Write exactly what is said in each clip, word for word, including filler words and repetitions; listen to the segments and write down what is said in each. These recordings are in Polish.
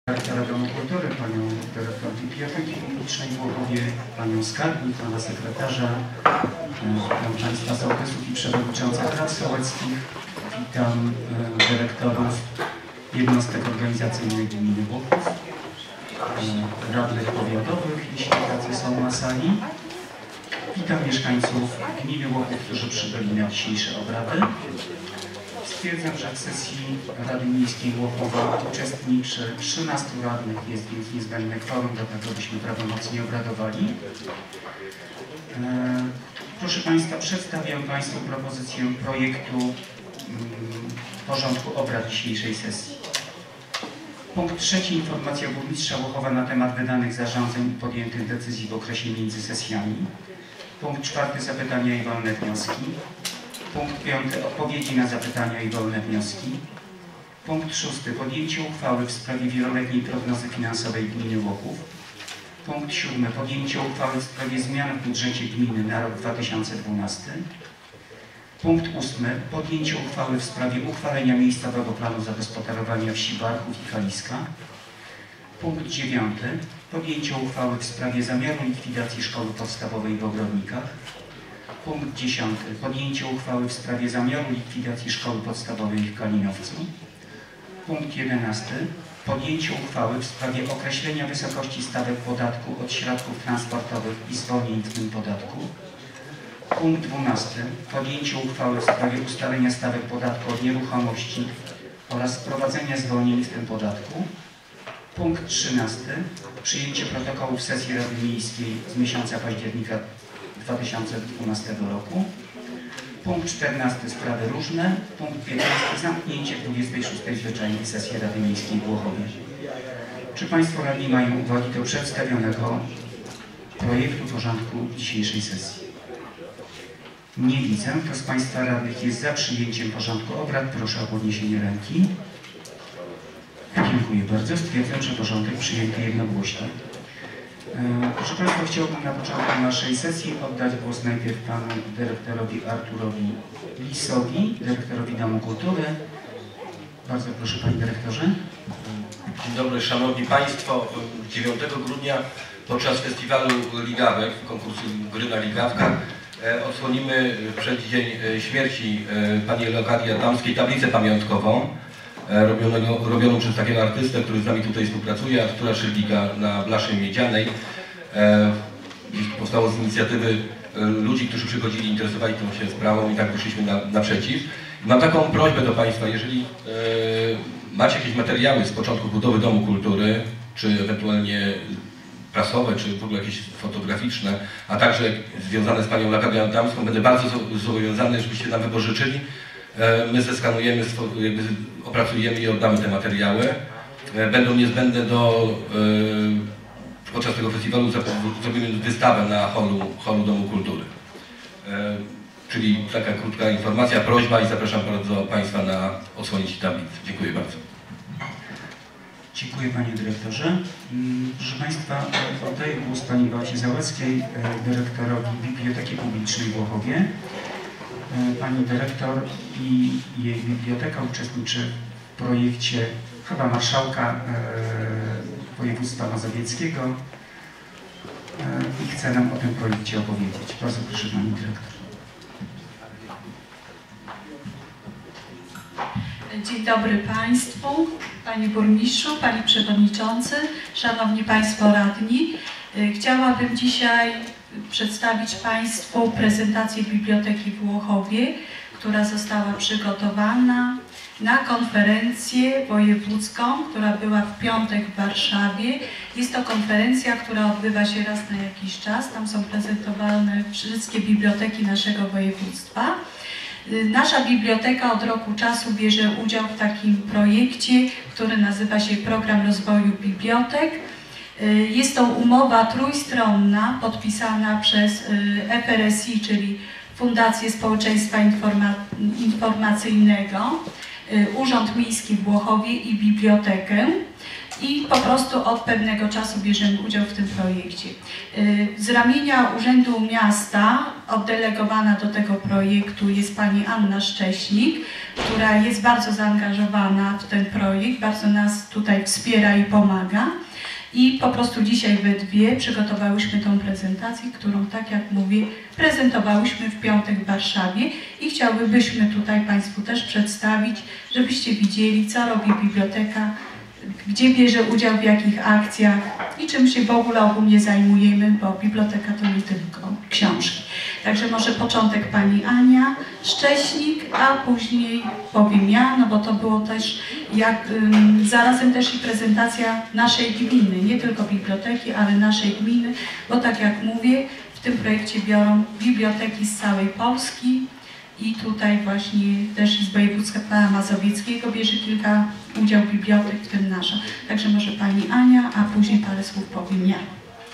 Dyrektora Domu Kultury, panią dyrektor Biblioteki Publicznej w Głogowie, panią skarbnik, pana sekretarza, witam państwa sołtysów i przewodniczących rad sołeckich, witam dyrektorów jednostek organizacyjnych gminy Głogów, radnych powiatowych, jeśli tacy są na sali. Witam mieszkańców gminy Głogów, którzy przybyli na dzisiejsze obrady. Stwierdzam, że w sesji Rady Miejskiej Głogowa uczestniczy trzynastu radnych, jest więc niezbędne kworum, dlatego byśmy prawomocnie obradowali. Proszę Państwa, przedstawiam Państwu propozycję projektu porządku obrad dzisiejszej sesji. Punkt trzeci. Informacja burmistrza Głogowa na temat wydanych zarządzeń i podjętych decyzji w okresie między sesjami. Punkt czwarty. Zapytania i wolne wnioski. Punkt piąty. Odpowiedzi na zapytania i wolne wnioski. Punkt szósty. Podjęcie uchwały w sprawie wieloletniej prognozy finansowej gminy Głogów. Punkt siódmy. Podjęcie uchwały w sprawie zmian w budżecie gminy na rok dwa tysiące dwunasty. Punkt ósmy. Podjęcie uchwały w sprawie uchwalenia miejscowego planu zagospodarowania wsi Barchów i Kaliska. Punkt dziewiąty. Podjęcie uchwały w sprawie zamiaru likwidacji szkoły podstawowej w Ogrodnikach. Punkt dziesiąty. Podjęcie uchwały w sprawie zamiaru likwidacji szkoły podstawowej w Kalinowcu. Punkt jedenasty. Podjęcie uchwały w sprawie określenia wysokości stawek podatku od środków transportowych i zwolnień w tym podatku. Punkt dwunasty. Podjęcie uchwały w sprawie ustalenia stawek podatku od nieruchomości oraz wprowadzenia zwolnień w tym podatku. Punkt trzynasty. Przyjęcie protokołów sesji Rady Miejskiej z miesiąca października dwa tysiące dwunastego roku. Punkt czternasty. Sprawy różne. Punkt piętnasty. Zamknięcie dwudziestej szóstej zwyczajnej sesji Rady Miejskiej w Głogowie. Czy Państwo radni mają uwagi do przedstawionego projektu porządku dzisiejszej sesji? Nie widzę. Kto z Państwa radnych jest za przyjęciem porządku obrad? Proszę o podniesienie ręki. Dziękuję bardzo. Stwierdzam, że porządek przyjęty jednogłośnie. Proszę Państwa, chciałbym na początku naszej sesji oddać głos najpierw panu dyrektorowi Arturowi Lisowi, dyrektorowi Domu Kultury. Bardzo proszę, panie dyrektorze. Dzień dobry, szanowni państwo. dziewiątego grudnia podczas festiwalu Ligawek, konkursu Gry na Ligawkach, odsłonimy w przeddzień śmierci pani Leokadii Adamskiej tablicę pamiątkową robionego, robioną przez takiego artystę, który z nami tutaj współpracuje, Artura Szylika na Blaszy Miedzianej. Powstało z inicjatywy ludzi, którzy przychodzili, interesowali się sprawą i tak wyszliśmy na, naprzeciw. Mam taką prośbę do Państwa, jeżeli e, macie jakieś materiały z początku budowy Domu Kultury, czy ewentualnie prasowe, czy w ogóle jakieś fotograficzne, a także związane z panią Leokadią Adamską, będę bardzo zobowiązany, żebyście nam wypożyczyli. My zeskanujemy, jakby opracujemy i oddamy te materiały. Będą niezbędne do, podczas tego festiwalu zrobimy wystawę na holu, holu Domu Kultury. Czyli taka krótka informacja, prośba i zapraszam bardzo Państwa na odsłonięcie tablicy. Dziękuję bardzo. Dziękuję, panie dyrektorze. Proszę Państwa, oddaję głos pani Beacie Załęckiej, dyrektorowi Biblioteki Publicznej w Głogowie. Pani dyrektor i jej biblioteka uczestniczy w projekcie chyba marszałka e, województwa mazowieckiego e, i chce nam o tym projekcie opowiedzieć. Bardzo proszę, pani dyrektor. Dzień dobry Państwu, Panie Burmistrzu, Panie Przewodniczący, Szanowni Państwo Radni. Chciałabym dzisiaj przedstawić Państwu prezentację Biblioteki w Głogowie, która została przygotowana na konferencję wojewódzką, która była w piątek w Warszawie. Jest to konferencja, która odbywa się raz na jakiś czas. Tam są prezentowane wszystkie biblioteki naszego województwa. Nasza biblioteka od roku czasu bierze udział w takim projekcie, który nazywa się Program Rozwoju Bibliotek. Jest to umowa trójstronna podpisana przez F R S I, czyli Fundację Społeczeństwa Informa Informacyjnego, Urząd Miejski w Głogowie i Bibliotekę. i po prostu od pewnego czasu bierzemy udział w tym projekcie. Z ramienia Urzędu Miasta oddelegowana do tego projektu jest pani Anna Szcześnik, która jest bardzo zaangażowana w ten projekt, bardzo nas tutaj wspiera i pomaga. I po prostu dzisiaj we dwie przygotowałyśmy tą prezentację, którą, tak jak mówię, prezentowałyśmy w piątek w Warszawie i chciałbyśmy tutaj Państwu też przedstawić, żebyście widzieli, co robi biblioteka, gdzie bierze udział, w jakich akcjach i czym się w ogóle ogólnie zajmujemy, bo biblioteka to nie tylko książki. Także może początek pani Ania Szcześnik, a później powiem ja, no bo to było też jak, ym, zarazem też i prezentacja naszej gminy, nie tylko biblioteki, ale naszej gminy, bo tak jak mówię, w tym projekcie biorą biblioteki z całej Polski i tutaj właśnie też z województwa mazowieckiego bierze kilka udział bibliotek, w tym nasza. Także może pani Ania, a później parę słów powiem ja.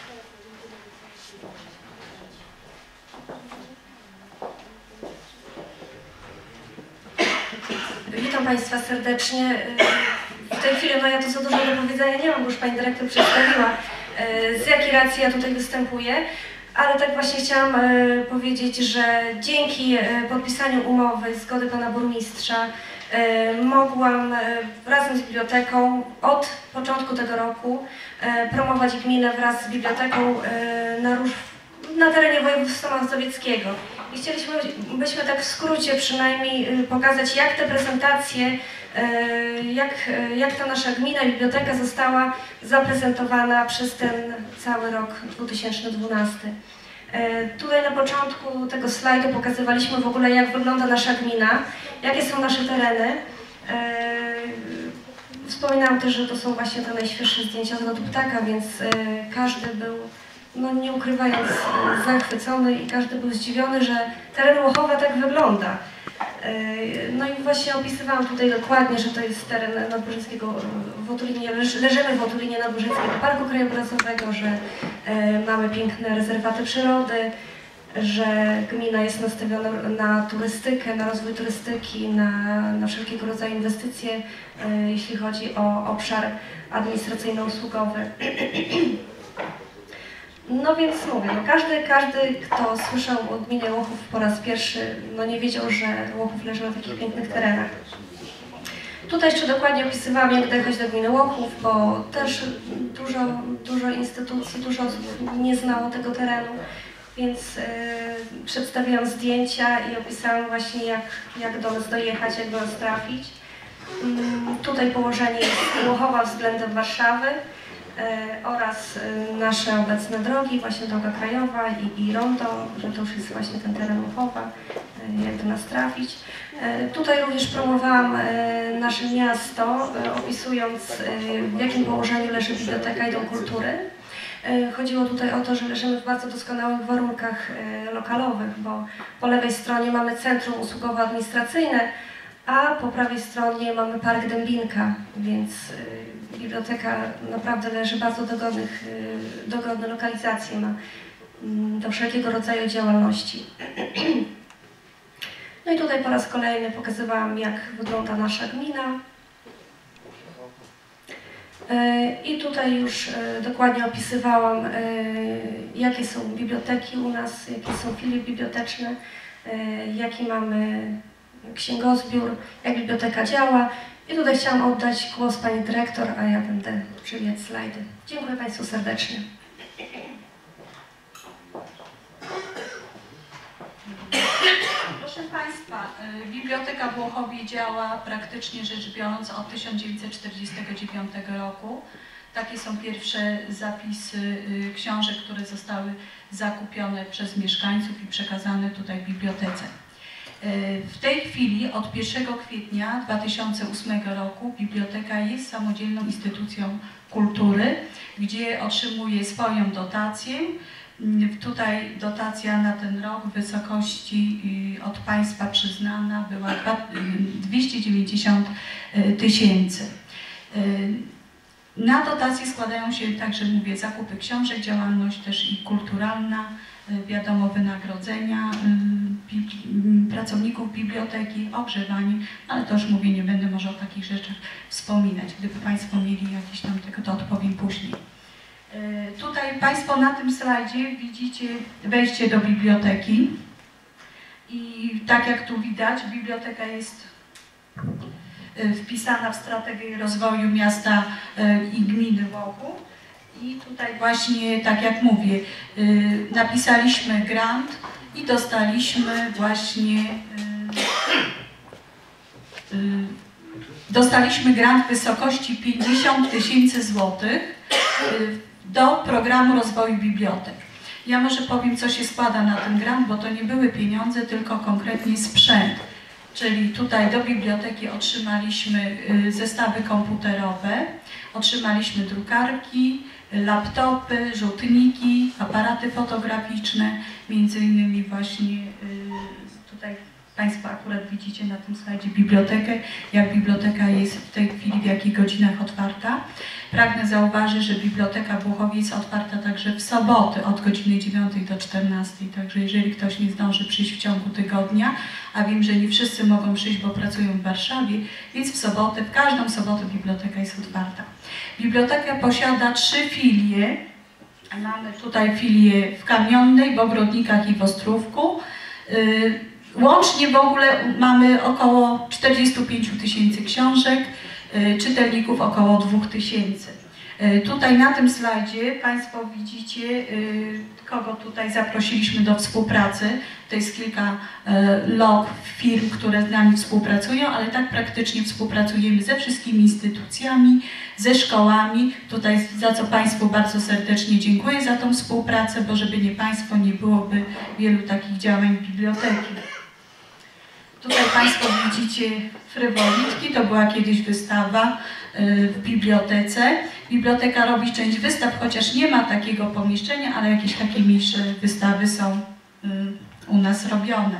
Witam Państwa serdecznie. W tej chwili no ja to za dużo do powiedzenia nie mam, bo już Pani Dyrektor przedstawiła, z jakiej racji ja tutaj występuję, ale tak właśnie chciałam powiedzieć, że dzięki podpisaniu umowy, zgody Pana Burmistrza, mogłam razem z biblioteką od początku tego roku promować gminę wraz z biblioteką na, róż, na terenie województwa mazowieckiego. I chcieliśmy byśmy tak w skrócie przynajmniej pokazać, jak te prezentacje, jak, jak ta nasza gmina i biblioteka została zaprezentowana przez ten cały rok dwa tysiące dwunasty. Tutaj na początku tego slajdu pokazywaliśmy w ogóle, jak wygląda nasza gmina, jakie są nasze tereny. Wspominałam też, że to są właśnie te najświeższe zdjęcia z lotu ptaka, więc każdy był, no nie ukrywając, zachwycony i każdy był zdziwiony, że teren Łochowa tak wygląda. No i właśnie opisywałam tutaj dokładnie, że to jest teren Nadbużyńskiego w Otulinie, leżymy w Otulinie Nadbużyńskiego Parku Krajobrazowego, że mamy piękne rezerwaty przyrody, że gmina jest nastawiona na turystykę, na rozwój turystyki, na, na wszelkiego rodzaju inwestycje, jeśli chodzi o obszar administracyjno-usługowy. No więc mówię, no każdy, każdy, kto słyszał o gminie Łochów po raz pierwszy, no nie wiedział, że Łochów leży na takich pięknych terenach. Tutaj jeszcze dokładnie opisywałam, jak dojechać do gminy Łochów, bo też dużo, dużo instytucji, dużo osób nie znało tego terenu, więc yy, przedstawiłam zdjęcia i opisałam właśnie, jak, jak do nas dojechać, jak do nas trafić. Yy, tutaj położenie jest Łochowa względem Warszawy. Oraz nasze obecne drogi, właśnie droga krajowa i, i rondo, że to już jest właśnie ten teren Łochowa, jak do nas trafić. Tutaj również promowałam nasze miasto, opisując, w jakim położeniu leży Biblioteka i Dom Kultury. Chodziło tutaj o to, że leżymy w bardzo doskonałych warunkach lokalowych, bo po lewej stronie mamy centrum usługowo-administracyjne, a po prawej stronie mamy Park Dębinka, więc biblioteka naprawdę leży bardzo dogodnych, dogodne lokalizacje ma do wszelkiego rodzaju działalności. No i tutaj po raz kolejny pokazywałam, jak wygląda nasza gmina. I tutaj już dokładnie opisywałam, jakie są biblioteki u nas, jakie są filie biblioteczne, jaki mamy księgozbiór, jak biblioteka działa. I tutaj chciałam oddać głos Pani Dyrektor, a ja będę przewijać slajdy. Dziękuję Państwu serdecznie. Proszę Państwa, Biblioteka w Łochowie działa praktycznie rzecz biorąc od tysiąc dziewięćset czterdziestego dziewiątego roku. Takie są pierwsze zapisy książek, które zostały zakupione przez mieszkańców i przekazane tutaj w bibliotece. W tej chwili od pierwszego kwietnia dwa tysiące ósmego roku biblioteka jest samodzielną instytucją kultury, gdzie otrzymuje swoją dotację. Tutaj dotacja na ten rok w wysokości od państwa przyznana była dwieście dziewięćdziesiąt tysięcy. Na dotacje składają się także, mówię, zakupy książek, działalność też i kulturalna, wiadomo, wynagrodzenia pracowników biblioteki, ogrzewanie, ale to już mówię, nie będę może o takich rzeczach wspominać. Gdyby Państwo mieli jakieś tam tego, to odpowiem później. Tutaj Państwo na tym slajdzie widzicie wejście do biblioteki i tak jak tu widać, biblioteka jest wpisana w strategię rozwoju miasta i gminy Łochów. I tutaj właśnie, tak jak mówię, napisaliśmy grant i dostaliśmy właśnie dostaliśmy grant w wysokości pięćdziesiąt tysięcy złotych do programu rozwoju bibliotek. Ja może powiem, co się składa na ten grant, bo to nie były pieniądze, tylko konkretnie sprzęt. Czyli tutaj do biblioteki otrzymaliśmy zestawy komputerowe, otrzymaliśmy drukarki, laptopy, rzutniki, aparaty fotograficzne, między innymi właśnie tutaj Państwo akurat widzicie na tym slajdzie bibliotekę, jak biblioteka jest w tej chwili, w jakich godzinach otwarta. Pragnę zauważyć, że biblioteka w Łuchowie jest otwarta także w soboty od godziny dziewiątej do czternastej, także jeżeli ktoś nie zdąży przyjść w ciągu tygodnia, a wiem, że nie wszyscy mogą przyjść, bo pracują w Warszawie, więc w sobotę, w każdą sobotę biblioteka jest otwarta. Biblioteka posiada trzy filie. Mamy tutaj filię w Kamionnej, w Ogrodnikach i w Ostrówku. Łącznie w ogóle mamy około czterdzieści pięć tysięcy książek, czytelników około dwa tysiące. Tutaj na tym slajdzie Państwo widzicie, kogo tutaj zaprosiliśmy do współpracy. To jest kilka log firm, które z nami współpracują, ale tak praktycznie współpracujemy ze wszystkimi instytucjami, ze szkołami. Tutaj za co Państwu bardzo serdecznie dziękuję za tą współpracę, bo żeby nie Państwo, nie byłoby wielu takich działań biblioteki. Tutaj Państwo widzicie frywolitki, to była kiedyś wystawa w bibliotece. Biblioteka robi część wystaw, chociaż nie ma takiego pomieszczenia, ale jakieś takie mniejsze wystawy są u nas robione.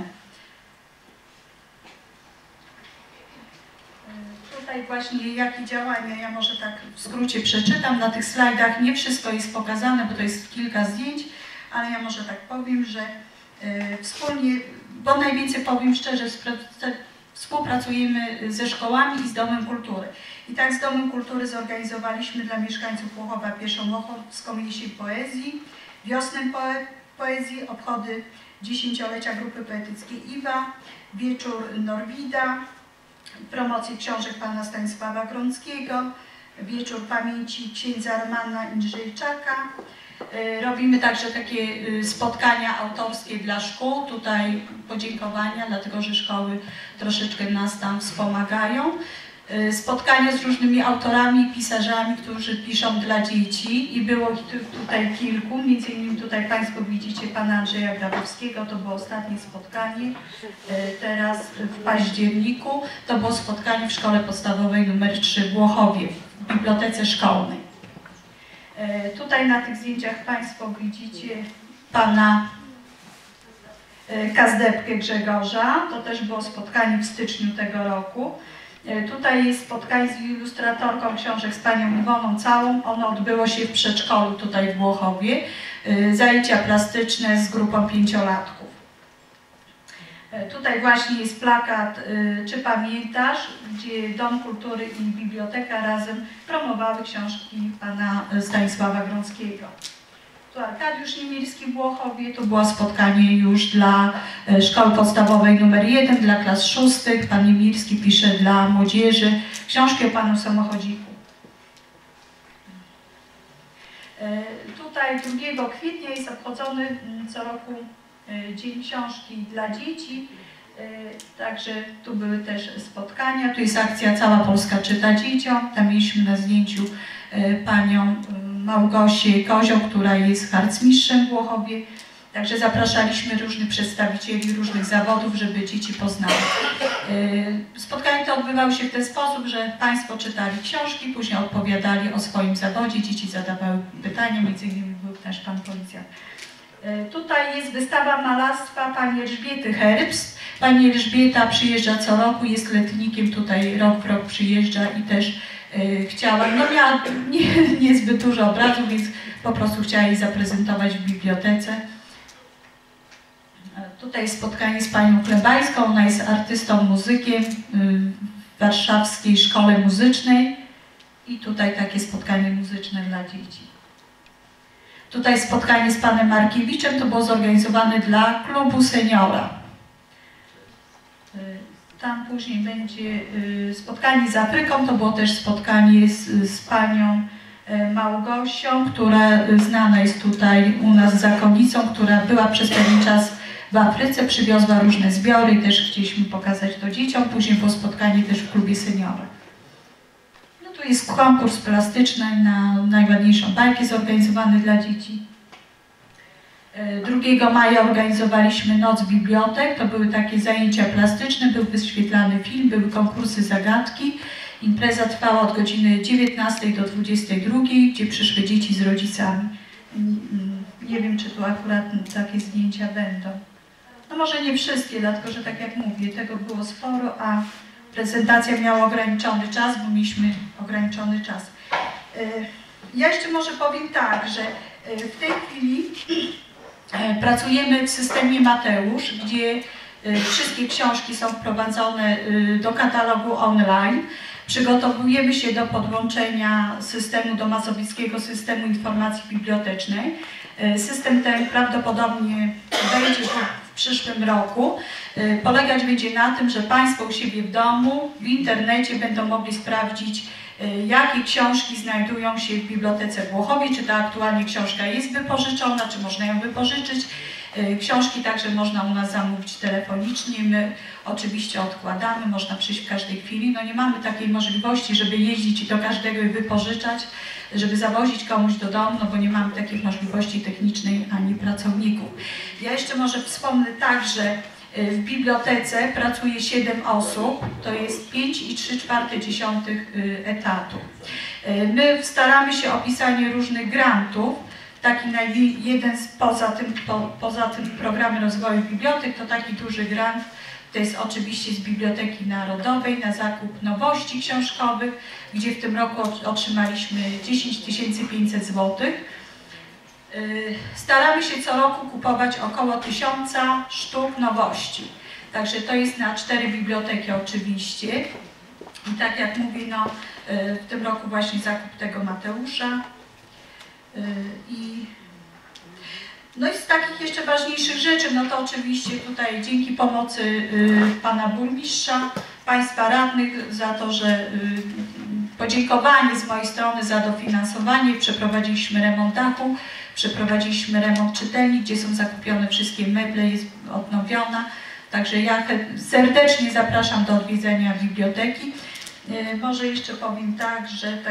Tutaj właśnie jakie działania, ja może tak w skrócie przeczytam. Na tych slajdach nie wszystko jest pokazane, bo to jest kilka zdjęć, ale ja może tak powiem, że wspólnie, bo najwięcej powiem szczerze, współpracujemy ze szkołami i z Domem Kultury. I tak z Domem Kultury zorganizowaliśmy dla mieszkańców Łochowa pierwszą łochowską jesień poezji, wiosnę poe poezji, obchody dziesięciolecia grupy poetyckiej Iwa, wieczór Norwida, promocję książek pana Stanisława Grąckiego, wieczór pamięci księdza Romana Indrzejczaka. Robimy także takie spotkania autorskie dla szkół, tutaj podziękowania, dlatego że szkoły troszeczkę nas tam wspomagają. Spotkania z różnymi autorami, pisarzami, którzy piszą dla dzieci i było ich tutaj kilku, między innymi tutaj Państwo widzicie pana Andrzeja Grabowskiego, to było ostatnie spotkanie, teraz w październiku, to było spotkanie w szkole podstawowej numer trzy w Łochowie, w bibliotece szkolnej. Tutaj na tych zdjęciach Państwo widzicie pana Kazdepkę Grzegorza, to też było spotkanie w styczniu tego roku. Tutaj jest spotkanie z ilustratorką książek z panią Iwoną Całą, ono odbyło się w przedszkolu tutaj w Łochowie, zajęcia plastyczne z grupą pięciolatków. Tutaj właśnie jest plakat Czy pamiętasz?, gdzie Dom Kultury i Biblioteka razem promowały książki pana Stanisława Grąckiego. Tu Arkadiusz Niemirski w Łochowie, to było spotkanie już dla szkoły podstawowej numer jeden, dla klas szóstych. Pan Niemirski pisze dla młodzieży książki o panu samochodziku. Tutaj drugiego kwietnia jest obchodzony co roku Dzień Książki dla Dzieci, także tu były też spotkania, tu jest akcja Cała Polska czyta dzieciom, tam mieliśmy na zdjęciu panią Małgosię Kozioł, która jest harcmistrzem w Łochowie, także zapraszaliśmy różnych przedstawicieli różnych zawodów, żeby dzieci poznały. Spotkania te odbywały się w ten sposób, że Państwo czytali książki, później odpowiadali o swoim zawodzie, dzieci zadawały pytania, między innymi był też pan policjant. Tutaj jest wystawa malarstwa pani Elżbiety Herbst. Pani Elżbieta przyjeżdża co roku, jest letnikiem, tutaj rok w rok przyjeżdża i też chciała, no miała nie, niezbyt dużo obrazów, więc po prostu chciała je zaprezentować w bibliotece. Tutaj spotkanie z panią Klebańską, ona jest artystą, muzykiem w Warszawskiej Szkole Muzycznej i tutaj takie spotkanie muzyczne dla dzieci. Tutaj spotkanie z panem Markiewiczem to było zorganizowane dla klubu seniora. Tam później będzie spotkanie z Afryką, to było też spotkanie z, z panią Małgosią, która znana jest tutaj u nas zakonnicą, która była przez pewien czas w Afryce, przywiozła różne zbiory i też chcieliśmy pokazać to dzieciom. Później było spotkanie też w klubie seniora. No tu jest konkurs plastyczny na najładniejszą bajkę zorganizowany dla dzieci. drugiego maja organizowaliśmy Noc Bibliotek, to były takie zajęcia plastyczne, był wyświetlany film, były konkursy zagadki. Impreza trwała od godziny dziewiętnastej do dwudziestej drugiej, gdzie przyszły dzieci z rodzicami. Nie wiem, czy tu akurat takie zdjęcia będą. No może nie wszystkie, dlatego że tak jak mówię, tego było sporo, a prezentacja miała ograniczony czas, bo mieliśmy ograniczony czas. Ja jeszcze może powiem tak, że w tej chwili pracujemy w systemie Mateusz, gdzie wszystkie książki są wprowadzone do katalogu online. Przygotowujemy się do podłączenia systemu, do Mazowieckiego Systemu Informacji Bibliotecznej. System ten prawdopodobnie wejdzie w przyszłym roku. Polegać będzie na tym, że Państwo u siebie w domu, w internecie będą mogli sprawdzić, jakie książki znajdują się w Bibliotece w Włochowie, czy ta aktualnie książka jest wypożyczona, czy można ją wypożyczyć. Książki także można u nas zamówić telefonicznie, my oczywiście odkładamy, można przyjść w każdej chwili. No nie mamy takiej możliwości, żeby jeździć i do każdego i wypożyczać, żeby zawozić komuś do domu, no bo nie mamy takich możliwości technicznej ani pracowników. Ja jeszcze może wspomnę tak, że w bibliotece pracuje siedem osób, to jest pięć i trzy czwarte etatu. My staramy się o pisanie różnych grantów. Taki jeden z, poza tym, po, poza tym programem rozwoju bibliotek to taki duży grant, to jest oczywiście z Biblioteki Narodowej na zakup nowości książkowych, gdzie w tym roku otrzymaliśmy dziesięć tysięcy pięćset złotych. Staramy się co roku kupować około tysiąca sztuk nowości. Także to jest na cztery biblioteki oczywiście. I tak jak mówię, no, w tym roku właśnie zakup tego Mateusza. I, no i z takich jeszcze ważniejszych rzeczy, no to oczywiście tutaj dzięki pomocy y, pana burmistrza, państwa radnych za to, że y, podziękowanie z mojej strony za dofinansowanie, przeprowadziliśmy remont dachu, przeprowadziliśmy remont czytelni, gdzie są zakupione wszystkie meble, jest odnowiona. Także ja serdecznie zapraszam do odwiedzenia biblioteki. Y, może jeszcze powiem tak, że tak...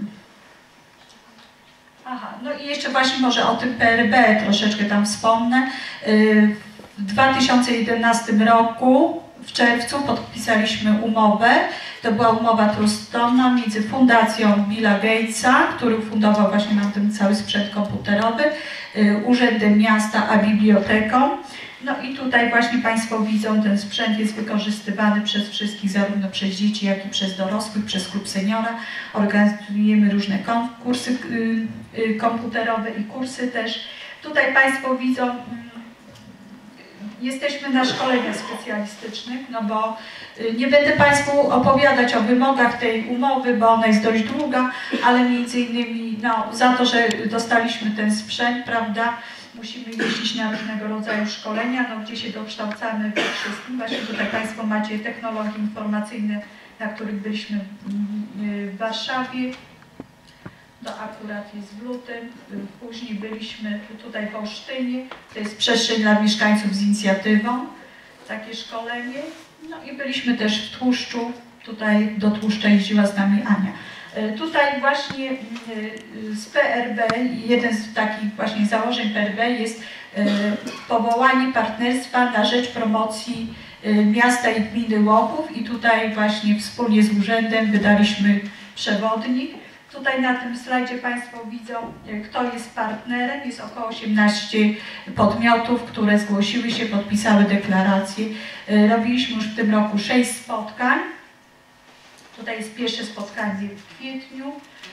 Aha, no i jeszcze właśnie może o tym P R B troszeczkę tam wspomnę. W dwa tysiące jedenastym roku, w czerwcu, podpisaliśmy umowę. To była umowa trustowna między Fundacją Billa Gatesa, który fundował właśnie nam ten cały sprzęt komputerowy, Urzędem Miasta, a biblioteką. No i tutaj właśnie Państwo widzą, ten sprzęt jest wykorzystywany przez wszystkich, zarówno przez dzieci, jak i przez dorosłych, przez klub seniora. Organizujemy różne konkursy komputerowe i kursy też. Tutaj Państwo widzą, jesteśmy na szkoleniach specjalistycznych, no bo nie będę Państwu opowiadać o wymogach tej umowy, bo ona jest dość długa, ale między innymi no, za to, że dostaliśmy ten sprzęt, prawda, musimy jeździć na różnego rodzaju szkolenia, no, gdzie się dokształcamy we wszystkim. Właśnie tutaj Państwo macie technologie informacyjne, na których byliśmy w Warszawie. To akurat jest w lutym. Później byliśmy tutaj w Olsztynie. To jest przestrzeń dla mieszkańców z inicjatywą. Takie szkolenie. No i byliśmy też w Tłuszczu. Tutaj do Tłuszcza jeździła z nami Ania. Tutaj właśnie z P R B, jeden z takich właśnie założeń P R B jest powołanie partnerstwa na rzecz promocji miasta i gminy Łochów i tutaj właśnie wspólnie z urzędem wydaliśmy przewodnik. Tutaj na tym slajdzie Państwo widzą, kto jest partnerem. Jest około osiemnaście podmiotów, które zgłosiły się, podpisały deklarację. Robiliśmy już w tym roku sześć spotkań. Tutaj jest pierwsze spotkanie w kwietniu.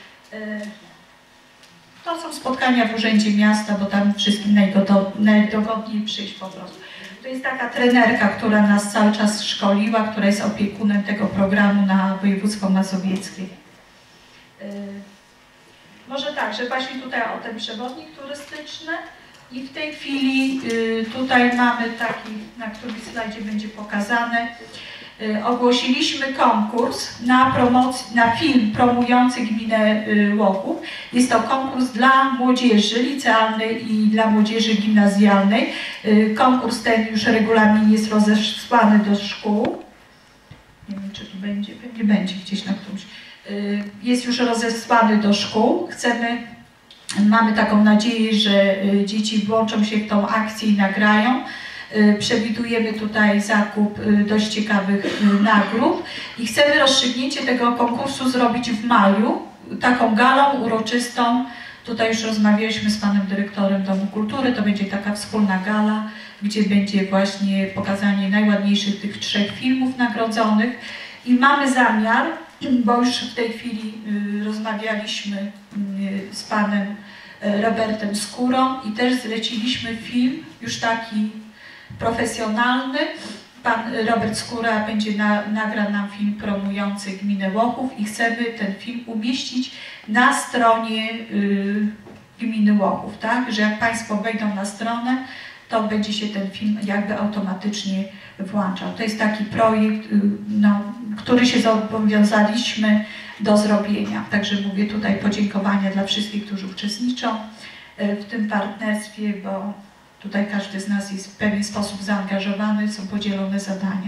To są spotkania w Urzędzie Miasta, bo tam wszystkim najdogodniej przyjść po prostu. To jest taka trenerka, która nas cały czas szkoliła, która jest opiekunem tego programu na województwo mazowieckie. Yy, może tak, że właśnie tutaj o ten przewodnik turystyczny i w tej chwili yy, tutaj mamy taki, na którym slajdzie będzie pokazane, yy, ogłosiliśmy konkurs na, promoc- na film promujący gminę yy, Łochów. Jest to konkurs dla młodzieży licealnej i dla młodzieży gimnazjalnej. Yy, konkurs ten już regulamin jest rozesłany do szkół. Nie wiem, czy tu będzie, pewnie będzie gdzieś na którymś. Yy, jest już rozesłany do szkół. Chcemy, mamy taką nadzieję, że yy, dzieci włączą się w tą akcję i nagrają. Przewidujemy tutaj zakup dość ciekawych nagród i chcemy rozstrzygnięcie tego konkursu zrobić w maju, taką galą uroczystą. Tutaj już rozmawialiśmy z panem dyrektorem Domu Kultury, to będzie taka wspólna gala, gdzie będzie właśnie pokazanie najładniejszych tych trzech filmów nagrodzonych i mamy zamiar, bo już w tej chwili rozmawialiśmy z panem Robertem Skórą i też zleciliśmy film, już taki profesjonalny. Pan Robert Skóra będzie na, nagra nam film promujący gminę Łochów i chcemy ten film umieścić na stronie y, gminy Łochów, tak? Że jak Państwo wejdą na stronę, to będzie się ten film jakby automatycznie włączał. To jest taki projekt, y, no, który się zobowiązaliśmy do zrobienia. Także mówię tutaj podziękowania dla wszystkich, którzy uczestniczą y, w tym partnerstwie, bo tutaj każdy z nas jest w pewien sposób zaangażowany, są podzielone zadania.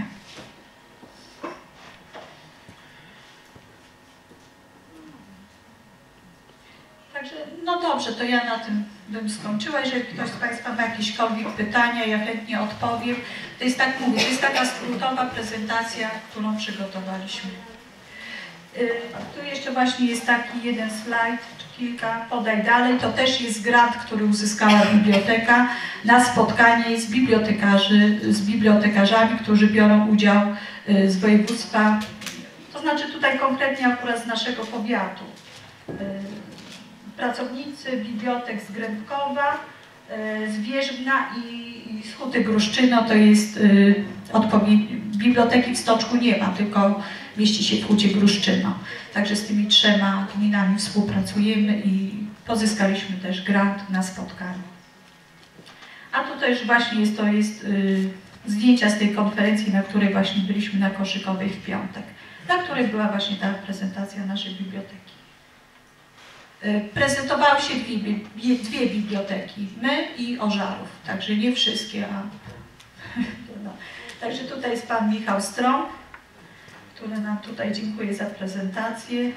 Także, no dobrze, to ja na tym bym skończyła. Jeżeli ktoś z Państwa ma jakiekolwiek pytania, ja chętnie odpowiem. To jest tak mówię, to jest taka skrótowa prezentacja, którą przygotowaliśmy. Yy, tu jeszcze właśnie jest taki jeden slajd, czy kilka, podaj dalej. To też jest grant, który uzyskała biblioteka na spotkanie z bibliotekarzy, z bibliotekarzami, którzy biorą udział yy, z województwa, to znaczy tutaj konkretnie akurat z naszego powiatu. Yy, pracownicy bibliotek z Grębkowa, yy, z Wierzbna i, i z Huty Gruszczyno, to jest yy, odpowiedź. Biblioteki w Stoczku nie ma, tylko mieści się w Hucie Gruszczyno. Także z tymi trzema gminami współpracujemy i pozyskaliśmy też grant na spotkanie. A tu też właśnie jest to jest y, zdjęcia z tej konferencji, na której właśnie byliśmy na Koszykowej w piątek, na której była właśnie ta prezentacja naszej biblioteki. Y, prezentowały się dwie, dwie biblioteki, my i Ożarów, także nie wszystkie, a no. Także tutaj jest pan Michał Strąg, który nam tutaj dziękuję za prezentację.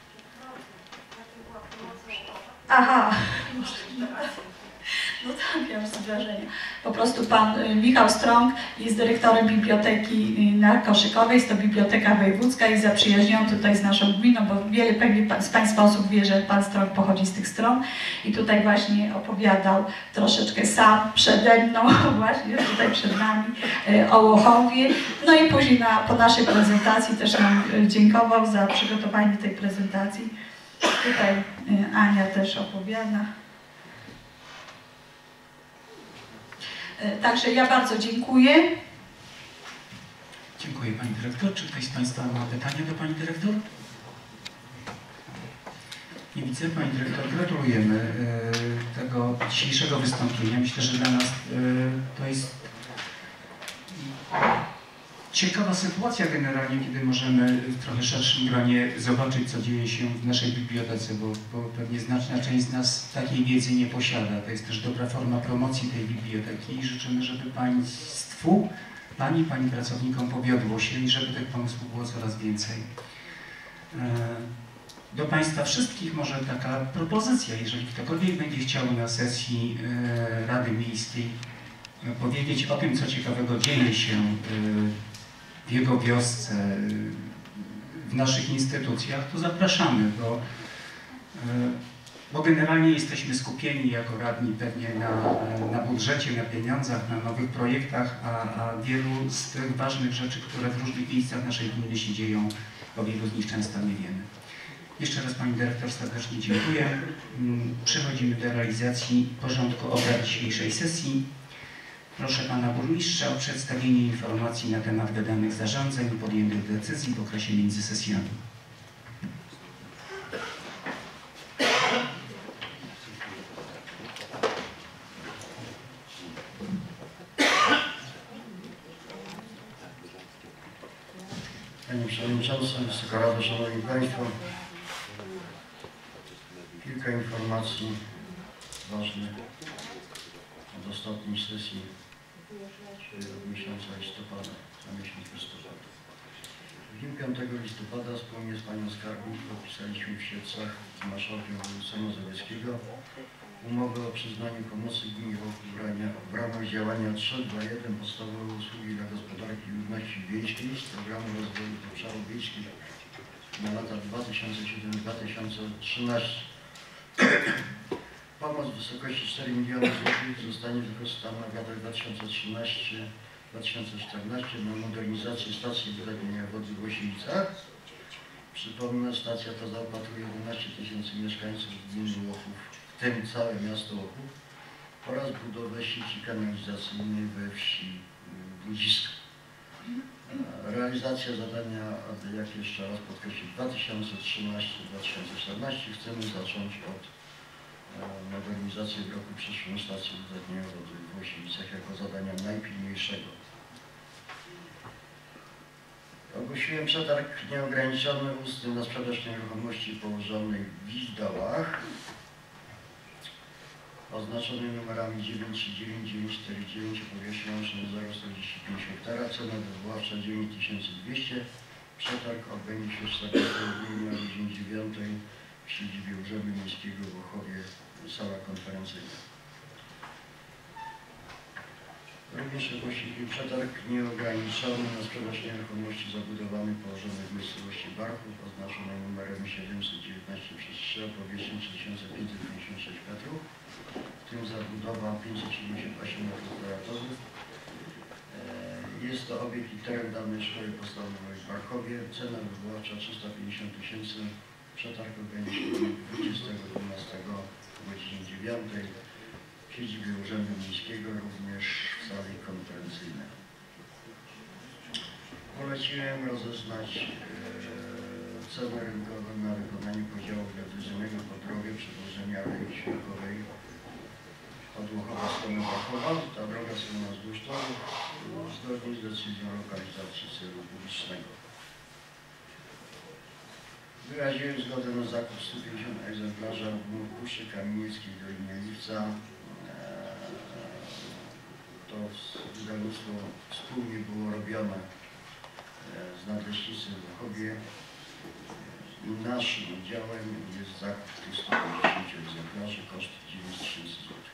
Aha, no tak, ja już z wrażenia. Po prostu pan Michał Strąg jest dyrektorem biblioteki na Koszykowej, jest to biblioteka wojewódzka, jest zaprzyjaźniony tutaj z naszą gminą, bo wiele pewnie z Państwa osób wie, że pan Strąg pochodzi z tych stron i tutaj właśnie opowiadał troszeczkę sam przede mną, właśnie tutaj przed nami o Łochowie. No i później na, po naszej prezentacji też nam dziękował za przygotowanie tej prezentacji. Tutaj Ania też opowiada. Także ja bardzo dziękuję. Dziękuję Pani Dyrektor. Czy ktoś z Państwa ma pytania do Pani Dyrektor? Nie widzę. Pani Dyrektor, gratulujemy tego dzisiejszego wystąpienia. Myślę, że dla nas to jest ciekawa sytuacja generalnie, kiedy możemy w trochę szerszym gronie zobaczyć, co dzieje się w naszej bibliotece, bo, bo pewnie znaczna część z nas takiej wiedzy nie posiada. To jest też dobra forma promocji tej biblioteki i życzymy, żeby Państwu, Pani, Pani pracownikom powiodło się i żeby tych pomysłów było coraz więcej. Do Państwa wszystkich może taka propozycja, jeżeli ktokolwiek będzie chciał na sesji Rady Miejskiej powiedzieć o tym, co ciekawego dzieje się w jego wiosce, w naszych instytucjach, to zapraszamy, bo bo generalnie jesteśmy skupieni jako radni pewnie na, na budżecie, na pieniądzach, na nowych projektach, a, a wielu z tych ważnych rzeczy, które w różnych miejscach naszej gminy się dzieją, o wielu z nich często nie wiemy. Jeszcze raz Pani Dyrektor serdecznie dziękuję. Przechodzimy do realizacji porządku obrad dzisiejszej sesji. Proszę Pana Burmistrza o przedstawienie informacji na temat wydanych zarządzeń i podjętych decyzji w okresie między sesjami. Panie Przewodniczący, Wysoka Rado, Szanowni Państwo, kilka informacji ważnych od ostatniej sesji, czyli od miesiąca listopada, za miesiąc listopada. W dniu piątego listopada wspólnie z Panią Skarbnik podpisaliśmy w Siedlcach z marszałkiem województwa mazowieckiego umowę o przyznaniu pomocy gminie Łochów w ramach działania trzy dwa jeden podstawowe usługi dla gospodarki ludności wiejskiej z programu rozwoju obszarów wiejskich na lata dwa tysiące siódmy do dwa tysiące trzynastego. Pomoc w wysokości czterech milionów złotych zostanie wykorzystana w latach dwa tysiące trzynastego do dwa tysiące czternastego na modernizację stacji wytapniania wody w Łosiewicach. Przypomnę, stacja ta zaopatruje jedenaście tysięcy mieszkańców gminy Łochów, w tym całe miasto Łochów, oraz budowę sieci kanalizacyjnej we wsi Budzisko. Realizacja zadania, jak jeszcze raz podkreślić, dwa tysiące trzynasty do dwa tysiące czternastego chcemy zacząć od modernizacji w roku przyszłym stacji wytapniania wody w Łosiewicach jako zadania najpilniejszego. Ogłosiłem przetarg nieograniczony ustny na sprzedaż nieruchomości położonej w Wiźdołach, oznaczony numerami dziewięć trzy dziewięć dziewięć cztery dziewięć, powierzchnią zero przecinek czterdzieści pięć hektara, cena wywoławcza dziewięć tysięcy dwieście. Przetarg odbędzie się czwartego grudnia o godzinie dziewiątej w siedzibie Urzędu Miejskiego w Łochowie, sala konferencyjna. Również ogłosili przetarg nieograniczony na sprzedaż nieruchomości zabudowanych położonych w miejscowości Barchów, oznaczonej numerem siedemset dziewiętnaście przez trzy o powierzchni trzy tysiące pięćset pięćdziesiąt sześć metrów, w tym zabudowa pięćset siedemdziesiąt osiem metrów kwadratowych. Jest to obiekt i teren danej szkoły podstawowej w Barchowie. Cena wywoławcza trzysta pięćdziesiąt tysięcy. Przetarg odbędzie się dwudziestego dwunastego o godzinie dziewiątej. W siedzibie Urzędu Miejskiego, również w sali konferencyjnej. Poleciłem rozeznać e, cenę rynkową na wykonanie podziału geodezyjnego po drogę przedłużenia Alei Świerkowej od Łochowa w stronę Barchowa. Ta droga strona wzdłuż toru, zgodnie z decyzją o lokalizacji celu publicznego. Wyraziłem zgodę na zakup stu pięćdziesięciu egzemplarzy albumów Puszczy Kamienieckiej w Dolinie Liwca. To wydawnictwo wspólnie było robione z nadleśnicy w Łochowie. Naszym udziałem jest zakup tych stu pięćdziesięciu egzemplarzy, koszt dziewięć tysięcy złotych.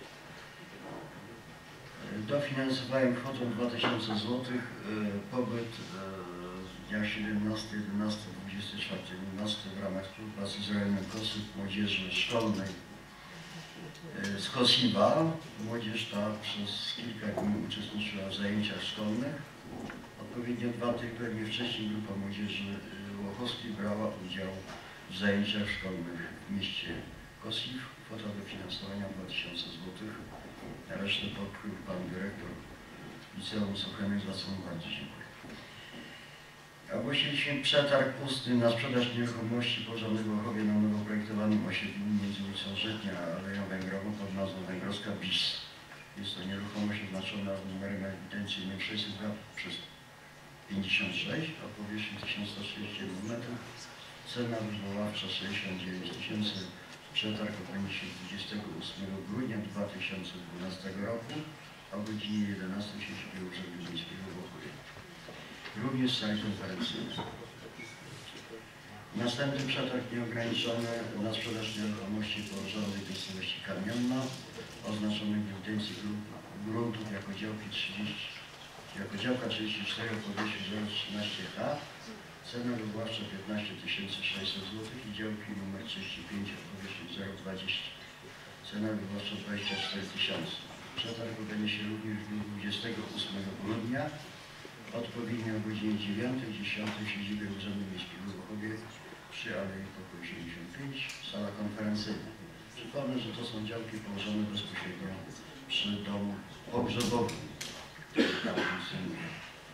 Dofinansowałem kwotą dwa tysiące złotych pobyt z dnia siedemnastego jedenastego do dwudziestego czwartego jedenastego w ramach współpracy z rejonem Kosów Młodzieży Szkolnej z Kosiwa. Młodzież ta przez kilka dni uczestniczyła w zajęciach szkolnych. Odpowiednio dwa tygodnie wcześniej grupa młodzieży łochowskiej brała udział w zajęciach szkolnych w mieście Kosiw. Kwota dofinansowania dwa tysiące złotych. Resztę pokrył pan dyrektor Liceum Sochenek, za co mu bardzo dziękuję. Ogłosiliśmy przetarg ustny na sprzedaż nieruchomości położonych w Łochowie na nowo projektowanym osiedlu między ulicą Żytnia a Aleją Węgrową pod nazwą Węgrowska bis. Jest to nieruchomość oznaczona numerem ewidencyjnym sześćset dwa przez pięćdziesiąt sześć o powierzchni tysiąc sto trzydzieści jeden metrów. Cena wywoławcza sześćdziesiąt dziewięć tysięcy. Przetarg odbędzie się dwudziestego ósmego grudnia dwa tysiące dwunastego roku o godzinie jedenastej w siedzibie Urzędu Miejskiego w Łochowie. Również w sali konferencyjnej. Następny przetarg nieograniczony na sprzedaż nieruchomości położonej w miejscowości Kamienna, oznaczonych w ewidencji gruntów jako działki trzydzieści, jako działka trzydzieści cztery o powierzchni zero przecinek trzynaście ha. Cena wywoławcza piętnaście tysięcy sześćset złotych i działki numer trzydzieści pięć o powierzchni zero przecinek dwadzieścia. Cena wywoławcza dwadzieścia cztery tysiące. Przetarg odbędzie się również w dniu dwudziestego ósmego grudnia, odpowiednio o godzinie dziewiątej dziesiątej w siedzibie Urzędu Miejskiego w Łochowie przy Alei Pokój siedemdziesiąt pięć, sala konferencyjna. Przypomnę, że to są działki położone bezpośrednio przy domu pogrzebowym, który tam funkcjonuje.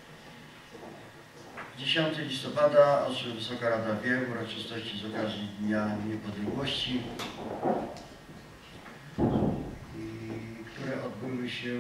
dziesiątego listopada, o czym Wysoka Rada wie, uroczystości z okazji Dnia Niepodległości, które odbyły się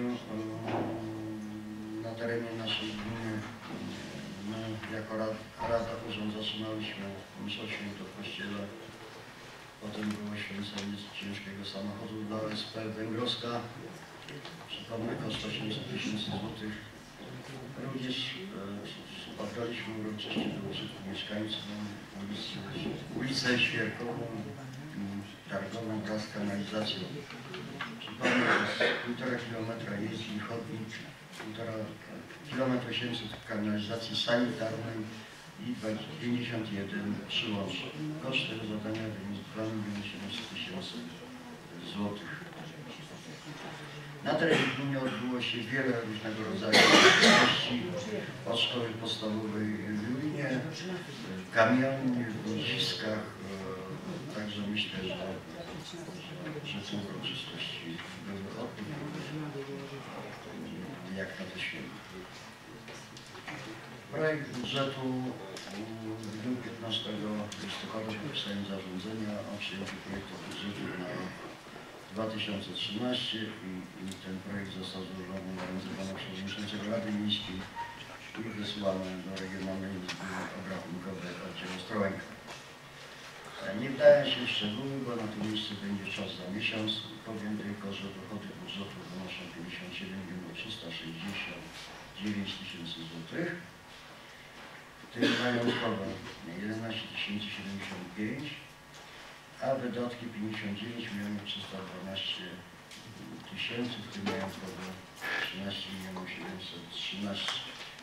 na terenie naszej gminy. My jako Rada, Rada Urząd zaczynaliśmy mszę świętą w kościele, potem było święcenie ciężkiego samochodu dla O S P Węgrowska, przypomnę, koszt osiemset tysięcy złotych. Również e, oddaliśmy uroczyście do użytku mieszkańców ulicy, ulicę Świerkową, targową wraz z kanalizacją. Przypomnę, że z półtora kilometra jeździ chodnik, półtora kilometra osiemset kanalizacji sanitarnej i pięćdziesiąt jeden przyłącz. Koszt tego zadania wyniósł dwa miliony siedemset tysięcy złotych. Na terenie gminy odbyło się wiele różnego rodzaju aktywności, od szkoły podstawowej w Lublinie, w Kamionie, w Grodziskach, także myślę, że, że te uroczystości były odpowiednie jak na te święta. Projekt budżetu w dniu piętnastego listopada podpisałem zarządzenia o przyjęciu projektu budżetu na rok dwa tysiące trzynasty i, i ten projekt został złożony na ręce pana przewodniczącego Rady Miejskiej i wysłany do Regionalnej Izby Obrachunkowej oddziału Ostrołęka. Nie wdaję się w szczegóły, bo na tym miejscu będzie czas za miesiąc. Powiem tylko, że dochody budżetu wynoszą pięćdziesiąt siedem milionów trzysta sześćdziesiąt dziewięć tysięcy złotych, w tym majątkowe jedenaście tysięcy siedemdziesiąt pięć, a wydatki pięćdziesiąt dziewięć milionów trzysta dwanaście tysięcy, w tym majątkowe trzynaście milionów siedemset trzynaście.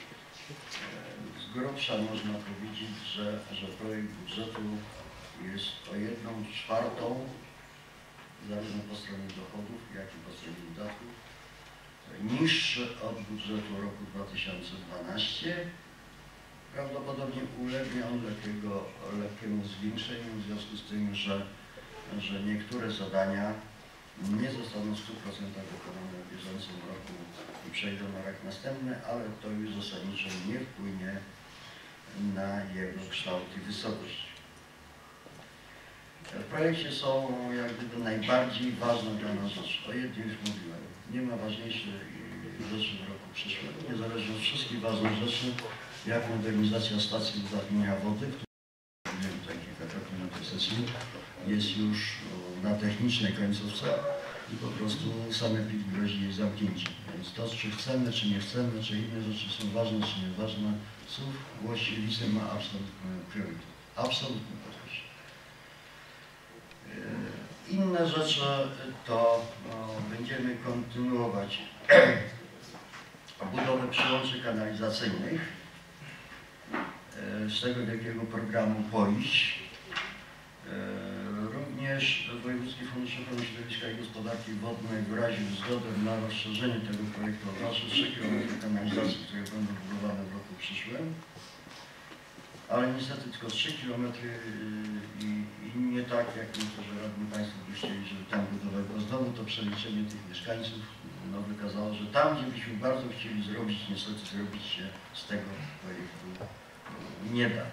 Z grubsza można powiedzieć, że, że projekt budżetu jest o jedną czwartą, zarówno po stronie dochodów, jak i po stronie wydatków, niższy od budżetu roku dwa tysiące dwunastego. Prawdopodobnie ulegnie on lekkiego, lekkiemu zwiększeniu w związku z tym, że, że niektóre zadania nie zostaną w stu procentach wykonane w bieżącym roku i przejdą na rok następny, ale to już zasadniczo nie wpłynie na jego kształt i wysokość. W projekcie są jak gdyby najbardziej ważne dla nas rzeczy. O jednym już mówiłem. Nie ma ważniejszej rzeczy w roku przyszłym. Niezależnie od wszystkich ważnych rzeczy, jak modernizacja stacji uwzględnienia wody, która tutaj kilkakrotnie na tej sesji jest już na technicznej końcówce i po prostu sanepid grozi jej zamknięcie. Więc to, czy chcemy, czy nie chcemy, czy inne rzeczy są ważne, czy nieważne, słów głosi listy ma absolutny priorytet. Absolutny podkreślam. Inne rzeczy to no, będziemy kontynuować budowę przyłączy kanalizacyjnych z tego wielkiego programu POIŚ. Również Wojewódzki Fundusz Ochrony Środowiska i Gospodarki Wodnej wyraził zgodę na rozszerzenie tego projektu o dalsze trzy kilometry kanalizacji, które będą budowane w roku przyszłym. Ale niestety tylko trzy kilometry i, i nie tak, jak niektórzy radni Państwo by chcieli, żeby tam budować, bo znowu to przeliczenie tych mieszkańców no, wykazało, że tam, gdzie byśmy bardzo chcieli zrobić, niestety zrobić się z tego projektu nie da.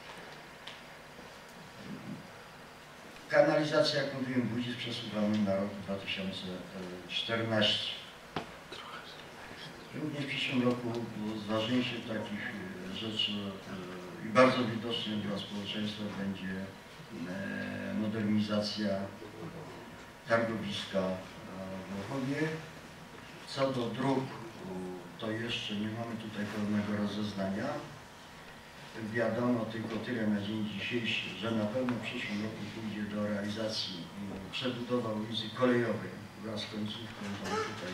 Kanalizacja, jak mówiłem, budzi przesuwamy na rok dwa tysiące czternasty. Również w przyszłym roku z ważniejszych takich rzeczy i bardzo widoczne dla społeczeństwa będzie modernizacja targowiska w Łochowie. Co do dróg, to jeszcze nie mamy tutaj pełnego rozeznania. Wiadomo tylko tyle na dzień dzisiejszy, że na pewno w przyszłym roku pójdzie do realizacji przebudowa ulicy Kolejowej wraz z końcówką tutaj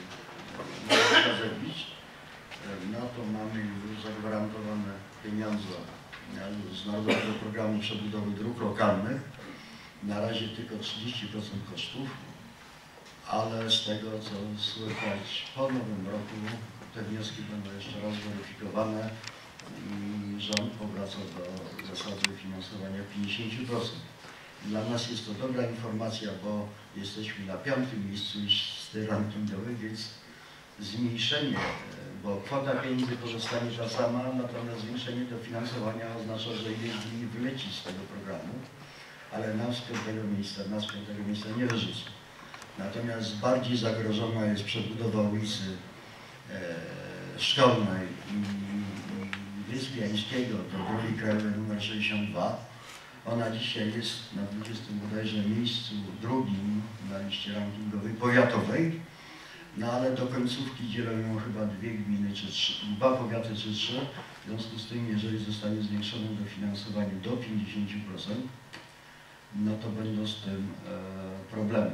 na Kazewicz. Na to mamy już zagwarantowane pieniądze z Narodowego Programu Przebudowy Dróg Lokalnych. Na razie tylko trzydzieści procent kosztów, ale z tego co słychać po nowym roku te wnioski będą jeszcze raz weryfikowane i rząd powraca do zasady finansowania pięćdziesiąt procent. Dla nas jest to dobra informacja, bo jesteśmy na piątym miejscu listy rankingowej, więc zmniejszenie, bo kwota pieniędzy pozostanie ta sama, natomiast zwiększenie dofinansowania oznacza, że ileś gmin wyleci z tego programu, ale nas z piątego miejsca, nas z piątego miejsca nie wyrzuci. Natomiast bardziej zagrożona jest przebudowa ulicy e, Szkolnej i, i Wyspiańskiego do drogi krajowej nr sześćdziesiąt dwa. Ona dzisiaj jest na dwudziestym bodajże miejscu drugim na liście rankingowej powiatowej, no ale do końcówki dzielą ją chyba dwie gminy, czy trzy, dwa powiaty czy trzy. W związku z tym, jeżeli zostanie zwiększone dofinansowanie do pięćdziesięciu procent, no to będą z tym e, problemy.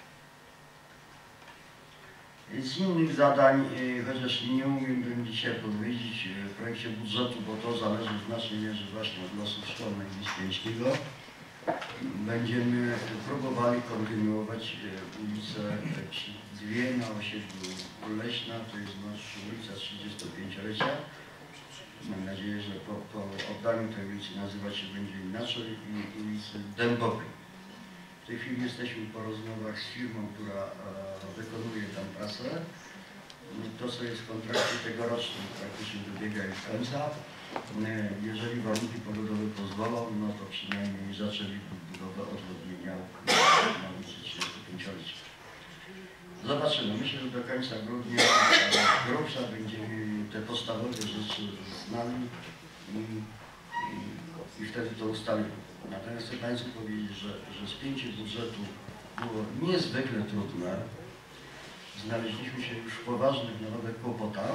Z innych zadań, chociaż nie umiałbym dzisiaj powiedzieć w projekcie budżetu, bo to zależy w znacznej mierze właśnie od losów szkolnych Wyspiańskiego, będziemy próbowali kontynuować ulicę dwie na osiedlu Leśna, to jest nasza ulica trzydziestopięciolecia. Mam nadzieję, że po, po oddaniu tej ulicy nazywać się będzie inaczej i ulicy Dębowej. W tej chwili jesteśmy po rozmowach z firmą, która e, wykonuje tam pracę. To, co jest w kontrakcie tegorocznym, praktycznie dobiega już końca. E, jeżeli warunki pogodowe pozwolą, no to przynajmniej zaczęliby budowę odwodnienia na ulicy trzydziestopięciolecia. Zobaczymy. Myślę, że do końca grudnia grubsza będziemy te podstawowe rzeczy znali i, i, i wtedy to ustalimy. Natomiast chcę Państwu powiedzieć, że, że spięcie budżetu było niezwykle trudne. Znaleźliśmy się już w poważnych nowych kłopotach.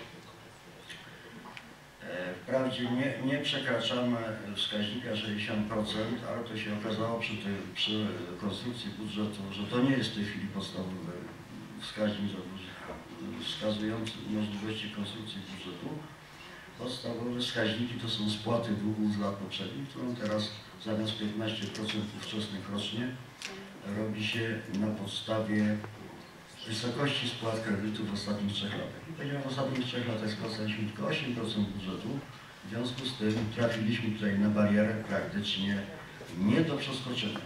E, wprawdzie nie, nie przekraczamy wskaźnika sześćdziesiąt procent, ale to się okazało przy, tej, przy konstrukcji budżetu, że to nie jest w tej chwili podstawowy wskaźnik wskazujący możliwości konstrukcji budżetu. Podstawowe wskaźniki to są spłaty długów z lat poprzednich, którą teraz zamiast piętnaście procent ówczesnych rocznie robi się na podstawie wysokości spłat kredytów w ostatnich trzech latach. I powiedziałem, w ostatnich trzech latach spłacaliśmy tylko osiem procent budżetu, w związku z tym trafiliśmy tutaj na barierę praktycznie nie do przeskoczenia.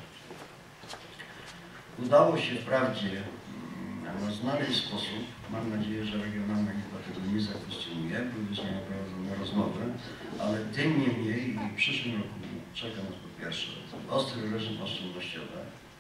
Udało się wprawdzie no, znaleźć sposób, mam nadzieję, że Regionalna Izba tego nie zakwestionuje, były już prowadzone rozmowy, ale tym niemniej w przyszłym roku czeka nas po pierwsze ostry reżim oszczędnościowy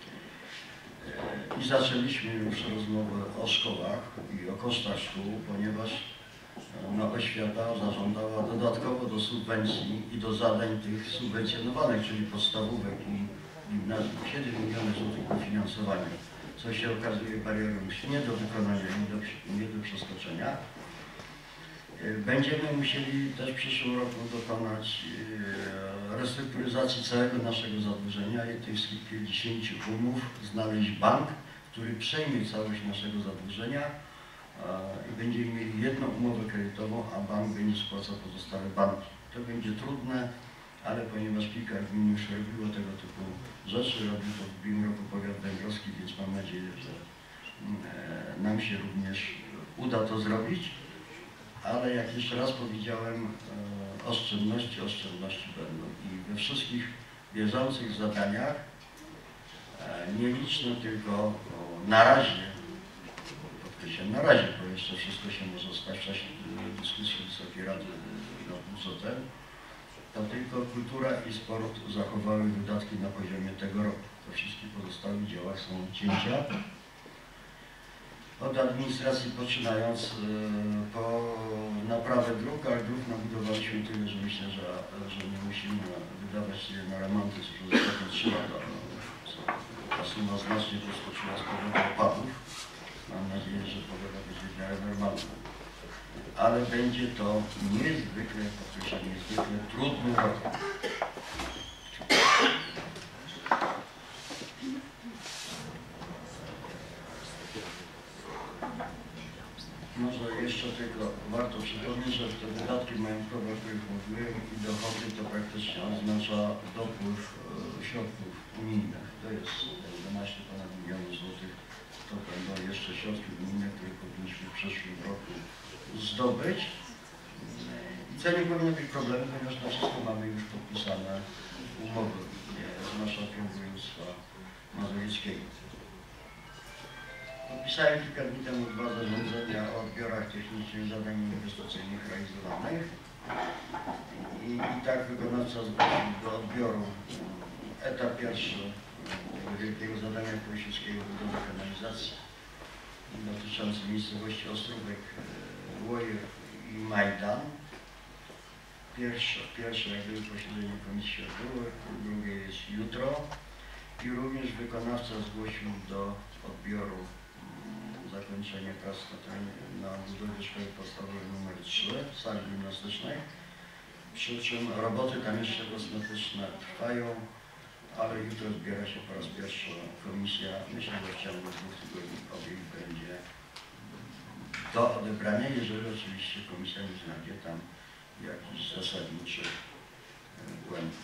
i zaczęliśmy już rozmowę o szkołach i o kosztach szkół, ponieważ no, oświata zażądała dodatkowo do subwencji i do zadań tych subwencjonowanych, czyli podstawówek i gimnazjum, siedem milionów złotych dofinansowania, co się okazuje barierą nie do wykonania, nie do, nie do przeskoczenia. Będziemy musieli też w przyszłym roku dokonać restrukturyzacji całego naszego zadłużenia i tych kilkudziesięciu umów, znaleźć bank, który przejmie całość naszego zadłużenia i będziemy mieli jedną umowę kredytową, a bank będzie spłacał pozostałe banki. To będzie trudne, ale ponieważ kilka gmin już robiło tego typu rzeczy, robił to w ubiegłym roku powiat węgrowski, więc mam nadzieję, że nam się również uda to zrobić. Ale jak jeszcze raz powiedziałem, oszczędności, oszczędności będą i we wszystkich bieżących zadaniach nie liczno tylko na razie, podkreślam na razie, bo jeszcze wszystko się może stać w czasie dyskusji Wysokiej Rady nad budżetem, to tylko kultura i sport zachowały wydatki na poziomie tego roku. We wszystkich pozostałych działach są cięcia. Od administracji poczynając yy, po naprawę dróg, ale dróg nabudowaliśmy tyle, że myślę, że, że nie musimy wydawać się na remonty przez ostatnie trzy lata. No, ta suma znacznie poskoczyła z powodu opadów. Mam nadzieję, że pogoda będzie w miarę normalna. Ale będzie to niezwykle, podkreślam, niezwykle trudny rok. Może jeszcze tylko warto przypomnieć, że te wydatki majątkowe, o których mówiłem, i dochody to praktycznie oznacza dopływ e, środków unijnych. To jest jedenaście ponad milionów złotych. To będą jeszcze środki unijne, które powinniśmy w przyszłym roku zdobyć. I co nie powinno być problemu, ponieważ na wszystko mamy już podpisane umowy z marszałkiem województwa mazowieckiego. Podpisałem kilka dni temu dwa zarządzenia o odbiorach technicznych zadań inwestycyjnych realizowanych i, i tak wykonawca zgłosił do odbioru etap pierwszy tego wielkiego zadania Kołosiewskiego budowy kanalizacji dotyczący miejscowości Ostrówek, Łojew i Majdan. Pierwsze, pierwsze jak gdyby posiedzenie komisji się odbyło, drugie jest jutro i również wykonawca zgłosił do odbioru zakończenie prac na, terenie, na budowie szkoły podstawowej numer trzy, sali gimnastycznej. Przy czym roboty tam jeszcze kosmetyczne trwają, ale jutro zbiera się po raz pierwszy komisja. Myślę, że w ciągu dwóch tygodni obiekt będzie do odebrania, jeżeli oczywiście komisja nie znajdzie tam jakichś zasadniczych błędów.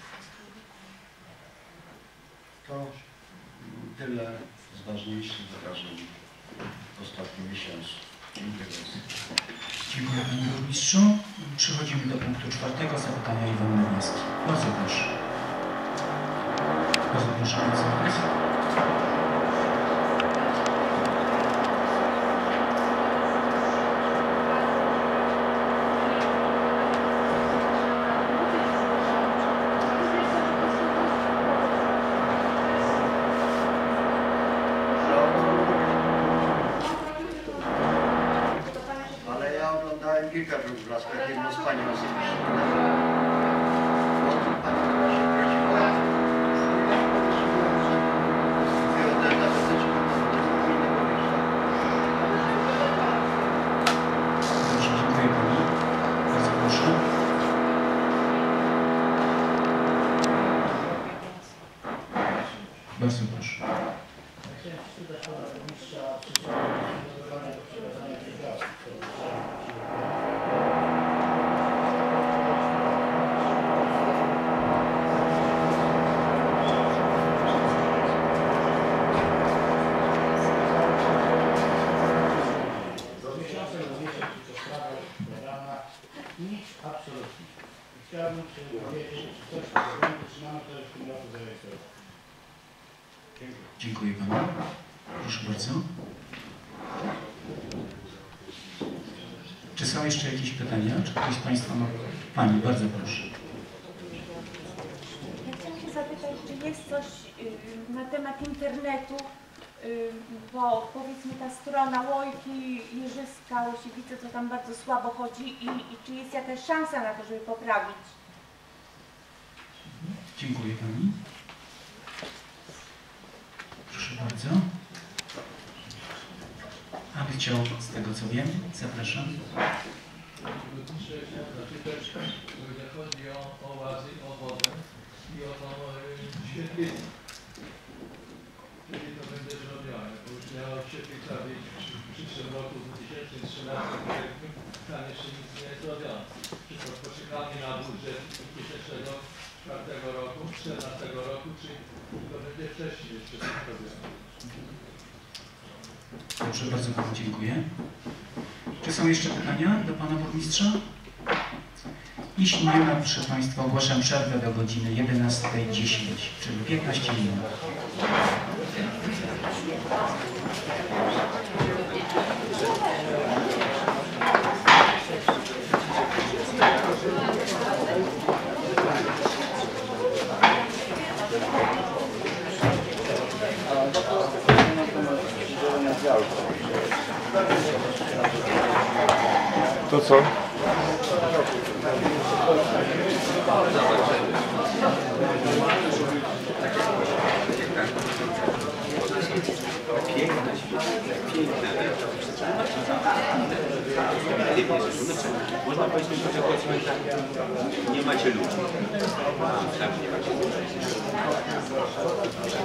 To tyle z ważniejszych wydarzeń ostatni miesiąc. Dziękuję bardzo. Dziękuję Panie Burmistrzu. Przechodzimy do punktu czwartego, zapytania Iwan Lewniewski. Bardzo proszę. Bardzo proszę Pan Zaraz. Kilka dróg w Laskach, jedno z Pani osobiście. O tym Pani właśnie prowadziła. Geodeta dotyczy innego wyjścia. Dobrze, dziękuję Pani. Bardzo proszę. Bardzo proszę. Nic absolutnie. Chciałbym się dowiedzieć, coś takiego trzymamy to w tym roku zarejestrować. Dziękuję Panu. Proszę bardzo. Czy są jeszcze jakieś pytania? Czy ktoś z Państwa ma? Pani, bardzo proszę. Ja chciałam się zapytać, czy jest coś y, na temat internetu, y, bo powiedzmy ta strona Łojki, Jeżyska, Łosiewice, to tam bardzo słabo chodzi i, i czy jest jakaś szansa na to, żeby poprawić? Dziękuję Pani. Proszę bardzo. A by chciał, z tego co wiem, zapraszam. Chciałem zapytać, jeżeli chodzi o, o łazy, o wodę i o tą y, świetlicę. Kiedy to będzie zrobione? Bo już miało świetlica być w przyszłym roku dwa tysiące trzynastym, tam jeszcze nic nie jest zrobione. Czy to poczekamy na budżet dwa tysiące czwartego roku, dwa tysiące czternastego roku, czy to będzie wcześniej jeszcze zrobione? Dobrze, bardzo Panu dziękuję. Czy są jeszcze pytania do Pana Burmistrza? Jeśli nie ma, proszę Państwa, ogłaszam przerwę do godziny jedenastej dziesięć, czyli piętnaście minut. To co? Można powiedzieć, że tego cmentarza nie macie ludzi. Tam nie macie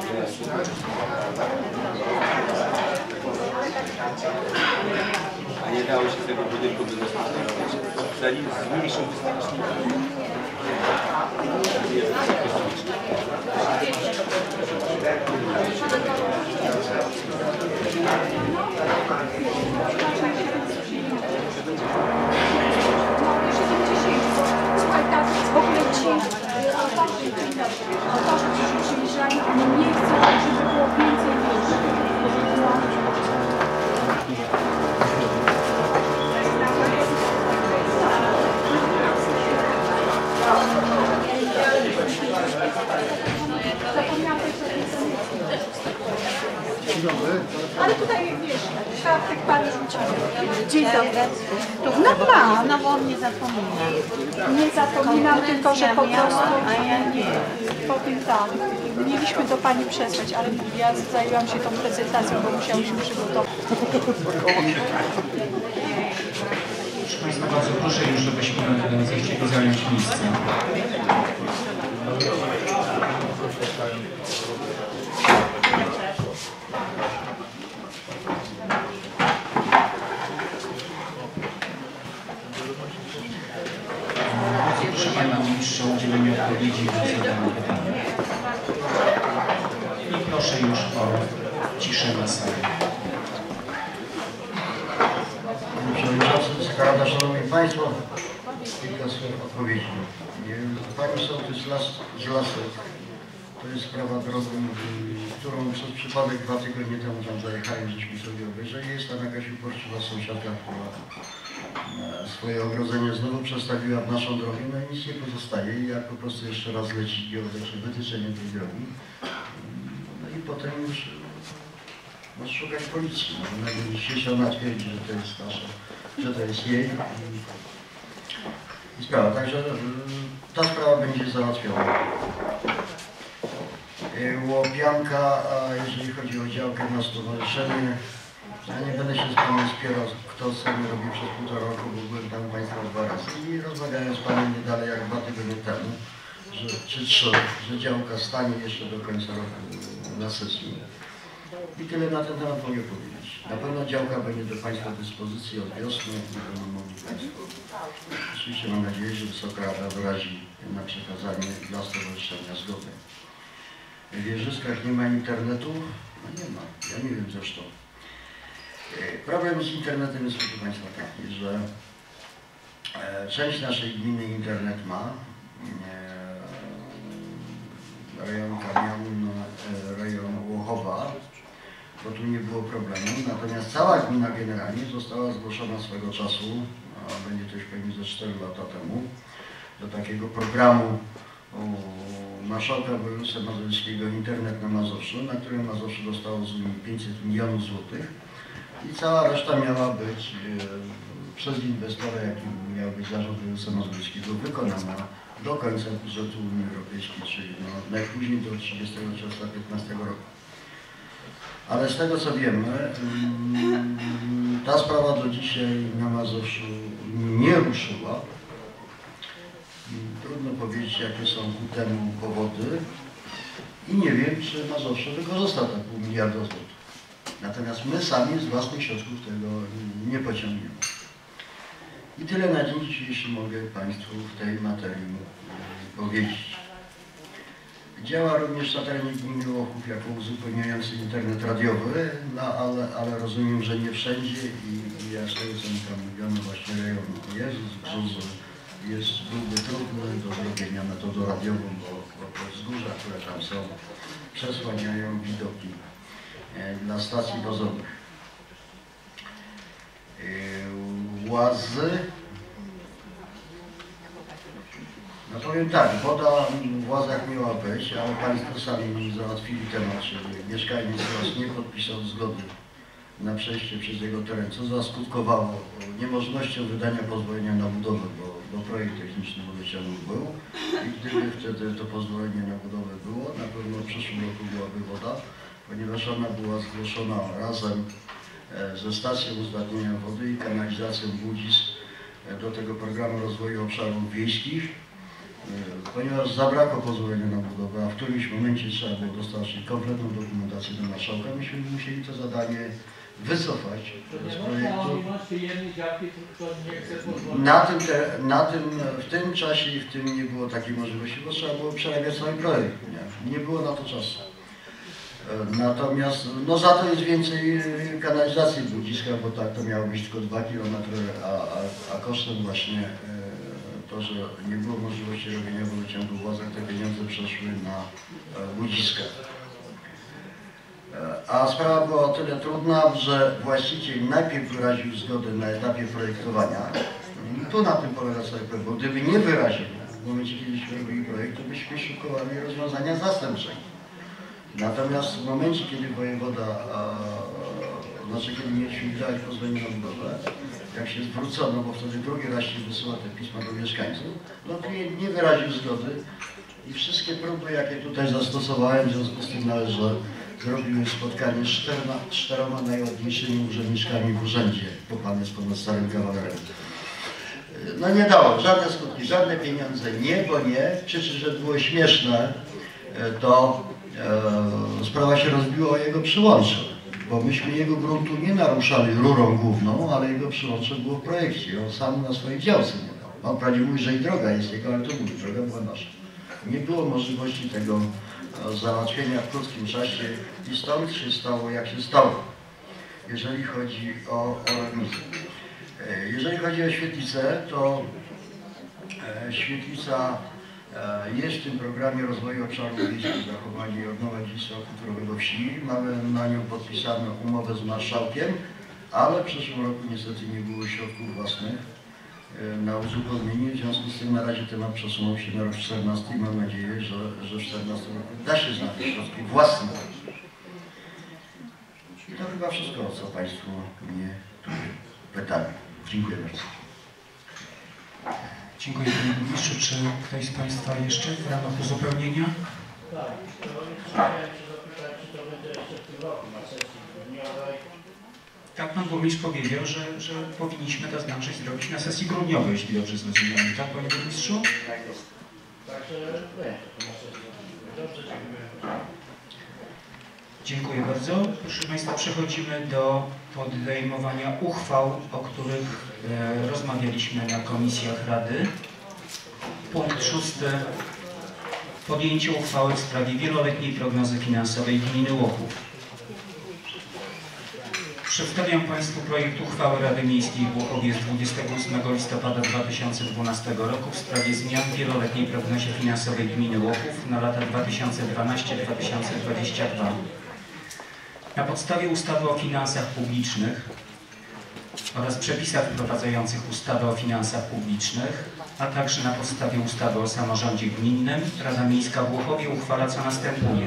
ludzi. A nie dało się tego budynku wygospodarować. Zanim zmniejszył wystarcznik. Jest wysoko kosmiczny. Słuchaj, tak, w ogóle ci autorzy, autorzy, którzy przyjeżdżali, nie chcą, żeby było więcej ludzi. Ale tutaj, wiesz, czwartek pan rzucił. Dzień dobry. No ma, no bo on nie zapomina. Nie zapominam, tylko że po prostu... A ja nie. Powiem tak, mieliśmy do pani przesłać, ale ja zajęłam się tą prezentacją, bo musiałyśmy przygotować. Proszę Państwa, bardzo proszę już, żebyśmy zechcieli zająć miejsce. Proszę Pana Ministrza o udzielenie odpowiedzi na zadane pytania. I proszę już o ciszę na sali. Panie Przewodniczący, Wysoka Rada, Szanowni Państwo, kilka słów odpowiedzi. Pani sołtys las, z Lasek, to jest sprawa drogi, którą przez przypadek dwa tygodnie temu tam zajechałem, żeśmy sobie obejrzeli. Jest tam jakaś uporczywa sąsiadka, która swoje ogrodzenie znowu przestawiła w naszą drogę, no i nic nie pozostaje. I jak po prostu jeszcze raz leci geodetyczne wytyczenie tej drogi, no i potem już może szukać policji. No, jeśli ona twierdzi, że to jest nasza, że to jest jej i sprawa. Także ta sprawa będzie załatwiona. Łopianka, a jeżeli chodzi o działkę na stowarzyszenie, ja nie będę się z Panem spierał, kto co mi robi przez półtora roku, bo byłem tam u Państwa dwa razy i rozmawiałem z Panem nie dalej jak dwa tygodnie temu, że, czy trzy, że działka stanie jeszcze do końca roku na sesji. I tyle na ten temat mogę powiedzieć. Na pewno działka będzie do Państwa dyspozycji od wiosny i będą mogli Państwo. Oczywiście mam nadzieję, że Wysoka Rada wyrazi na przekazanie dla stowarzyszenia zgody. W Wieżyskach nie ma internetu? No nie ma, ja nie wiem zresztą. Problem z internetem jest, proszę Państwa, taki, że część naszej gminy internet ma. Rejon Kamienna, rejon Łochowa, bo tu nie było problemu. Natomiast cała gmina generalnie została zgłoszona swego czasu, a będzie to już pewnie ze cztery lata temu, do takiego programu marszałka województwa mazowieckiego Internet na Mazowszu, na którym Mazowsze dostało z Unii pięćset milionów złotych i cała reszta miała być e, przez inwestora, jakim miał być zarząd województwa mazowieckiego, wykonana do końca budżetu Unii Europejskiej, czyli no, najpóźniej do trzydziestego czerwca dwa tysiące piętnastego roku. Ale z tego co wiemy, ta sprawa do dzisiaj na Mazowszu nie ruszyła. Trudno powiedzieć, jakie są ku temu powody i nie wiem, czy Mazowsze wykorzysta te pół miliarda złotych. Natomiast my sami z własnych środków tego nie pociągniemy. I tyle na dzień dzisiejszy mogę Państwu w tej materii powiedzieć. Działa również na terenie gminy Łochów jako uzupełniający internet radiowy, no ale, ale rozumiem, że nie wszędzie i, i ja z tego co mi tam mówiono, właśnie rejon Jezus, Brzuzy jest byłby trudny do zrobienia metodą radiową, bo, bo te wzgórza, które tam są, przesłaniają widoki e, dla stacji dozowych. E, łazy. No powiem tak, woda w Łazach miała być, ale Państwo sami załatwili temat, czyli mieszkaniec Łaz nie podpisał zgody na przejście przez jego teren, co zaskutkowało niemożnością wydania pozwolenia na budowę, bo, bo projekt techniczny wodociągu był i gdyby wtedy to pozwolenie na budowę było, na pewno w przyszłym roku byłaby woda, ponieważ ona była zgłoszona razem ze stacją uzdatniania wody i kanalizacją Budzisk do tego programu rozwoju obszarów wiejskich. Ponieważ zabrakło pozwolenia na budowę, a w którymś momencie trzeba było dostarczyć kompletną dokumentację do marszałka, myśmy musieli to zadanie wycofać z projektu. jednej działki, to nie chce pozwolić. Na tym, te, na tym, w tym czasie i w tym nie było takiej możliwości, bo trzeba było przerabiać cały projekt. Nie, nie było na to czasu. Natomiast no za to jest więcej kanalizacji Budziska, bo tak to miało być tylko dwa kilometry, a, a, a kosztem właśnie to, że nie było możliwości robienia wodociągu w Łazach, te pieniądze przeszły na Budziska. A sprawa była o tyle trudna, że właściciel najpierw wyraził zgodę na etapie projektowania. I tu na tym polega cały problem, bo gdyby nie wyraził, w momencie kiedyśmy robili projekt, to byśmy szukali rozwiązania zastępczego. Natomiast w momencie, kiedy wojewoda, a, znaczy kiedy mieliśmy wydać pozwolenie na budowę, jak się zwrócono, bo wtedy drugi raz się wysyła te pisma do mieszkańców, no klient nie wyraził zgody i wszystkie próby, jakie tutaj zastosowałem, w związku z tym należy zrobiły spotkanie z czterema, czteroma najładniejszymi urzędniczkami w urzędzie, bo pan jest ponad starym kawalerem. No nie dało, żadne skutki, żadne pieniądze, nie, bo nie. Przy czym, że było śmieszne, to e, sprawa się rozbiła o jego przyłącze, bo myśmy jego gruntu nie naruszali rurą główną, ale jego przyłącze było w projekcie, on sam na swojej działce nie dał. On prawie mówi, że i droga jest jego, ale to mówi, droga była nasza. Nie było możliwości tego załatwienia w krótkim czasie i stąd się stało, jak się stało, jeżeli chodzi o, o rewizję. Jeżeli chodzi o świetlicę, to e, świetlica e, jest w tym programie rozwoju obszarów wiejskich, zachowania i odnowa dziedzictwa kulturowego wsi. Mamy na nią podpisaną umowę z marszałkiem, ale w przyszłym roku niestety nie było środków własnych e, na uzupełnienie. W związku z tym na razie temat przesunął się na rok czternasty i mam nadzieję, że, że w czternastym roku da się znaleźć środki własne. I to chyba wszystko, co Państwo mnie tu pytali. Dziękuję bardzo. Dziękuję Panie Burmistrzu. Czy ktoś z Państwa jeszcze w ramach uzupełnienia? Tak, to chciałem się zapytać, czy to będzie jeszcze w tym roku na sesji grudniowej. Tak Pan Burmistrz powiedział, że, że powinniśmy to zdążyć zrobić na sesji grudniowej, jeśli dobrze zrozumiałem. Tak Panie Burmistrzu? Także będzie to na sesji grudniowej. Dobrze, dziękuję. Dziękuję bardzo. Proszę Państwa, przechodzimy do podejmowania uchwał, o których e, rozmawialiśmy na komisjach Rady. Punkt szósty. Podjęcie uchwały w sprawie wieloletniej prognozy finansowej gminy Łochów. Przedstawiam Państwu projekt uchwały Rady Miejskiej w Łochowie z dwudziestego ósmego listopada dwa tysiące dwunastego roku w sprawie zmian w wieloletniej prognozie finansowej gminy Łochów na lata dwa tysiące dwunasty do dwa tysiące dwudziestego drugiego. Na podstawie ustawy o finansach publicznych oraz przepisach wprowadzających ustawę o finansach publicznych, a także na podstawie ustawy o samorządzie gminnym, Rada Miejska w Łochowie uchwala, co następuje.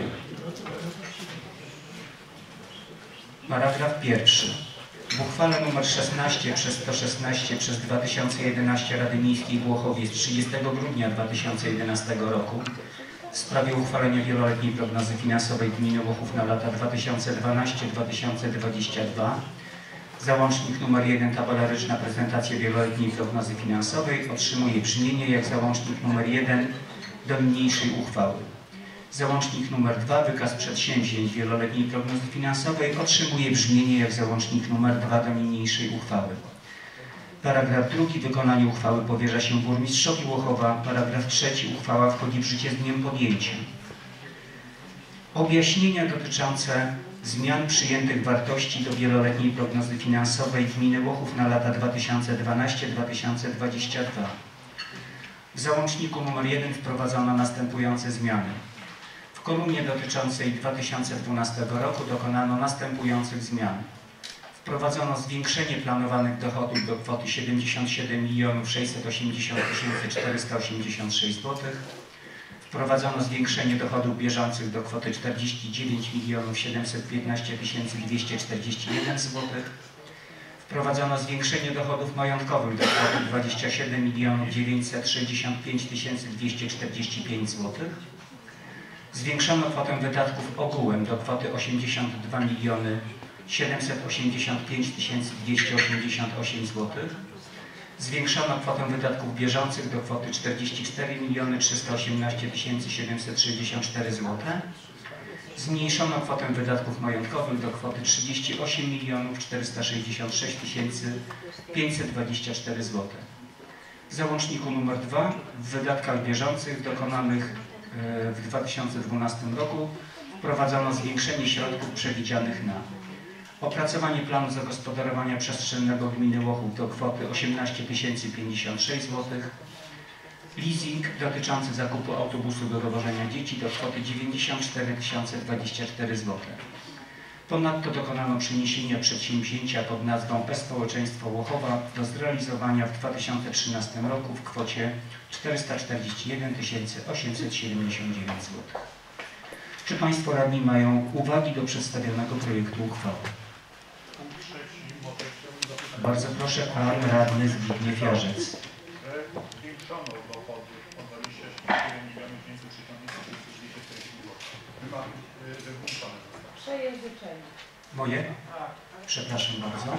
Paragraf pierwszy. W uchwale nr szesnaście przez sto szesnaście przez dwa tysiące jedenaście Rady Miejskiej w Łochowie z trzydziestego grudnia dwa tysiące jedenastego roku w sprawie uchwalenia wieloletniej prognozy finansowej gminy Łochów na lata dwa tysiące dwunasty do dwa tysiące dwudziestego drugiego, załącznik numer jeden tabelaryczna prezentacja wieloletniej prognozy finansowej otrzymuje brzmienie jak załącznik numer jeden do niniejszej uchwały. Załącznik numer dwa wykaz przedsięwzięć wieloletniej prognozy finansowej otrzymuje brzmienie jak załącznik numer dwa do niniejszej uchwały. Paragraf drugi. Wykonanie uchwały powierza się burmistrzowi Łochowa. Paragraf trzeci. Uchwała wchodzi w życie z dniem podjęcia. Objaśnienia dotyczące zmian przyjętych wartości do wieloletniej prognozy finansowej gminy Łochów na lata dwa tysiące dwunasty do dwa tysiące dwudziestego drugiego. W załączniku numer jeden wprowadzono następujące zmiany. W kolumnie dotyczącej dwa tysiące dwunastego roku dokonano następujących zmian. Wprowadzono zwiększenie planowanych dochodów do kwoty siedemdziesiąt siedem milionów sześćset osiemdziesiąt tysięcy czterysta osiemdziesiąt sześć złotych. Wprowadzono zwiększenie dochodów bieżących do kwoty czterdzieści dziewięć milionów siedemset piętnaście tysięcy dwieście czterdzieści jeden złotych. Wprowadzono zwiększenie dochodów majątkowych do kwoty dwadzieścia siedem milionów dziewięćset sześćdziesiąt pięć tysięcy dwieście czterdzieści pięć złotych. Zwiększono kwotę wydatków ogółem do kwoty osiemdziesiąt dwa miliony siedemset osiemdziesiąt pięć tysięcy dwieście osiemdziesiąt osiem złotych. Zwiększono kwotę wydatków bieżących do kwoty czterdzieści cztery miliony trzysta osiemnaście tysięcy siedemset sześćdziesiąt cztery złotych. Zmniejszono kwotę wydatków majątkowych do kwoty trzydzieści osiem milionów czterysta sześćdziesiąt sześć tysięcy pięćset dwadzieścia cztery złote. W załączniku numer dwa w wydatkach bieżących dokonanych w dwa tysiące dwunastym roku wprowadzono zwiększenie środków przewidzianych na opracowanie planu zagospodarowania przestrzennego gminy Łochów do kwoty osiemnaście tysięcy pięćdziesiąt sześć złotych, leasing dotyczący zakupu autobusu do dowożenia dzieci do kwoty dziewięćdziesiąt cztery tysiące dwadzieścia cztery złote. Ponadto dokonano przeniesienia przedsięwzięcia pod nazwą E-Społeczeństwo Łochowa do zrealizowania w dwa tysiące trzynastym roku w kwocie czterysta czterdzieści jeden tysięcy osiemset siedemdziesiąt dziewięć złotych. Czy Państwo radni mają uwagi do przedstawionego projektu uchwały? Bardzo proszę, Pan Radny Zbigniew Jarzec. Zwiększono dochody o dwadzieścia cztery miliony pięćset sześćdziesiąt dwieście czterdzieści złotych. Chyba zwiększone. Przejęzyczenie. Moje? Przepraszam bardzo.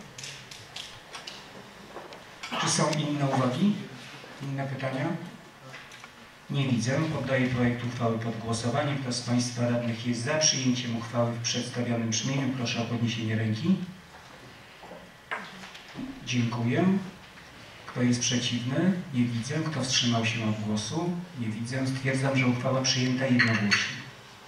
Czy są inne uwagi? Inne pytania? Nie widzę. Poddaję projekt uchwały pod głosowanie. Kto z Państwa radnych jest za przyjęciem uchwały w przedstawionym brzmieniu, proszę o podniesienie ręki. Dziękuję. Kto jest przeciwny? Nie widzę. Kto wstrzymał się od głosu? Nie widzę. Stwierdzam, że uchwała przyjęta jednogłośnie.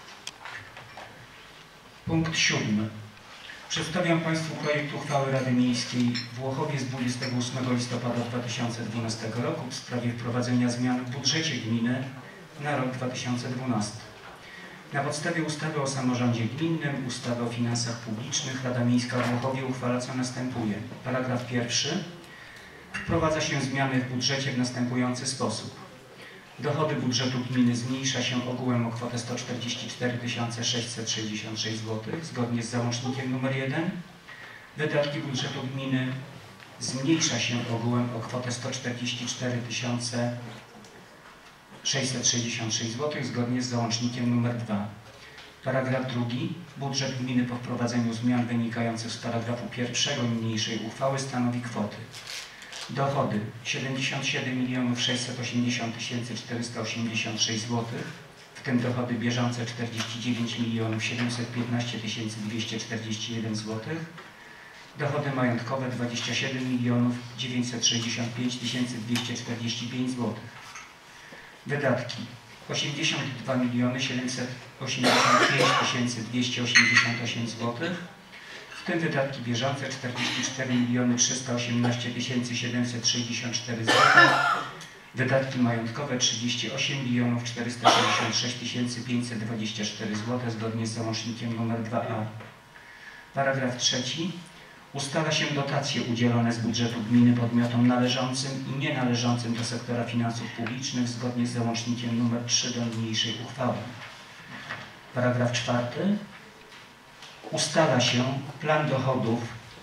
Punkt siódmy. Przedstawiam Państwu projekt uchwały Rady Miejskiej w Łochowie z dwudziestego ósmego listopada dwa tysiące dwunastego roku w sprawie wprowadzenia zmian w budżecie gminy na rok dwa tysiące dwunasty. Na podstawie ustawy o samorządzie gminnym, ustawy o finansach publicznych Rada Miejska w Łochowie uchwala co następuje. Paragraf pierwszy. Wprowadza się zmiany w budżecie w następujący sposób. Dochody budżetu gminy zmniejsza się ogółem o kwotę sto czterdzieści cztery tysiące sześćset sześćdziesiąt sześć złotych zgodnie z załącznikiem nr jeden. Wydatki budżetu gminy zmniejsza się ogółem o kwotę sto czterdzieści cztery tysiące sześćset sześćdziesiąt sześć złotych zgodnie z załącznikiem nr dwa. Paragraf drugi. Budżet gminy po wprowadzeniu zmian wynikających z paragrafu pierwszego niniejszej uchwały stanowi kwoty: dochody siedemdziesiąt siedem milionów sześćset osiemdziesiąt tysięcy czterysta osiemdziesiąt sześć złotych, w tym dochody bieżące czterdzieści dziewięć milionów siedemset piętnaście tysięcy dwieście czterdzieści jeden złotych, dochody majątkowe dwadzieścia siedem milionów dziewięćset sześćdziesiąt pięć tysięcy dwieście czterdzieści pięć złotych. Wydatki osiemdziesiąt dwa miliony siedemset osiemdziesiąt pięć tysięcy dwieście osiemdziesiąt osiem złotych, w tym wydatki bieżące czterdzieści cztery miliony trzysta osiemnaście tysięcy siedemset sześćdziesiąt cztery złotych, wydatki majątkowe trzydzieści osiem milionów czterysta sześćdziesiąt sześć tysięcy pięćset dwadzieścia cztery złotych zgodnie z załącznikiem nr dwa a. Paragraf trzeci. Ustala się dotacje udzielone z budżetu gminy podmiotom należącym i nienależącym do sektora finansów publicznych zgodnie z załącznikiem nr trzy do niniejszej uchwały. Paragraf czwarty. Ustala się plan dochodów,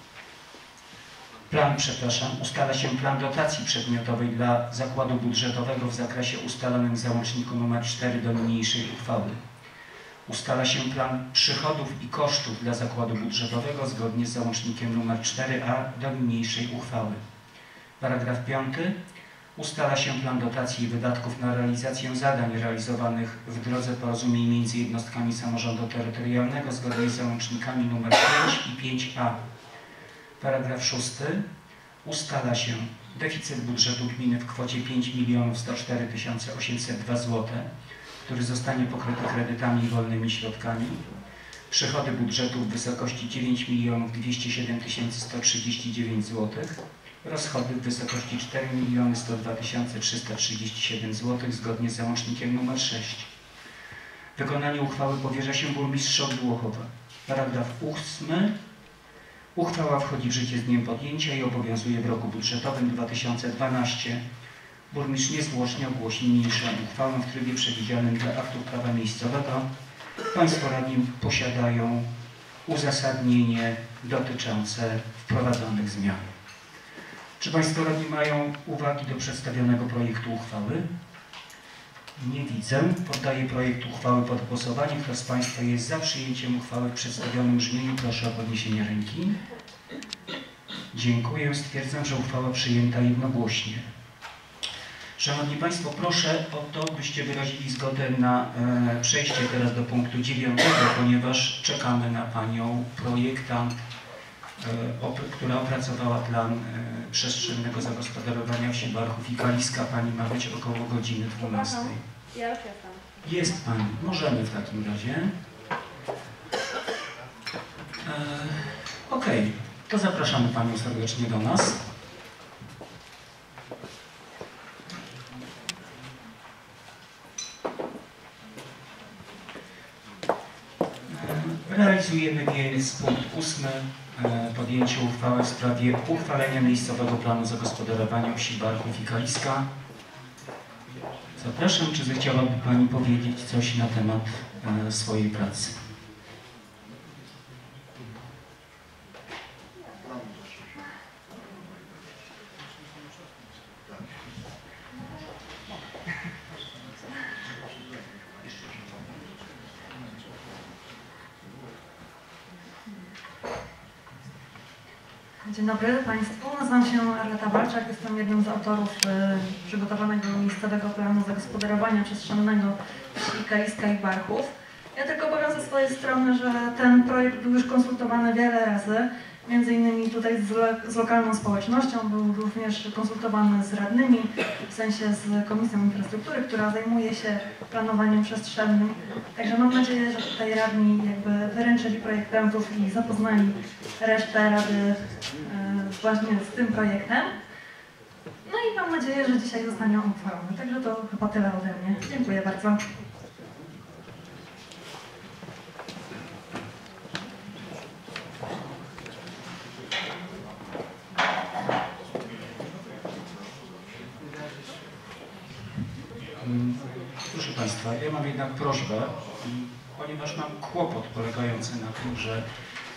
plan, przepraszam, ustala się plan dotacji przedmiotowej dla zakładu budżetowego w zakresie ustalonym w załączniku nr cztery do niniejszej uchwały. Ustala się plan przychodów i kosztów dla zakładu budżetowego zgodnie z załącznikiem nr cztery a do niniejszej uchwały. Paragraf piąty. Ustala się plan dotacji i wydatków na realizację zadań realizowanych w drodze porozumień między jednostkami samorządu terytorialnego zgodnie z załącznikami nr pięć i pięć a. Paragraf szósty. Ustala się deficyt budżetu gminy w kwocie pięć milionów sto cztery tysiące osiemset dwa złote, który zostanie pokryty kredytami i wolnymi środkami. Przychody budżetu w wysokości dziewięć milionów dwieście siedem tysięcy sto trzydzieści dziewięć złotych. Rozchody w wysokości cztery miliony sto dwa tysiące trzysta trzydzieści siedem złotych zgodnie z załącznikiem nr sześć. Wykonanie uchwały powierza się burmistrzowi Łochowa. Paragraf ósmy. Uchwała wchodzi w życie z dniem podjęcia i obowiązuje w roku budżetowym dwa tysiące dwunastym. Burmistrz niezwłocznie ogłosi niniejszą uchwałę w trybie przewidzianym dla aktów prawa miejscowego. Państwo radni posiadają uzasadnienie dotyczące wprowadzonych zmian. Czy Państwo radni mają uwagi do przedstawionego projektu uchwały? Nie widzę. Poddaję projekt uchwały pod głosowanie. Kto z Państwa jest za przyjęciem uchwały w przedstawionym brzmieniu, proszę o podniesienie ręki. Dziękuję. Stwierdzam, że uchwała przyjęta jednogłośnie. Szanowni Państwo, proszę o to, byście wyrazili zgodę na e, przejście teraz do punktu dziewiątego, ponieważ czekamy na Panią projektant, e, op, która opracowała plan e, przestrzennego zagospodarowania wsi Barchów i Kaliska. Pani ma być około godziny dwunastej. Ja już jestem. Jest Pani. Możemy w takim razie. E, Okej, okay. To zapraszamy Panią serdecznie do nas. Realizujemy więc punkt ósmy, podjęcie uchwały w sprawie uchwalenia miejscowego planu zagospodarowania wsi Barchów i Kaliska. Zapraszam, czy zechciałaby Pani powiedzieć coś na temat swojej pracy? Dzień dobry Państwu, nazywam się Arleta Walczak, jestem jednym z autorów y, przygotowanego miejscowego planu zagospodarowania przestrzennego wsi Kaliska i Barchów. Ja tylko powiem ze swojej strony, że ten projekt był już konsultowany wiele razy, między innymi tutaj z, lo z lokalną społecznością, był również konsultowany z radnymi, w sensie z Komisją Infrastruktury, która zajmuje się planowaniem przestrzennym. Także mam nadzieję, że tutaj radni jakby wyręczyli projektantów i zapoznali resztę rady y, właśnie z tym projektem. No i mam nadzieję, że dzisiaj zostanie on uchwalony. Także to chyba tyle ode mnie. Dziękuję bardzo. Proszę Państwa, ja mam jednak prośbę, ponieważ mam kłopot polegający na tym, że e,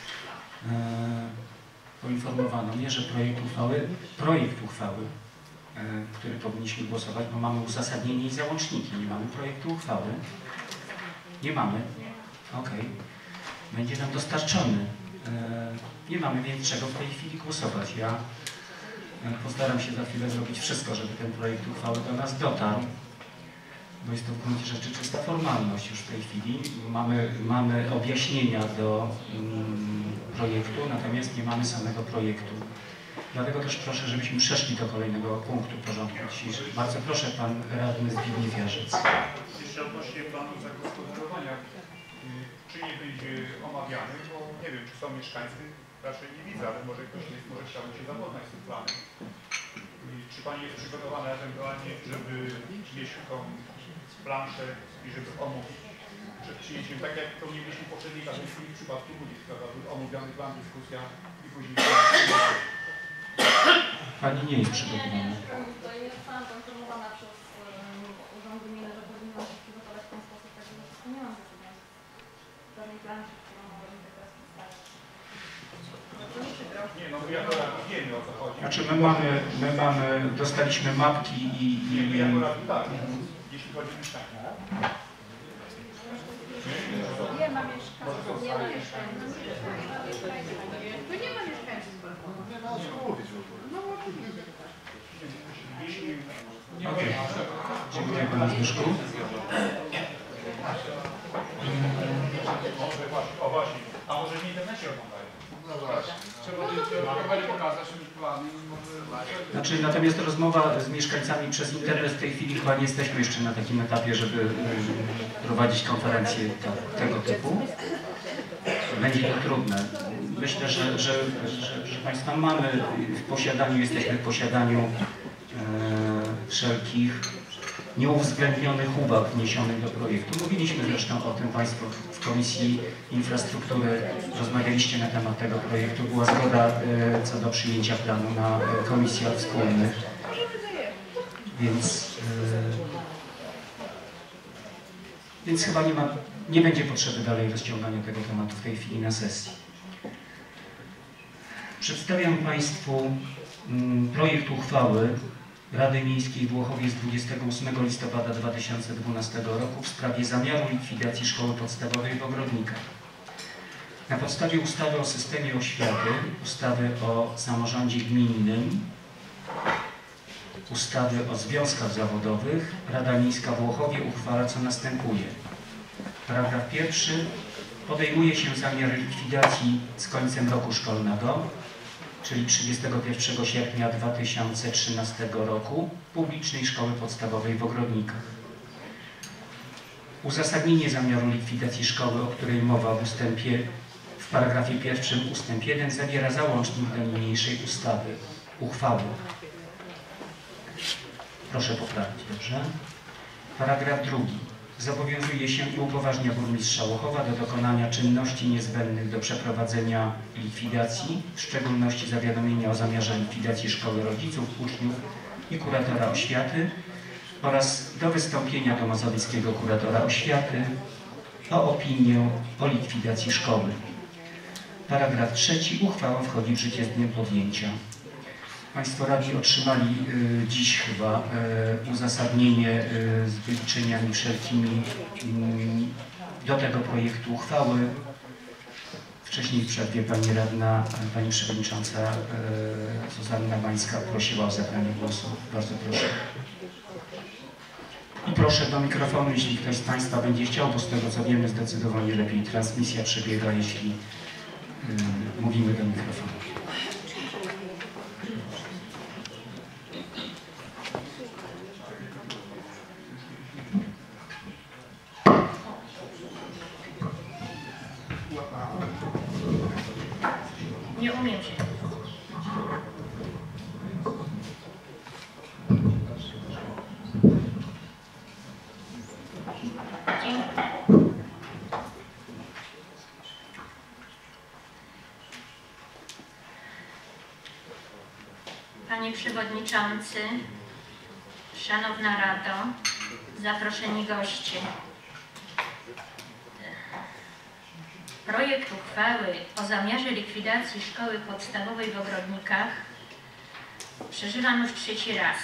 poinformowano mnie, że projekt uchwały, projekt uchwały, e, który powinniśmy głosować, bo mamy uzasadnienie i załączniki, nie mamy projektu uchwały. Nie mamy. Ok. Będzie nam dostarczony. E, nie mamy więc czego w tej chwili głosować. Ja e, postaram się za chwilę zrobić wszystko, żeby ten projekt uchwały do nas dotarł. Bo jest to w gruncie rzeczy czysta formalność już w tej chwili. Mamy, mamy objaśnienia do mm, projektu, natomiast nie mamy samego projektu. Dlatego też proszę, żebyśmy przeszli do kolejnego punktu porządku dzisiejszego. Bardzo proszę, Pan Radny Zbigniew Jarzyc. Jeszcze odnośnie planu zagospodarowania, czy nie będzie omawiany, bo nie wiem, czy są mieszkańcy, raczej nie widzę, ale może ktoś jest, może chciałby się zapoznać z tym planem. Czy Pani jest przygotowana ewentualnie, żeby mieć tą planszę i żeby omówić przed przyjęciem, tak jak to mieliśmy poprzedniej kadencji w przypadku ludzi, omówiony plan, dyskusja i później... Pani nie jest przygotowana. To nie zostałam poinformowana przez Urząd Gminy, że powinno się przygotować w ten sposób, tak że wszystko nie mam ze sobą żadnej planszy, którą mogę teraz przedstawić. Nie, no ja akurat wiemy, o co chodzi. Znaczy my mamy, my mamy, dostaliśmy mapki i... i... Nie, ja akurat tak, jeśli chodzi o mieszkanie. Nie ma mieszkańców, nie ma mieszkańców. Tu nie ma mieszkańców. Nie ma o co mówić. Okej. Dziękuję Panu Zbyszku. O właśnie, a może w internecie oglądają? No właśnie. Trzeba nie pokazać plany. Znaczy, natomiast rozmowa z mieszkańcami przez internet w tej chwili chyba nie jesteśmy jeszcze na takim etapie, żeby y, prowadzić konferencje to, tego typu. Będzie to trudne. Myślę, że, że, że proszę Państwa, mamy w posiadaniu, jesteśmy w posiadaniu e, wszelkich nieuwzględnionych uwag wniesionych do projektu. Mówiliśmy zresztą o tym Państwo w Komisji Infrastruktury, rozmawialiście na temat tego projektu. Była zgoda e, co do przyjęcia planu na e, komisjach wspólnych. Więc, e, więc chyba nie ma, nie będzie potrzeby dalej rozciągania tego tematu w tej chwili na sesji. Przedstawiam Państwu mm, projekt uchwały Rady Miejskiej w Łochowie z dwudziestego ósmego listopada dwa tysiące dwunastego roku w sprawie zamiaru likwidacji szkoły podstawowej w Ogrodnikach. Na podstawie ustawy o systemie oświaty, ustawy o samorządzie gminnym ustawy o związkach zawodowych Rada Miejska w Łochowie uchwala, co następuje. Paragraf pierwszy. Podejmuje się zamiar likwidacji z końcem roku szkolnego, czyli trzydziestego pierwszego sierpnia dwa tysiące trzynastego roku, publicznej szkoły podstawowej w Ogrodnikach. Uzasadnienie zamiaru likwidacji szkoły, o której mowa w ustępie, w paragrafie pierwszym ustęp jeden, zawiera załącznik do niniejszej ustawy, uchwały. Proszę poprawić, dobrze? Paragraf drugi. Zobowiązuje się i upoważnia burmistrza Łochowa do dokonania czynności niezbędnych do przeprowadzenia likwidacji, w szczególności zawiadomienia o zamiarze likwidacji szkoły rodziców, uczniów i kuratora oświaty oraz do wystąpienia do mazowieckiego kuratora oświaty o opinię o likwidacji szkoły. Paragraf trzeci. Uchwała wchodzi w życie z dniem podjęcia. Państwo radni otrzymali y, dziś chyba y, uzasadnienie y, z wyliczeniami wszelkimi y, do tego projektu uchwały. Wcześniej w przerwie pani radna, pani przewodnicząca y, Zuzanna Bańska prosiła o zabranie głosu. Bardzo proszę. I proszę do mikrofonu, jeśli ktoś z Państwa będzie chciał, bo z tego co wiemy zdecydowanie lepiej transmisja przebiega, jeśli y, mówimy do mikrofonu. Nie umiem się. Panie Przewodniczący, Szanowna Rado, zaproszeni goście. Projekt uchwały o zamiarze likwidacji szkoły podstawowej w Ogrodnikach przeżywam już trzeci raz.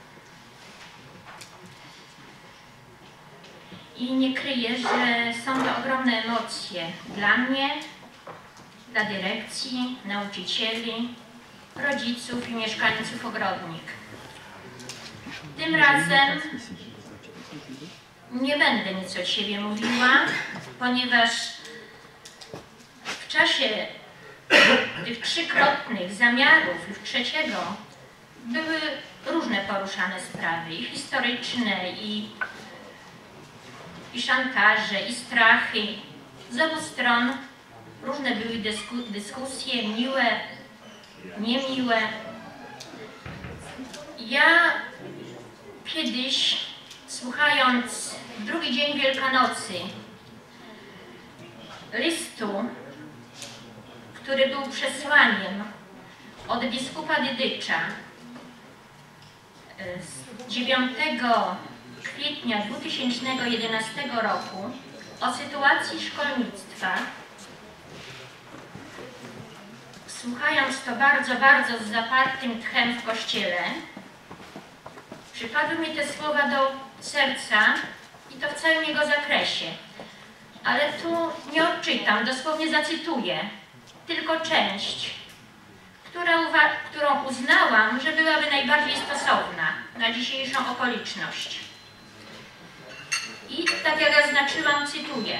I nie kryję, że są to ogromne emocje dla mnie, dla dyrekcji, nauczycieli, rodziców i mieszkańców Ogrodnik. Tym razem nie będę nic od siebie mówiła, ponieważ w czasie tych trzykrotnych zamiarów, już trzeciego, były różne poruszane sprawy, i historyczne, i, i szantaże, i strachy. Z obu stron różne były dysku, dyskusje, miłe, niemiłe. Ja kiedyś, słuchając drugi dzień Wielkanocy listu, który był przesłaniem od biskupa Dydycza z dziewiątego kwietnia dwa tysiące jedenastego roku o sytuacji szkolnictwa, słuchając to bardzo, bardzo z zapartym tchem w kościele, przypadły mi te słowa do serca i to w całym jego zakresie. Ale tu nie odczytam, dosłownie zacytuję tylko część, która którą uznałam, że byłaby najbardziej stosowna na dzisiejszą okoliczność. I tak jak zaznaczyłam, cytuję.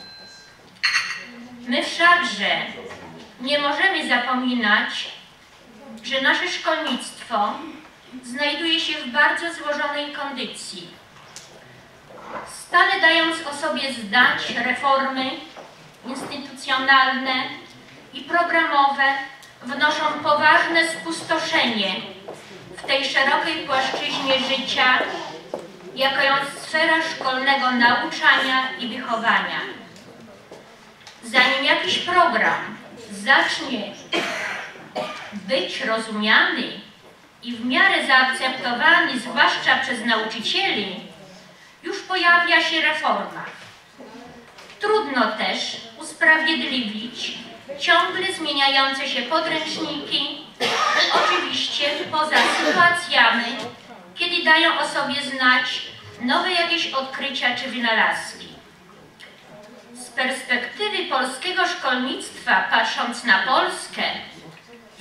My wszakże nie możemy zapominać, że nasze szkolnictwo znajduje się w bardzo złożonej kondycji. Stale dając o sobie znać reformy instytucjonalne i programowe wnoszą poważne spustoszenie w tej szerokiej płaszczyźnie życia, jaką jest sfera szkolnego nauczania i wychowania. Zanim jakiś program zacznie być rozumiany i w miarę zaakceptowany, zwłaszcza przez nauczycieli, już pojawia się reforma. Trudno też usprawiedliwić ciągle zmieniające się podręczniki, oczywiście poza sytuacjami, kiedy dają o sobie znać nowe jakieś odkrycia czy wynalazki. Z perspektywy polskiego szkolnictwa, patrząc na Polskę, z bólem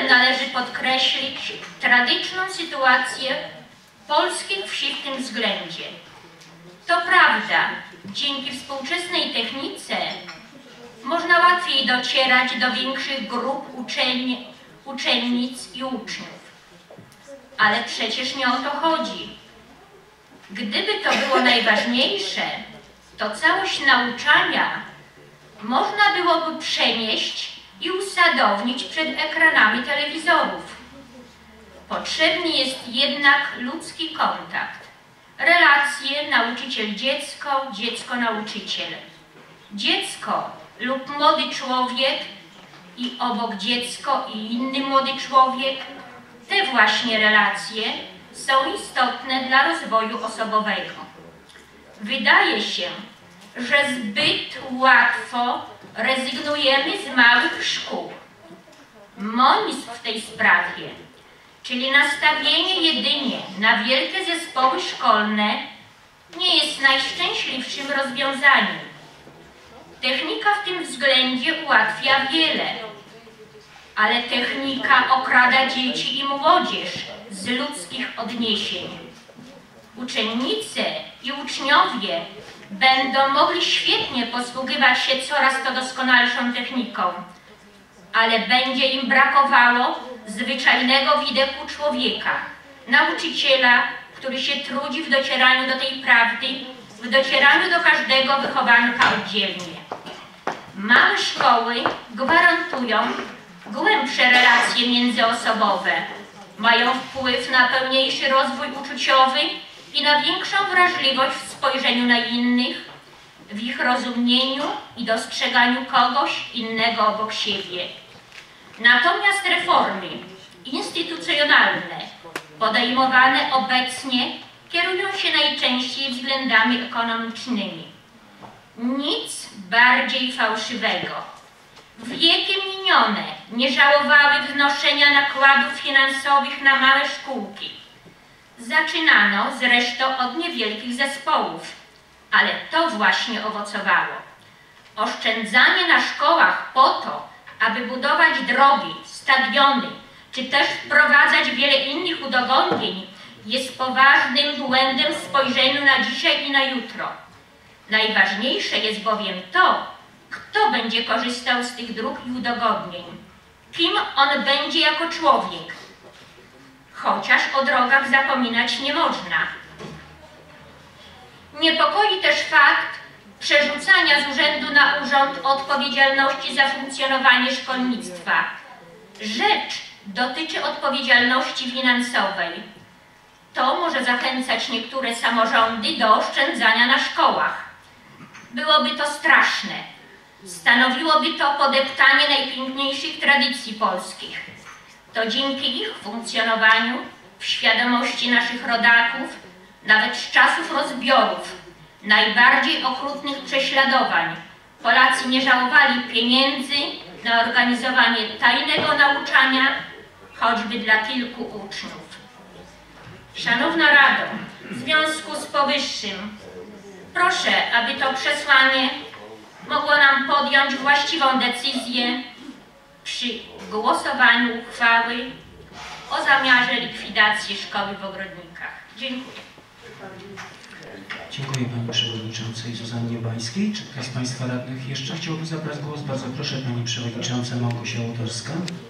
Zatem należy podkreślić tragiczną sytuację polskich wsi w tym względzie. To prawda, dzięki współczesnej technice można łatwiej docierać do większych grup uczeń, uczennic i uczniów. Ale przecież nie o to chodzi. Gdyby to było najważniejsze, to całość nauczania można byłoby przenieść i usadownić przed ekranami telewizorów. Potrzebny jest jednak ludzki kontakt. Relacje nauczyciel-dziecko, dziecko-nauczyciel. Dziecko lub młody człowiek i obok dziecko i inny młody człowiek. Te właśnie relacje są istotne dla rozwoju osobowego. Wydaje się, że zbyt łatwo rezygnujemy z małych szkół. Monizm w tej sprawie, czyli nastawienie jedynie na wielkie zespoły szkolne, nie jest najszczęśliwszym rozwiązaniem. Technika w tym względzie ułatwia wiele, ale technika okrada dzieci i młodzież z ludzkich odniesień. Uczennice i uczniowie będą mogli świetnie posługiwać się coraz to doskonalszą techniką, ale będzie im brakowało zwyczajnego widełku człowieka, nauczyciela, który się trudzi w docieraniu do tej prawdy, w docieraniu do każdego wychowanka oddzielnie. Małe szkoły gwarantują głębsze relacje międzyosobowe, mają wpływ na pełniejszy rozwój uczuciowy i na większą wrażliwość w spojrzeniu na innych, w ich rozumieniu i dostrzeganiu kogoś innego obok siebie. Natomiast reformy instytucjonalne podejmowane obecnie kierują się najczęściej względami ekonomicznymi. Nic bardziej fałszywego. Wieki minione nie żałowały wnoszenia nakładów finansowych na małe szkółki. Zaczynano zresztą od niewielkich zespołów, ale to właśnie owocowało. Oszczędzanie na szkołach po to, aby budować drogi, stadiony, czy też wprowadzać wiele innych udogodnień, jest poważnym błędem w spojrzeniu na dzisiaj i na jutro. Najważniejsze jest bowiem to, kto będzie korzystał z tych dróg i udogodnień, kim on będzie jako człowiek. Chociaż o drogach zapominać nie można. Niepokoi też fakt przerzucania z urzędu na urząd odpowiedzialności za funkcjonowanie szkolnictwa. Rzecz dotyczy odpowiedzialności finansowej. To może zachęcać niektóre samorządy do oszczędzania na szkołach. Byłoby to straszne. Stanowiłoby to podeptanie najpiękniejszych tradycji polskich. To dzięki ich funkcjonowaniu, w świadomości naszych rodaków, nawet z czasów rozbiorów, najbardziej okrutnych prześladowań, Polacy nie żałowali pieniędzy na organizowanie tajnego nauczania, choćby dla kilku uczniów. Szanowna Rado, w związku z powyższym proszę, aby to przesłanie mogło nam podjąć właściwą decyzję przy głosowaniu uchwały o zamiarze likwidacji szkoły w Ogrodnikach. Dziękuję. Dziękuję Pani Przewodniczącej Zuzannie Bańskiej. Czy ktoś z Państwa radnych jeszcze chciałby zabrać głos? Bardzo proszę Pani Przewodnicząca Małgosia Łotorska.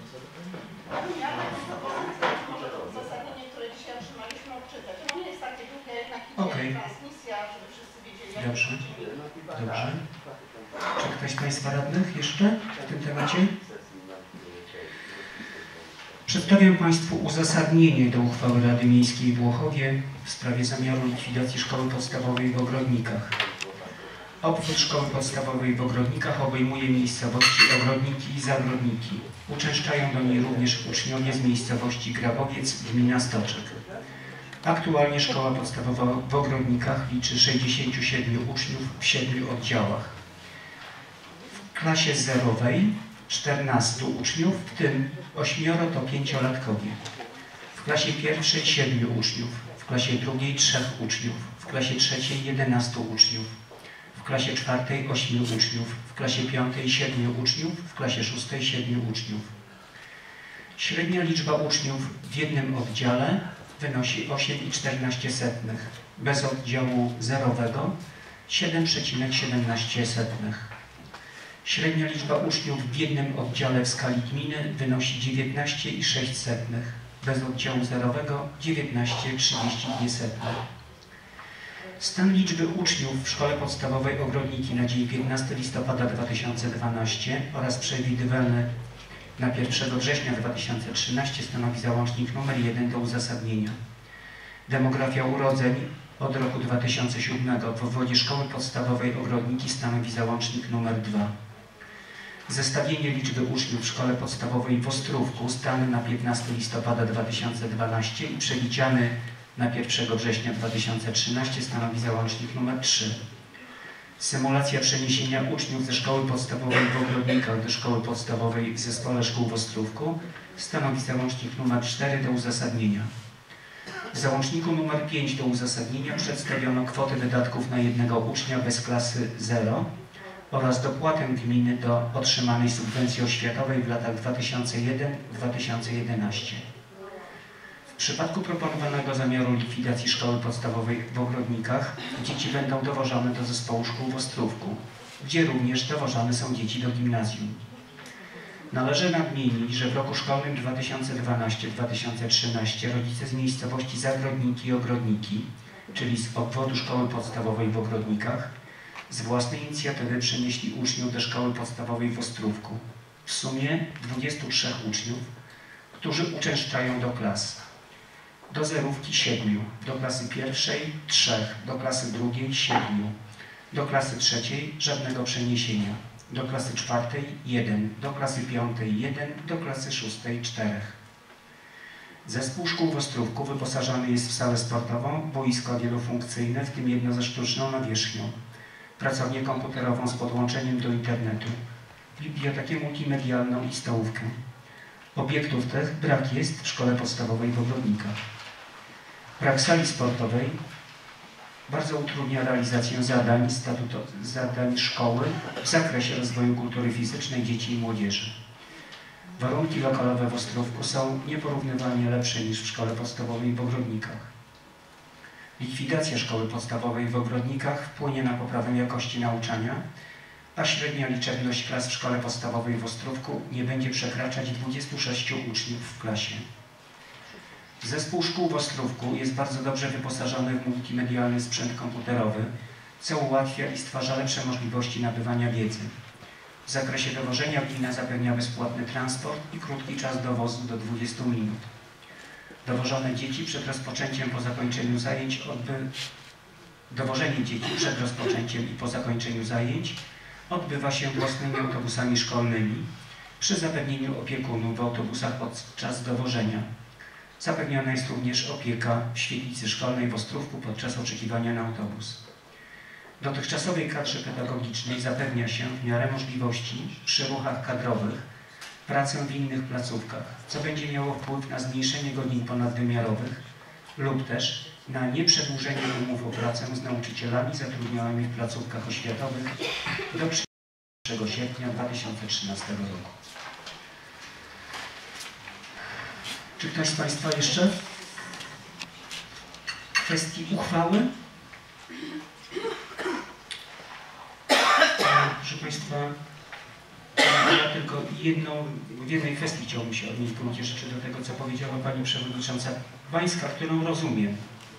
Okej. Dobrze. Dobrze. Czy ktoś z Państwa radnych jeszcze w tym temacie? Przedstawiam Państwu uzasadnienie do uchwały Rady Miejskiej w Włochowie w sprawie zamiaru likwidacji szkoły podstawowej w Ogrodnikach. Obwód szkoły podstawowej w Ogrodnikach obejmuje miejscowości Ogrodniki i Zagrodniki. Uczęszczają do niej również uczniowie z miejscowości Grabowiec, gmina Stoczek. Aktualnie szkoła podstawowa w Ogrodnikach liczy sześćdziesięciu siedmiu uczniów w siedmiu oddziałach. W klasie zerowej czternastu uczniów, w tym ośmioro to pięciolatkowie. W klasie pierwszej siedmiu uczniów, w klasie drugiej trzech uczniów, w klasie trzeciej jedenastu uczniów, w klasie czwartej ośmiu uczniów, w klasie piątej siedmiu uczniów, w klasie szóstej siedmiu uczniów. Średnia liczba uczniów w jednym oddziale wynosi osiem przecinek czternaście, bez oddziału zerowego siedem przecinek siedemnaście. Średnia liczba uczniów w jednym oddziale w skali gminy wynosi dziewiętnaście przecinek sześć, bez oddziału zerowego dziewiętnaście przecinek trzydzieści dwa. Stan liczby uczniów w szkole podstawowej Ogrodniki na dzień piętnastego listopada dwa tysiące dwunastego oraz przewidywany na pierwszego września dwa tysiące trzynastego stanowi załącznik numer jeden do uzasadnienia. Demografia urodzeń od roku dwa tysiące siódmego w obwodzie szkoły podstawowej Ogrodniki stanowi załącznik numer dwa. Zestawienie liczby uczniów w szkole podstawowej w Ostrówku, stan na piętnastego listopada dwa tysiące dwunastego i przewidziany na pierwszego września dwa tysiące trzynastego stanowi załącznik numer trzy. Symulacja przeniesienia uczniów ze szkoły podstawowej w Ogrodnikach do szkoły podstawowej w Zespole Szkół w Ostrówku stanowi załącznik numer cztery do uzasadnienia. W załączniku numer pięć do uzasadnienia przedstawiono kwoty wydatków na jednego ucznia bez klasy zero oraz dopłatę gminy do otrzymanej subwencji oświatowej w latach dwa tysiące pierwszy do dwa tysiące jedenastego. W przypadku proponowanego zamiaru likwidacji szkoły podstawowej w Ogrodnikach dzieci będą dowożone do zespołu szkół w Ostrówku, gdzie również dowożone są dzieci do gimnazjum. Należy nadmienić, że w roku szkolnym dwa tysiące dwunastego do dwa tysiące trzynastego rodzice z miejscowości Zagrodniki i Ogrodniki, czyli z obwodu szkoły podstawowej w Ogrodnikach, z własnej inicjatywy przenieśli uczniów do szkoły podstawowej w Ostrówku. W sumie dwudziestu trzech uczniów, którzy uczęszczają do klas. Do zerówki siedmiu, do klasy pierwszej trzech, do klasy drugiej siedmiu, do klasy trzeciej żadnego przeniesienia, do klasy czwartej jeden, do klasy piątej jeden, do klasy szóstej czterech. Zespół szkół w Ostrówku wyposażony jest w salę sportową, boisko wielofunkcyjne, w tym jedno ze sztuczną nawierzchnią, pracownię komputerową z podłączeniem do internetu, bibliotekę multimedialną i stołówkę. Obiektów tych brak jest w szkole podstawowej w Ogrodnikach. Brak sali sportowej bardzo utrudnia realizację zadań, statuto, zadań szkoły w zakresie rozwoju kultury fizycznej dzieci i młodzieży. Warunki lokalowe w Ostrówku są nieporównywalnie lepsze niż w szkole podstawowej w Ogrodnikach. Likwidacja szkoły podstawowej w Ogrodnikach wpłynie na poprawę jakości nauczania, a średnia liczebność klas w szkole podstawowej w Ostrówku nie będzie przekraczać dwudziestu sześciu uczniów w klasie. Zespół szkół w Ostrówku jest bardzo dobrze wyposażony w multimedialny sprzęt komputerowy, co ułatwia i stwarza lepsze możliwości nabywania wiedzy. W zakresie dowożenia gmina zapewnia bezpłatny transport i krótki czas dowozu do dwudziestu minut. Dowożone dzieci przed rozpoczęciem po zakończeniu zajęć odby... Dowożenie dzieci przed rozpoczęciem i po zakończeniu zajęć odbywa się własnymi autobusami szkolnymi przy zapewnieniu opiekunów w autobusach podczas dowożenia. Zapewniona jest również opieka w świetlicy szkolnej w Ostrówku podczas oczekiwania na autobus. Dotychczasowej kadrze pedagogicznej zapewnia się w miarę możliwości przy ruchach kadrowych pracę w innych placówkach, co będzie miało wpływ na zmniejszenie godzin ponadwymiarowych lub też na nieprzedłużenie umów o pracę z nauczycielami zatrudnionymi w placówkach oświatowych do pierwszego sierpnia dwa tysiące trzynastego roku. Czy ktoś z Państwa jeszcze w kwestii uchwały? Proszę Państwa, ja tylko jedną, w jednej kwestii chciałbym się odnieść w gruncie rzeczy do tego, co powiedziała Pani Przewodnicząca Bańska, którą rozumiem,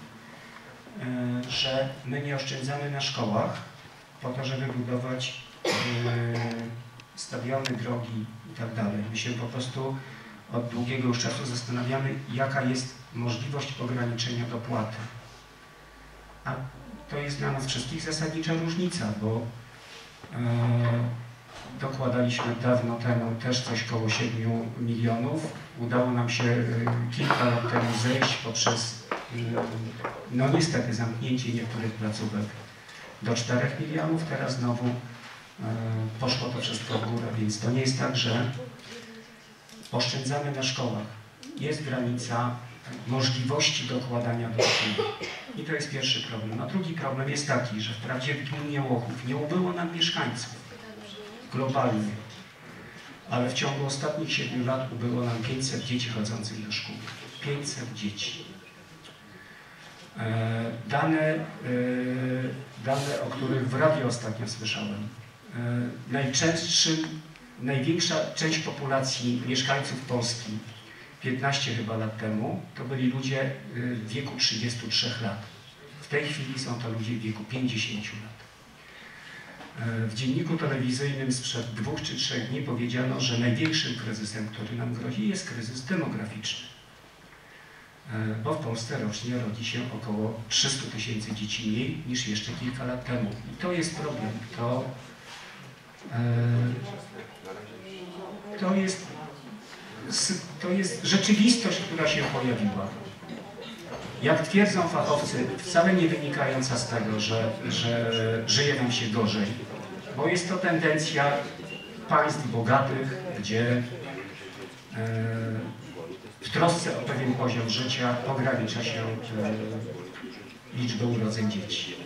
że my nie oszczędzamy na szkołach po to, żeby budować stadiony, drogi i tak dalej. My się po prostu od długiego już czasu zastanawiamy, jaka jest możliwość ograniczenia dopłaty. A to jest dla nas wszystkich zasadnicza różnica, bo e, dokładaliśmy dawno temu też coś koło siedmiu milionów. Udało nam się e, kilka lat temu zejść poprzez, e, no niestety, zamknięcie niektórych placówek do czterech milionów. Teraz znowu e, poszło to wszystko w górę, więc to nie jest tak, że oszczędzamy na szkołach. Jest granica możliwości dokładania do szkół. I to jest pierwszy problem. A drugi problem jest taki, że wprawdzie w gminie Łochów nie ubyło nam mieszkańców globalnie, ale w ciągu ostatnich siedmiu lat ubyło nam pięćset dzieci chodzących do szkół. pięćset dzieci. Dane, dane, o których w radiu ostatnio słyszałem. Najczęstszym, największa część populacji mieszkańców Polski piętnaście chyba lat temu to byli ludzie w wieku trzydziestu trzech lat. W tej chwili są to ludzie w wieku pięćdziesięciu lat. W dzienniku telewizyjnym sprzed dwóch czy trzech dni powiedziano, że największym kryzysem, który nam grozi, jest kryzys demograficzny. Bo w Polsce rocznie rodzi się około trzystu tysięcy dzieci mniej niż jeszcze kilka lat temu. I to jest problem. To, to, jest, to jest rzeczywistość, która się pojawiła. Jak twierdzą fachowcy, wcale nie wynikająca z tego, że, że żyje nam się gorzej, bo jest to tendencja państw bogatych, gdzie w trosce o pewien poziom życia ogranicza się liczbę urodzeń dzieci.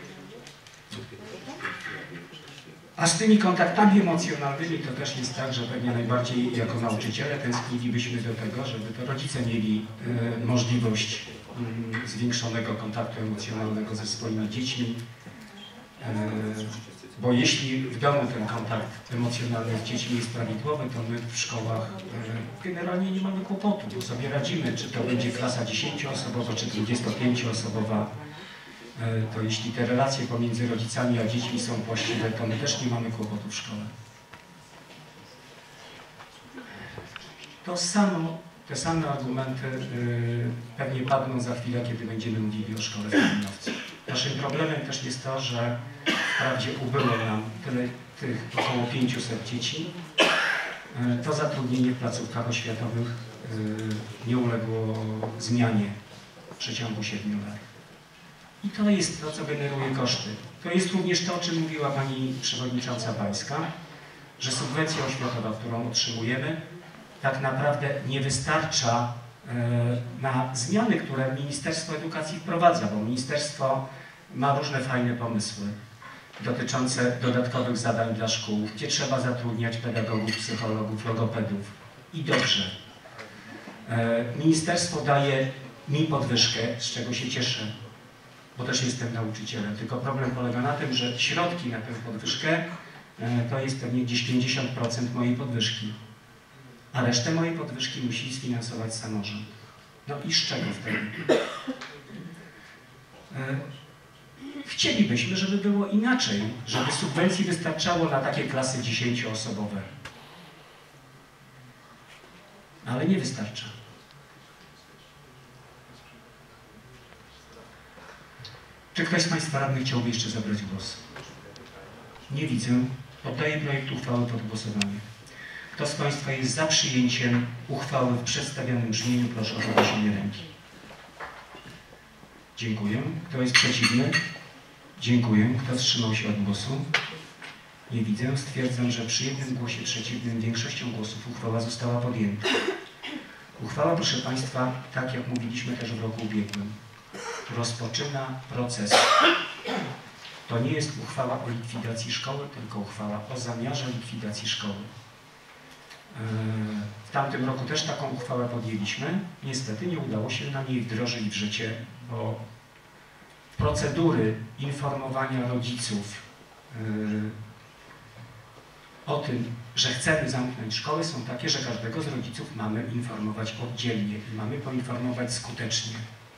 A z tymi kontaktami emocjonalnymi to też jest tak, że pewnie najbardziej jako nauczyciele tęsknilibyśmy do tego, żeby to rodzice mieli y, możliwość y, zwiększonego kontaktu emocjonalnego ze swoimi dziećmi. Y, bo jeśli w domu ten kontakt emocjonalny z dziećmi jest prawidłowy, to my w szkołach y, generalnie nie mamy kłopotu, bo sobie radzimy, czy to będzie klasa dziesięcioosobowa, czy dwudziestopięcioosobowa. To jeśli te relacje pomiędzy rodzicami a dziećmi są właściwe, to my też nie mamy kłopotu w szkole. To samo, te same argumenty yy, pewnie padną za chwilę, kiedy będziemy mówili o szkole w Kalinowcu. Naszym problemem też jest to, że wprawdzie ubyło nam tyle tych około pięciuset dzieci, yy, to zatrudnienie w placówkach oświatowych yy, nie uległo zmianie w przeciągu siedmiu lat. I to jest to, co generuje koszty. To jest również to, o czym mówiła Pani Przewodnicząca Pańska, że subwencja oświatowa, którą otrzymujemy, tak naprawdę nie wystarcza e, na zmiany, które Ministerstwo Edukacji wprowadza, bo Ministerstwo ma różne fajne pomysły dotyczące dodatkowych zadań dla szkół, gdzie trzeba zatrudniać pedagogów, psychologów, logopedów. I dobrze. E, Ministerstwo daje mi podwyżkę, z czego się cieszę, bo też jestem nauczycielem, tylko problem polega na tym, że środki na tę podwyżkę to jest pewnie gdzieś pięćdziesiąt procent mojej podwyżki, a resztę mojej podwyżki musi sfinansować samorząd. No i z czego wtedy? Chcielibyśmy, żeby było inaczej, żeby subwencji wystarczało na takie klasy dziesięcioosobowe, ale nie wystarcza. Czy ktoś z Państwa radnych chciałby jeszcze zabrać głos? Nie widzę. Poddaję projekt uchwały pod głosowanie. Kto z Państwa jest za przyjęciem uchwały w przedstawionym brzmieniu, proszę o podniesienie ręki. Dziękuję. Kto jest przeciwny? Dziękuję. Kto wstrzymał się od głosu? Nie widzę. Stwierdzam, że przy jednym głosie przeciwnym większością głosów uchwała została podjęta. Uchwała, proszę Państwa, tak jak mówiliśmy też w roku ubiegłym, rozpoczyna proces. To nie jest uchwała o likwidacji szkoły, tylko uchwała o zamiarze likwidacji szkoły. W tamtym roku też taką uchwałę podjęliśmy. Niestety nie udało się nam jej wdrożyć w życie, bo procedury informowania rodziców o tym, że chcemy zamknąć szkołę, są takie, że każdego z rodziców mamy informować oddzielnie i mamy poinformować skutecznie.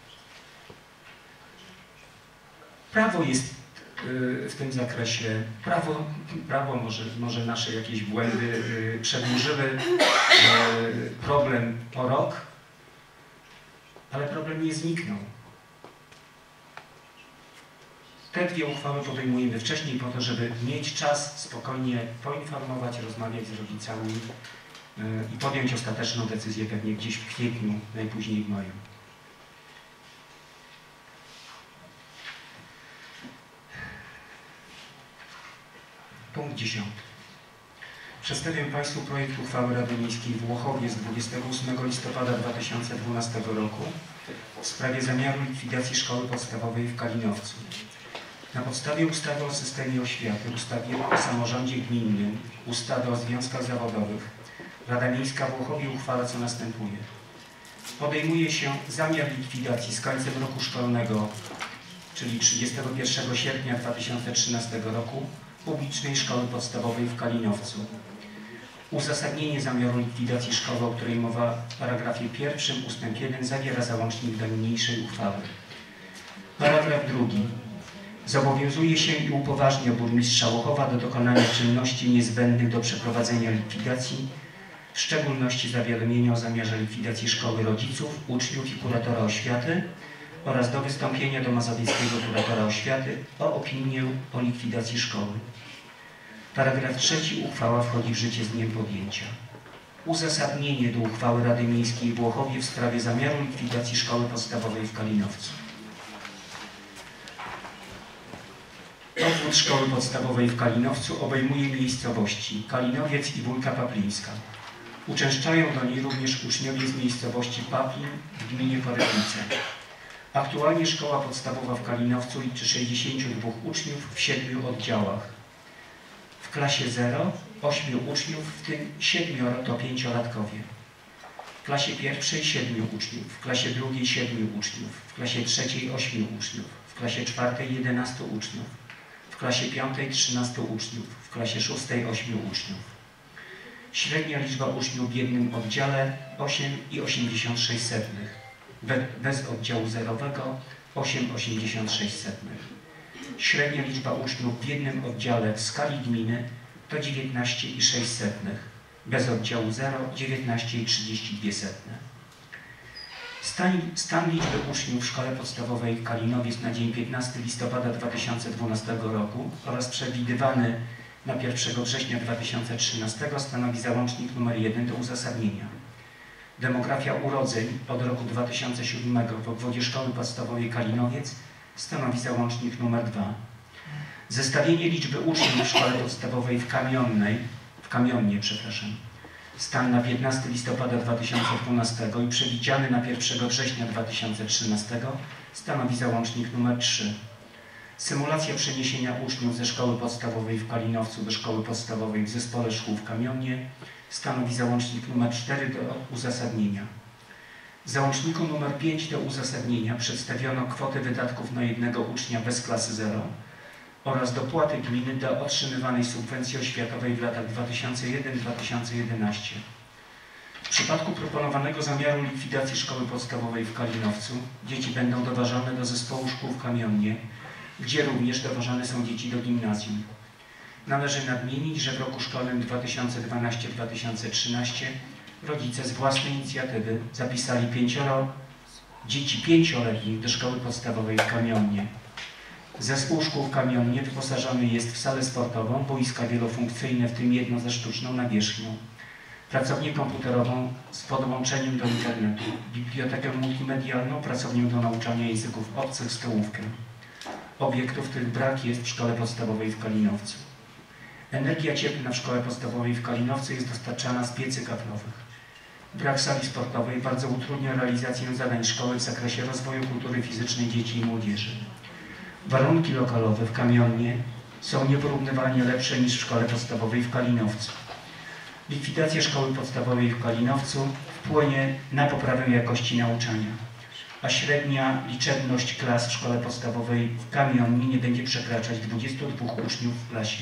Prawo jest w tym zakresie, prawo, prawo może, może nasze jakieś błędy przedłużyły problem o rok, ale problem nie zniknął. Te dwie uchwały podejmujemy wcześniej po to, żeby mieć czas spokojnie poinformować, rozmawiać z rodzicami i podjąć ostateczną decyzję pewnie gdzieś w kwietniu, najpóźniej w maju. Punkt dziesiąty. Przedstawiam Państwu projekt uchwały Rady Miejskiej w Łochowie z dwudziestego ósmego listopada dwa tysiące dwunastego roku w sprawie zamiaru likwidacji szkoły podstawowej w Kalinowcu. Na podstawie ustawy o systemie oświaty, ustawy o samorządzie gminnym, ustawy o związkach zawodowych, Rada Miejska w Łochowie uchwala, co następuje. Podejmuje się zamiar likwidacji z końcem roku szkolnego, czyli trzydziestego pierwszego sierpnia dwa tysiące trzynastego roku, publicznej szkoły podstawowej w Kalinowcu. Uzasadnienie zamiaru likwidacji szkoły, o której mowa w paragrafie pierwszym ustęp jeden, zawiera załącznik do niniejszej uchwały. Paragraf drugi. Zobowiązuje się i upoważnia burmistrza Łochowa do dokonania czynności niezbędnych do przeprowadzenia likwidacji, w szczególności zawiadomienia o zamiarze likwidacji szkoły rodziców, uczniów i kuratora oświaty oraz do wystąpienia do mazowieckiego kuratora oświaty o opinię o likwidacji szkoły. Paragraf trzeci. Uchwała wchodzi w życie z dniem podjęcia. Uzasadnienie do uchwały Rady Miejskiej w Łochowie w sprawie zamiaru likwidacji szkoły podstawowej w Kalinowcu. Obwód szkoły podstawowej w Kalinowcu obejmuje miejscowości Kalinowiec i Wólka Paplińska. Uczęszczają do niej również uczniowie z miejscowości Paplin w gminie Porywnice. Aktualnie szkoła podstawowa w Kalinowcu liczy sześćdziesięciu dwóch uczniów w siedmiu oddziałach. W klasie zero ośmiu uczniów, w tym siedmioro to pięciolatkowie. W klasie pierwszej siedmiu uczniów, w klasie drugiej siedmiu uczniów, w klasie trzeciej ośmiu uczniów, w klasie czwartej jedenastu uczniów, w klasie piątej trzynastu uczniów, w klasie szóstej ośmiu uczniów. Średnia liczba uczniów w jednym oddziale osiem i osiemdziesiąt sześć setnych, bez oddziału zerowego osiem i osiemdziesiąt sześć setnych. Średnia liczba uczniów w jednym oddziale w skali gminy to dziewiętnaście i sześć setnych, bez oddziału zero dziewiętnaście i trzydzieści dwie setne. Stan, stan liczby uczniów w szkole podstawowej w Kalinowiec na dzień piętnastego listopada dwa tysiące dwunastego roku oraz przewidywany na pierwszego września dwa tysiące trzynastego stanowi załącznik numer jeden do uzasadnienia. Demografia urodzeń od roku dwa tysiące siódmego w obwodzie szkoły podstawowej Kalinowiec stanowi załącznik numer dwa. Zestawienie liczby uczniów w szkole podstawowej w Kamionnej, w Kamionnie, przepraszam, stan na piętnastego listopada dwa tysiące dwunastego i przewidziany na pierwszego września dwa tysiące trzynastego stanowi załącznik numer trzy. Symulacja przeniesienia uczniów ze szkoły podstawowej w Kalinowcu do szkoły podstawowej w zespole szkół w Kamionnie stanowi załącznik numer cztery do uzasadnienia. W załączniku numer pięć do uzasadnienia przedstawiono kwotę wydatków na jednego ucznia bez klasy zero oraz dopłaty gminy do otrzymywanej subwencji oświatowej w latach dwa tysiące pierwszy do dwa tysiące jedenastego. W przypadku proponowanego zamiaru likwidacji szkoły podstawowej w Kalinowcu dzieci będą doważane do zespołu szkół w Kamionnie, gdzie również doważane są dzieci do gimnazjum. Należy nadmienić, że w roku szkolnym dwa tysiące dwunastego do dwa tysiące trzynastego rodzice z własnej inicjatywy zapisali pięcioro dzieci pięcioletnich do szkoły podstawowej w Kamionnie. Zespół szkół w Kamionnie wyposażony jest w salę sportową, boiska wielofunkcyjne, w tym jedno ze sztuczną nawierzchnią, pracownię komputerową z podłączeniem do internetu, bibliotekę multimedialną, pracownię do nauczania języków obcych, stołówkę. Obiektów tych brak jest w szkole podstawowej w Kalinowcu. Energia cieplna w szkole podstawowej w Kalinowcu jest dostarczana z piecy kaflowych. Brak sali sportowej bardzo utrudnia realizację zadań szkoły w zakresie rozwoju kultury fizycznej dzieci i młodzieży. Warunki lokalowe w Kamionnie są nieporównywalnie lepsze niż w szkole podstawowej w Kalinowcu. Likwidacja szkoły podstawowej w Kalinowcu wpłynie na poprawę jakości nauczania, a średnia liczebność klas w szkole podstawowej w Kamionnie nie będzie przekraczać dwudziestu dwóch uczniów w klasie.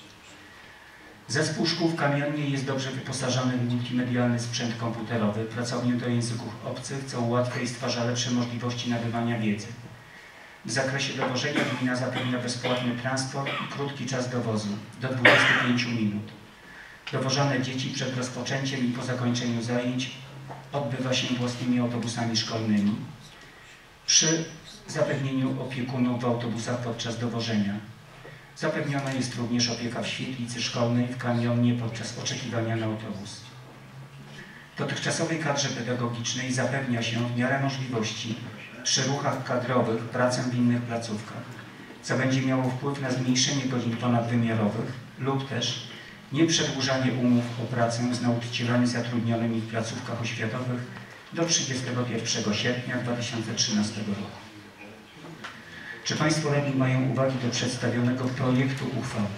Zespół szkół w Kamionnie jest dobrze wyposażony w multimedialny sprzęt komputerowy, pracownię do języków obcych, co ułatwia i stwarza lepsze możliwości nabywania wiedzy. W zakresie dowożenia gmina zapewnia bezpłatny transport i krótki czas dowozu, do dwudziestu pięciu minut. Dowożone dzieci przed rozpoczęciem i po zakończeniu zajęć odbywa się własnymi autobusami szkolnymi, przy zapewnieniu opiekunów w autobusach podczas dowożenia. Zapewniona jest również opieka w świetlicy szkolnej w Kamionnie podczas oczekiwania na autobus. Dotychczasowej kadrze pedagogicznej zapewnia się w miarę możliwości przy ruchach kadrowych pracę w innych placówkach, co będzie miało wpływ na zmniejszenie godzin ponadwymiarowych lub też nieprzedłużanie umów o pracę z nauczycielami zatrudnionymi w placówkach oświatowych do trzydziestego pierwszego sierpnia dwa tysiące trzynastego roku. Czy Państwo radni mają uwagi do przedstawionego projektu uchwały?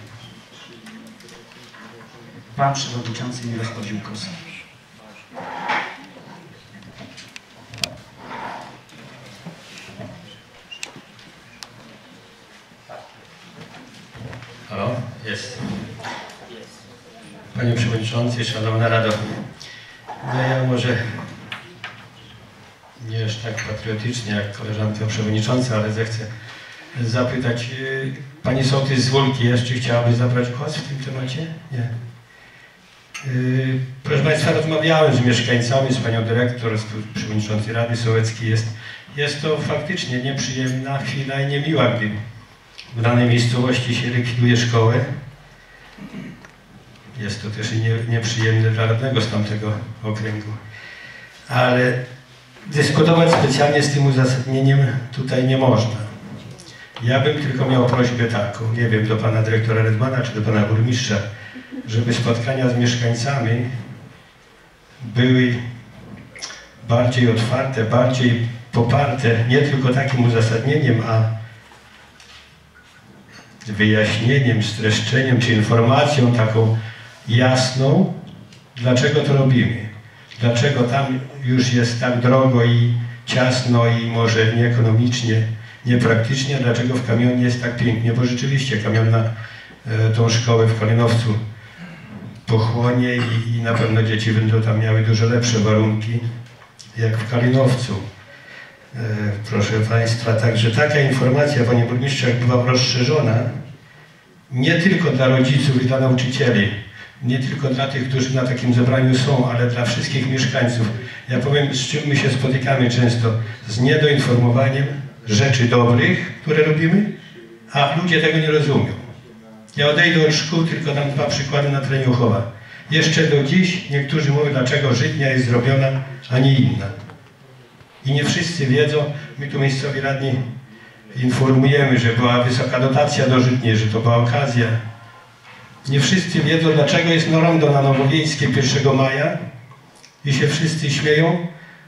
Pan Przewodniczący Mirosław Ziółkowski. Halo? Jest. Panie Przewodniczący, Szanowna Rado, no ja może nie aż tak patriotycznie jak koleżanka Przewodnicząca, ale zechcę zapytać, Pani sołtys z Wólki jeszcze chciałaby zabrać głos w tym temacie? Nie. Proszę Państwa, rozmawiałem z mieszkańcami, z Panią Dyrektor, z Przewodniczący Rady Sołeckiej. Jest, jest to faktycznie nieprzyjemna chwila i niemiła, gdy w danej miejscowości się likwiduje szkołę. Jest to też i nie, nieprzyjemne dla radnego z tamtego okręgu. Ale dyskutować specjalnie z tym uzasadnieniem tutaj nie można. Ja bym tylko miał prośbę taką, nie wiem, do Pana Dyrektora Redmana czy do Pana Burmistrza, żeby spotkania z mieszkańcami były bardziej otwarte, bardziej poparte nie tylko takim uzasadnieniem, a wyjaśnieniem, streszczeniem czy informacją taką jasną, dlaczego to robimy. Dlaczego tam już jest tak drogo i ciasno i może nieekonomicznie, niepraktycznie, dlaczego w Kamionie jest tak pięknie, bo rzeczywiście Kamionna e, tą szkołę w Kalinowcu pochłonie i, i na pewno dzieci będą tam miały dużo lepsze warunki jak w Kalinowcu. E, proszę Państwa, także taka informacja, Panie Burmistrzu, jak była rozszerzona, nie tylko dla rodziców i dla nauczycieli, nie tylko dla tych, którzy na takim zebraniu są, ale dla wszystkich mieszkańców. Ja powiem, z czym my się spotykamy często, z niedoinformowaniem rzeczy dobrych, które robimy, a ludzie tego nie rozumią. Ja odejdę od szkół, tylko dam dwa przykłady na terenie Łuchowa. Jeszcze do dziś niektórzy mówią, dlaczego Żytnia jest zrobiona, a nie inna. I nie wszyscy wiedzą, my tu miejscowi radni informujemy, że była wysoka dotacja do Żytniej, że to była okazja. Nie wszyscy wiedzą, dlaczego jest rondo na Nowowiejskie pierwszego maja i się wszyscy śmieją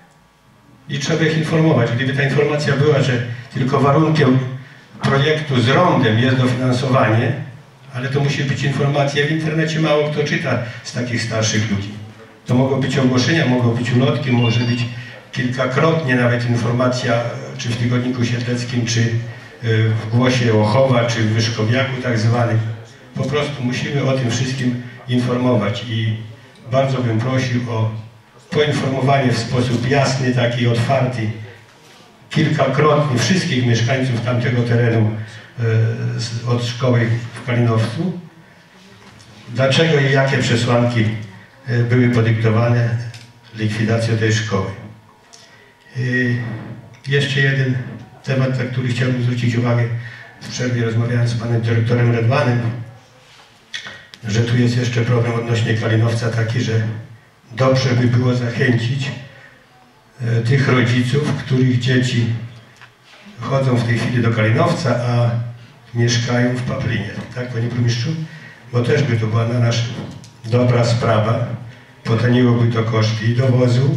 i trzeba ich informować. Gdyby ta informacja była, że tylko warunkiem projektu z rondem jest dofinansowanie, ale to musi być informacja, w internecie mało kto czyta z takich starszych ludzi. To mogą być ogłoszenia, mogą być ulotki, może być kilkakrotnie nawet informacja, czy w Tygodniku Siedleckim, czy w Głosie Łochowa, czy w Wyszkowiaku tak zwanym. Po prostu musimy o tym wszystkim informować i bardzo bym prosił o poinformowanie w sposób jasny, taki otwarty, kilkakrotnie wszystkich mieszkańców tamtego terenu e, od szkoły w Kalinowcu, dlaczego i jakie przesłanki e, były podyktowane likwidacją tej szkoły. E, jeszcze jeden temat, na który chciałbym zwrócić uwagę. W przerwie rozmawiałem z panem dyrektorem Redmanem, że tu jest jeszcze problem odnośnie Kalinowca taki, że dobrze by było zachęcić e, tych rodziców, których dzieci chodzą w tej chwili do Kalinowca, a mieszkają w Paplinie. Tak, Panie Burmistrzu? Bo też by to była na nasz dobra sprawa. Potaniłoby to koszty i dowozu,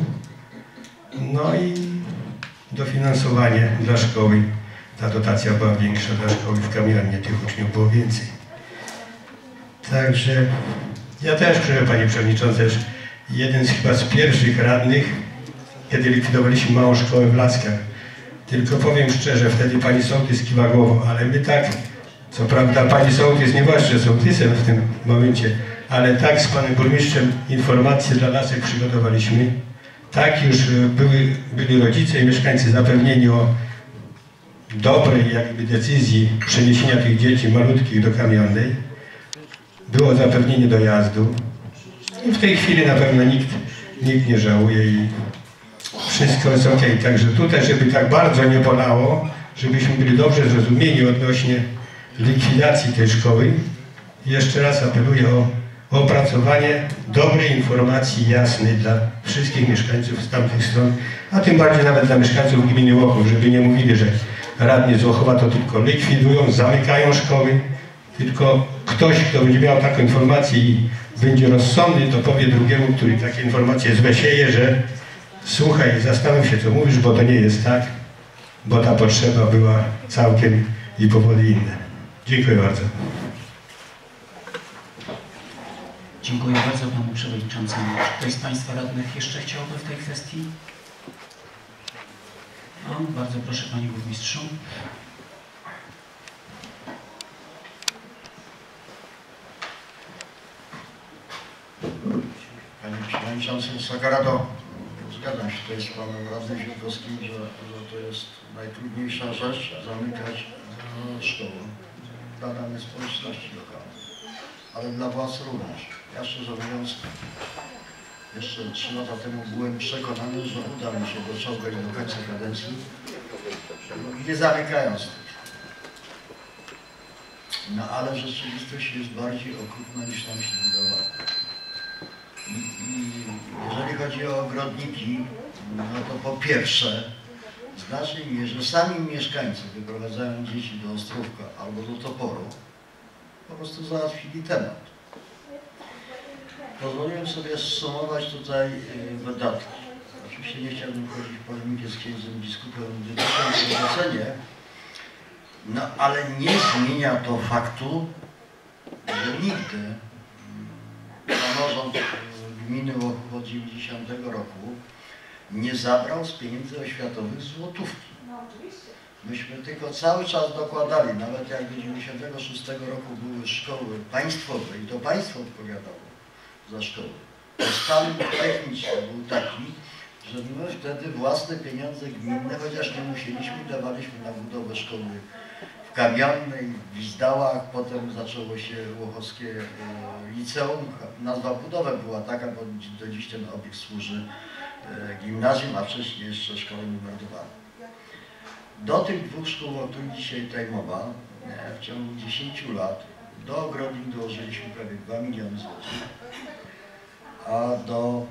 no i dofinansowanie dla szkoły. Ta dotacja była większa dla szkoły w Kamionie, tych uczniów było więcej. Także ja też, proszę Pani Przewodniczący, jeden z chyba z pierwszych radnych, kiedy likwidowaliśmy małą szkołę w Laskach. Tylko powiem szczerze, wtedy Pani sołtys kiwa głową, ale my tak, co prawda Pani sołtys nie była jeszcze sołtysem w tym momencie, ale tak z Panem Burmistrzem informacje dla Lasek przygotowaliśmy. Tak już były, byli rodzice i mieszkańcy zapewnieni o dobrej jakby decyzji przeniesienia tych dzieci malutkich do Kamionnej. Było zapewnienie dojazdu i w tej chwili na pewno nikt, nikt nie żałuje i wszystko jest ok. Także tutaj, żeby tak bardzo nie bolało, żebyśmy byli dobrze zrozumieni odnośnie likwidacji tej szkoły, jeszcze raz apeluję o opracowanie dobrej informacji jasnej dla wszystkich mieszkańców z tamtych stron, a tym bardziej nawet dla mieszkańców gminy Łochów, żeby nie mówili, że radni z Łochowa to tylko likwidują, zamykają szkoły, tylko ktoś, kto będzie miał taką informację i będzie rozsądny, to powie drugiemu, który takie informacje zwesieje, że słuchaj, zastanów się, co mówisz, bo to nie jest tak. bo ta potrzeba była całkiem i powoli inna. Dziękuję bardzo. Dziękuję bardzo panu przewodniczącemu. Czy ktoś z państwa radnych jeszcze chciałby w tej kwestii? No, bardzo proszę panie burmistrzu. Panie Przewodniczący, Wysoka Rado, zgadzam się tutaj z panem radnym Ziółkowskim, że, że to jest najtrudniejsza rzecz, zamykać szkołę dla danej społeczności lokalnej, ale dla was również. Ja szczerze mówiąc, jeszcze trzy lata temu byłem przekonany, że uda mi się dociągać do końca kadencji, nie zamykając tych. No ale rzeczywistość jest bardziej okrutna niż nam się wydawało. I, I jeżeli chodzi o ogrodniki, no to po pierwsze, w znacznej mierze sami mieszkańcy wyprowadzają dzieci do Ostrówka albo do Toporu, po prostu załatwili temat. Pozwoliłem sobie zsumować tutaj wydatki. Oczywiście nie chciałbym wchodzić w polemikę z księdzem biskupem dotyczącą ocenie, no ale nie zmienia to faktu, że nigdy samorząd gminy Łochów od dziewięćdziesiątego roku nie zabrał z pieniędzy oświatowych złotówki. Myśmy tylko cały czas dokładali, nawet jak do dziewięćdziesiątego szóstego roku były szkoły państwowe i to państwo odpowiadało za szkoły. To stan techniczny był taki, że my wtedy własne pieniądze gminne, chociaż nie musieliśmy, dawaliśmy na budowę szkoły w Kawiannej, w Wizdałach, potem zaczęło się Łochowskie liceum. Nazwa budowy była taka, bo do dziś ten obiekt służy gimnazjum, a wcześniej jeszcze szkołę numer dwa. Do tych dwóch szkół, o których dzisiaj tutaj mowa, w ciągu dziesięciu lat do ogrodnik dołożyliśmy prawie dwa miliony złotych, a do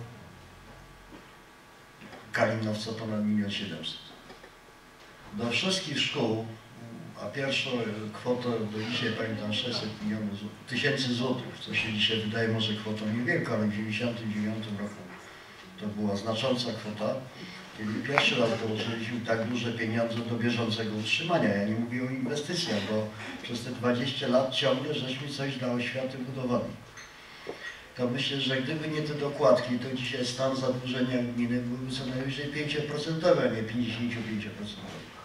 Kalinowca ponad milion siedemset. Do wszystkich szkół, a pierwszą kwotę do dzisiaj pamiętam sześćset milionów tysięcy złotych, co się dzisiaj wydaje może kwotą niewielką, ale w dziewięćdziesiątym dziewiątym roku to była znacząca kwota, kiedy pierwszy raz dołożyliśmy tak duże pieniądze do bieżącego utrzymania. Ja nie mówię o inwestycjach, bo przez te dwadzieścia lat ciągle żeśmy coś dla oświaty budowali. To myślę, że gdyby nie te dokładki, to dzisiaj stan zadłużenia gminy byłby co najwyżej pięć procent, a nie pięćdziesiąt pięć procent.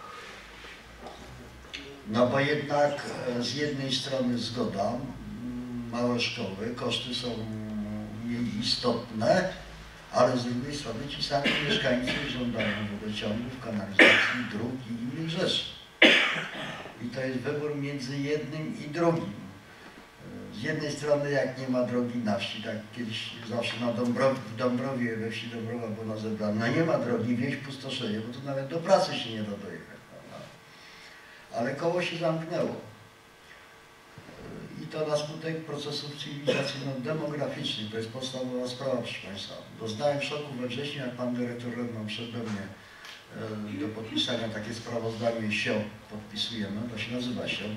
No bo jednak z jednej strony zgoda, małe szkoły, koszty są mniej istotne, ale z drugiej strony ci sami mieszkańcy żądają wodociągów, kanalizacji, dróg i innych rzeczy. I to jest wybór między jednym i drugim. Z jednej strony jak nie ma drogi na wsi, tak kiedyś zawsze na Dąbrowie, w Dąbrowie, we wsi Dąbrowa była zebrana, no nie ma drogi, wieś pustoszeje, bo tu nawet do pracy się nie da dojechać. Prawda? Ale koło się zamknęło. I to na skutek procesów cywilizacyjno-demograficznych, to jest podstawowa sprawa, proszę Państwa. Doznałem szoku we wrześniu, jak Pan Dyrektor Redman przede mnie do podpisania takie sprawozdanie S I O podpisujemy, to się nazywa S I O.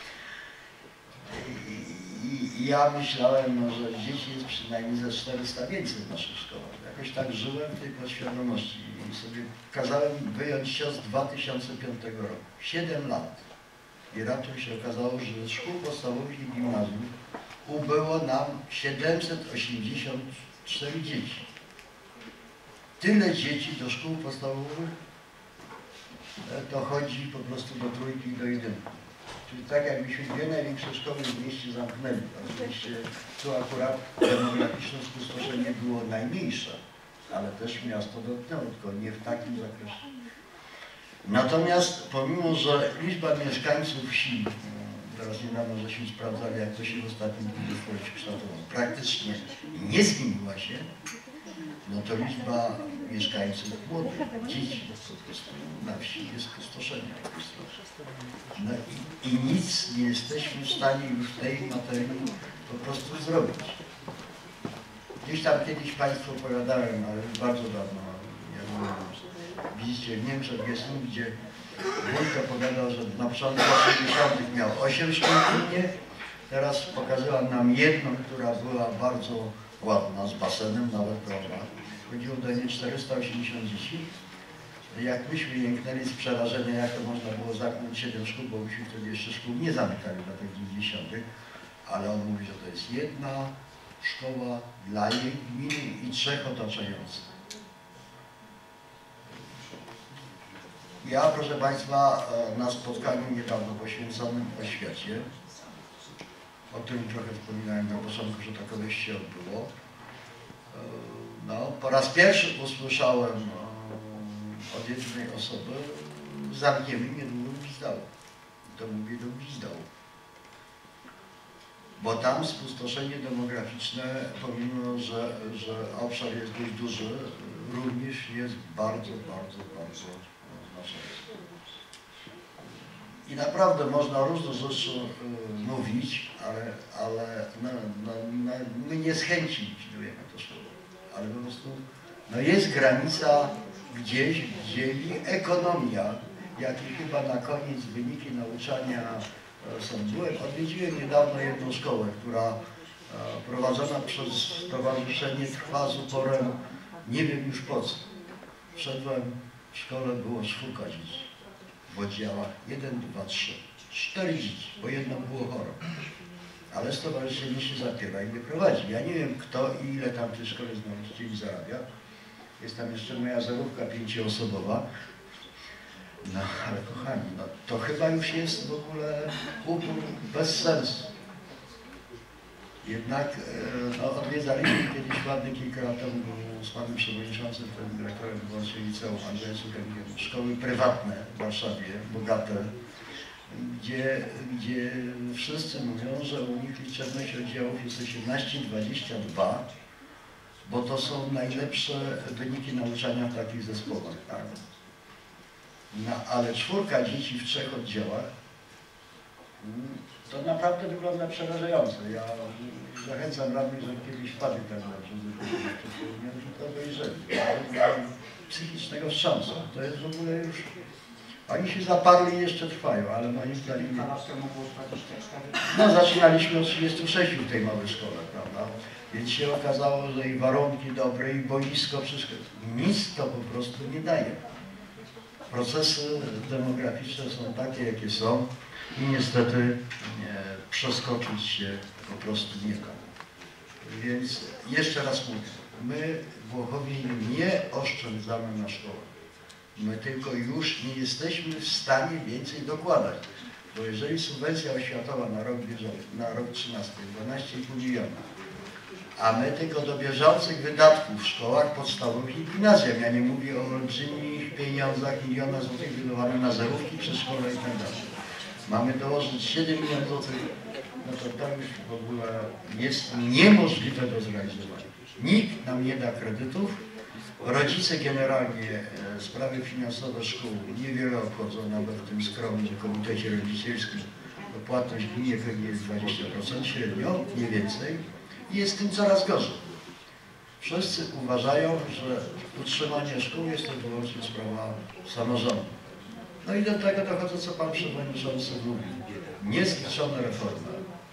I, I ja myślałem, no, że dzieci jest przynajmniej ze czterysta więcej w naszych szkołach. Jakoś tak żyłem w tej podświadomości i sobie kazałem wyjąć S I O z dwa tysiące piątego roku. siedem lat. I raczej się okazało, że z szkół podstawowych i gimnazjów ubyło nam siedemset osiemdziesiąt cztery dzieci. Tyle dzieci do szkół podstawowych to chodzi po prostu do trójki i do jedynki. Czyli tak jakbyśmy dwie największe szkoły w mieście zamknęli. Oczywiście tu akurat demograficzne spustoszenie było najmniejsze, ale też miasto dotknęło, tylko nie w takim zakresie. Natomiast pomimo, że liczba mieszkańców wsi, teraz niedawno żeśmy sprawdzali, jak to się w ostatnim dwudziestoletciu kształtowało, praktycznie nie zmieniła się, no to liczba mieszkańców młodych, dzieci po prostu na wsi jest spustoszenie. No i, i nic nie jesteśmy w stanie już w tej materii po prostu zrobić. Gdzieś tam kiedyś Państwu opowiadałem, ale już bardzo dawno, ja byłem, widzicie, w Niemczech w Gießen, gdzie wójt opowiadał, że na początku lat osiemdziesiątych miał osiem szkół gminnie, teraz pokazała nam jedną, która była bardzo ładna, z basenem nawet, prawda. Chodziło do niej czterysta osiemdziesiąt dzieci. jak myśmy jęknęli z przerażenia, jak to można było zamknąć siedem szkół, bo myśmy wtedy jeszcze szkół nie zamykali w latach dziewięćdziesiątych, ale on mówi, że to jest jedna szkoła dla jej gminy i trzech otaczających. Ja, proszę Państwa, na spotkaniu niedawno poświęconym oświacie, o którym trochę wspominałem na początku, że takowe się odbyło, no, po raz pierwszy usłyszałem od jednej osoby: zamkniemy, niedługo gwizdało. To mówię, do gwizdało. Bo tam spustoszenie demograficzne, pomimo że, że obszar jest dość duży, również jest bardzo, bardzo, bardzo znaczący. I naprawdę można różne rzeczy y, mówić, ale, ale no, no, no, my nie z chęci likwidujemy to szkoły. Ale po prostu no jest granica gdzieś, gdzie ekonomia, jak i chyba na koniec wyniki nauczania są. Byłem, odwiedziłem niedawno jedną szkołę, która prowadzona przez stowarzyszenie trwa z uporem, nie wiem już po co. Wszedłem, w szkole było czwórka dzieci w oddziałach, jeden, dwa, trzy, cztery dzieci, bo jedno było chore. Ale stowarzyszenie się zapiera i nie prowadzi. Ja nie wiem, kto i ile tam w tej szkole z nauczycieli zarabia. Jest tam jeszcze moja zerówka pięcioosobowa. No, ale kochani, no, to chyba już jest w ogóle upór bez sensu. Jednak no, odwiedzaliśmy kiedyś ładnie kilka lat temu z panem przewodniczącym, tym dyrektorem wyborczym liceum Andrzejem Suchenkiem, szkoły prywatne w Warszawie, bogate, Gdzie, gdzie wszyscy mówią, że u nich liczebność oddziałów jest osiemnaście dwadzieścia dwa, bo to są najlepsze wyniki nauczania w takich zespołach. Tak? No, ale czwórka dzieci w trzech oddziałach, to naprawdę wygląda przerażająco. Ja zachęcam radnych, żeby kiedyś wpadli tak dobrze, żeby to obejrzeli. Psychicznego wstrząsu. To jest w ogóle już... Oni się zaparli i jeszcze trwają, ale moim zdaniem... No, zaczynaliśmy od trzydziestu sześciu w tej małej szkole, prawda? Więc się okazało, że i warunki dobre, i boisko, wszystko. Nic to po prostu nie daje. Procesy demograficzne są takie, jakie są i niestety nie, przeskoczyć się po prostu nie da. Więc jeszcze raz mówię, my Włochowie nie oszczędzamy na szkołę. My tylko już nie jesteśmy w stanie więcej dokładać. Bo jeżeli subwencja oświatowa na rok bieżący, na rok trzynasty, dwanaście i pół miliona, a my tylko do bieżących wydatków w szkołach podstawowych i gimnazjach, ja nie mówię o olbrzymich pieniądzach, miliona złotych wydawanych na zerówki, przedszkole i tak dalej. Mamy dołożyć siedem milionów złotych, no to to już w ogóle jest niemożliwe do zrealizowania. Nikt nam nie da kredytów. Rodzice generalnie e, sprawy finansowe szkół niewiele obchodzą, nawet w tym skromnym komitecie rodzicielskim. Płatność gminie pewnie jest dwadzieścia procent średnio, nie więcej. I jest tym coraz gorzej. Wszyscy uważają, że utrzymanie szkół jest to wyłącznie sprawa samorządu. No i do tego dochodzę, co pan przewodniczący mówił. Niezliczone reformy.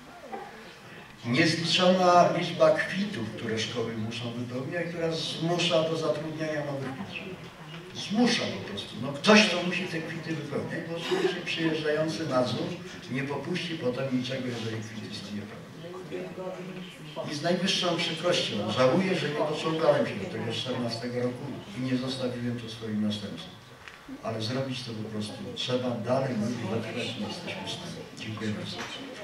Niezliczona liczba kwitów, które szkoły muszą wypełniać, która zmusza do zatrudniania nowych ludzi. Zmusza po prostu. No ktoś to musi te kwity wypełniać, bo oczywiście przyjeżdżający nadzór nie popuści potem niczego, jeżeli kwity są niepełne. I z najwyższą przykrością żałuję, że nie dociągałem się do tego czternastego roku i nie zostawiłem to swoim następcom. Ale zrobić to po prostu trzeba, dalej ludzi dotrwać, nie jesteśmy w stanie. Dziękuję bardzo.